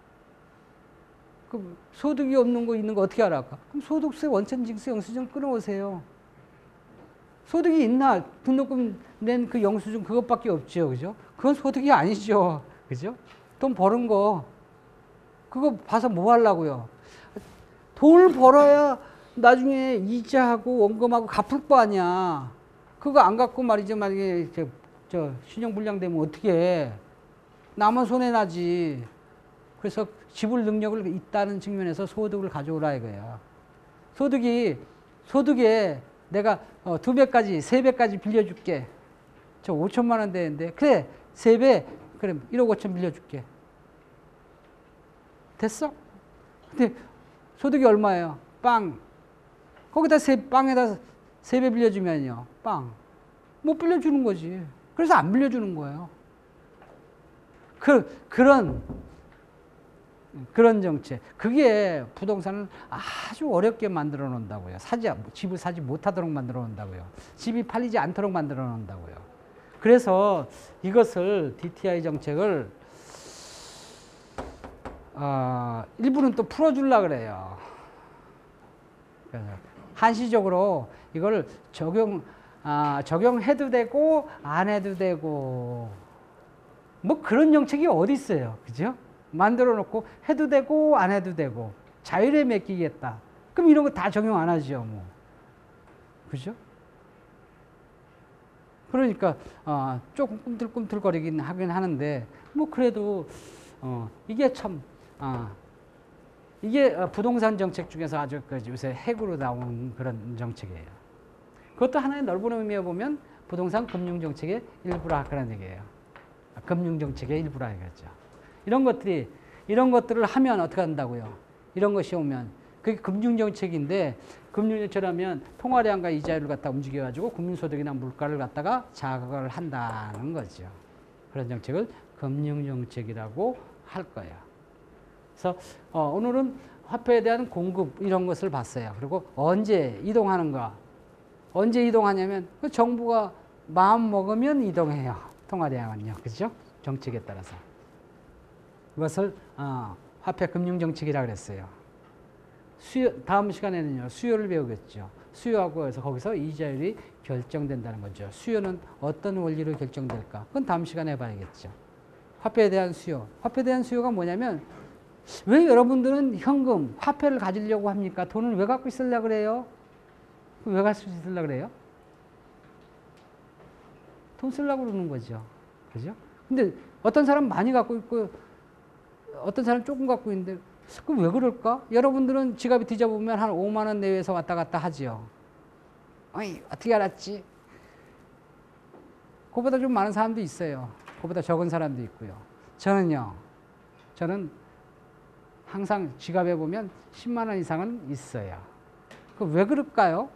그럼 소득이 없는 거 있는 거 어떻게 알아? 그럼 소득세 원천징수 영수증 끊어오세요. 소득이 있나? 등록금 낸 그 영수증 그것밖에 없죠. 그죠? 그건 소득이 아니죠. 그죠? 돈 버는 거. 그거 봐서 뭐 하려고요? 돈을 벌어야 나중에 이자하고 원금하고 갚을 거 아니야. 그거 안 갚고 말이죠. 만약에 저, 저 신용불량 되면 어떻게 해? 나만 손해나지. 그래서 지불 능력을 있다는 측면에서 소득을 가져오라 이거야. 소득이, 소득에 내가 어, 두 배까지, 세 배까지 빌려줄게. 저 오천만 원 되는데. 그래, 세 배, 그럼 일억 오천 빌려줄게. 됐어? 근데 소득이 얼마예요? 빵. 거기다 세, 빵에다 세 배 빌려주면요. 빵. 못 빌려주는 거지. 그래서 안 빌려주는 거예요. 그, 그런, 그런 정책. 그게 부동산을 아주 어렵게 만들어 놓는다고요. 사지, 집을 사지 못하도록 만들어 놓는다고요. 집이 팔리지 않도록 만들어 놓는다고요. 그래서 이것을 디티아이 정책을 어, 일부는 또 풀어주려고 그래요. 그래서 한시적으로 이걸 적용, 아, 적용해도 되고 안 해도 되고 뭐 그런 정책이 어디 있어요. 그죠? 만들어 놓고 해도 되고 안 해도 되고 자율에 맡기겠다. 그럼 이런 거 다 적용 안 하죠. 뭐. 그죠? 그러니까 어, 조금 꿈틀꿈틀거리긴 하긴 하는데 뭐 그래도 어, 이게 참 어, 이게 부동산 정책 중에서 아주 그 요새 핵으로 나온 그런 정책이에요. 그것도 하나의 넓은 의미에 보면 부동산 금융 정책의 일부라 그런 얘기예요. 금융 정책의 일부라 이거죠. 이런 것들이 이런 것들을 하면 어떻게 한다고요? 이런 것이 오면 그게 금융 정책인데 금융 정책이라면 통화량과 이자율을 갖다 움직여가지고 국민소득이나 물가를 갖다가 자극을 한다는 거죠. 그런 정책을 금융 정책이라고 할 거예요. 그래서 어, 오늘은 화폐에 대한 공급 이런 것을 봤어요. 그리고 언제 이동하는가? 언제 이동하냐면 그 정부가 마음 먹으면 이동해요. 통화량은요, 그죠? 정책에 따라서 이것을 어, 화폐 금융 정책이라 그랬어요. 수요, 다음 시간에는요 수요를 배우겠죠. 수요하고 해서 거기서 이자율이 결정된다는 거죠. 수요는 어떤 원리로 결정될까? 그건 다음 시간에 봐야겠죠. 화폐에 대한 수요. 화폐에 대한 수요가 뭐냐면 왜 여러분들은 현금, 화폐를 가지려고 합니까? 돈을 왜 갖고 있으려고 그래요? 왜 갖고 있으려고 그래요? 돈 쓰려고 그러는 거죠. 그죠? 근데 어떤 사람 많이 갖고 있고 어떤 사람 조금 갖고 있는데 그럼 왜 그럴까? 여러분들은 지갑에 뒤져보면 한 오만 원 내외에서 왔다 갔다 하지요. 어이, 어떻게 알았지? 그보다 좀 많은 사람도 있어요. 그보다 적은 사람도 있고요. 저는요, 저는 항상 지갑에 보면 십만 원 이상은 있어요. 그 왜 그럴까요?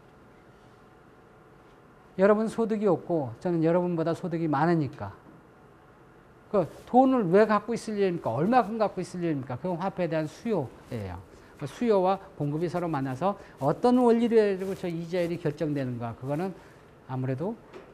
여러분 소득이 없고 저는 여러분보다 소득이 많으니까. 그 돈을 왜 갖고 있을 일입니까? 얼마큼 갖고 있을 일입니까? 그건 화폐에 대한 수요예요. 그 수요와 공급이 서로 만나서 어떤 원리로 저 이자율이 결정되는가? 그거는 아무래도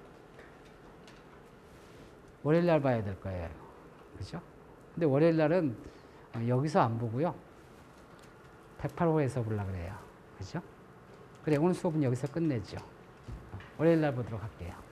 월요일 날 봐야 될 거예요. 그죠? 근데 월요일 날은 여기서 안 보고요. 백팔 호에서 보려고 그래요. 그죠? 그래, 오늘 수업은 여기서 끝내죠. 월요일 날 보도록 할게요.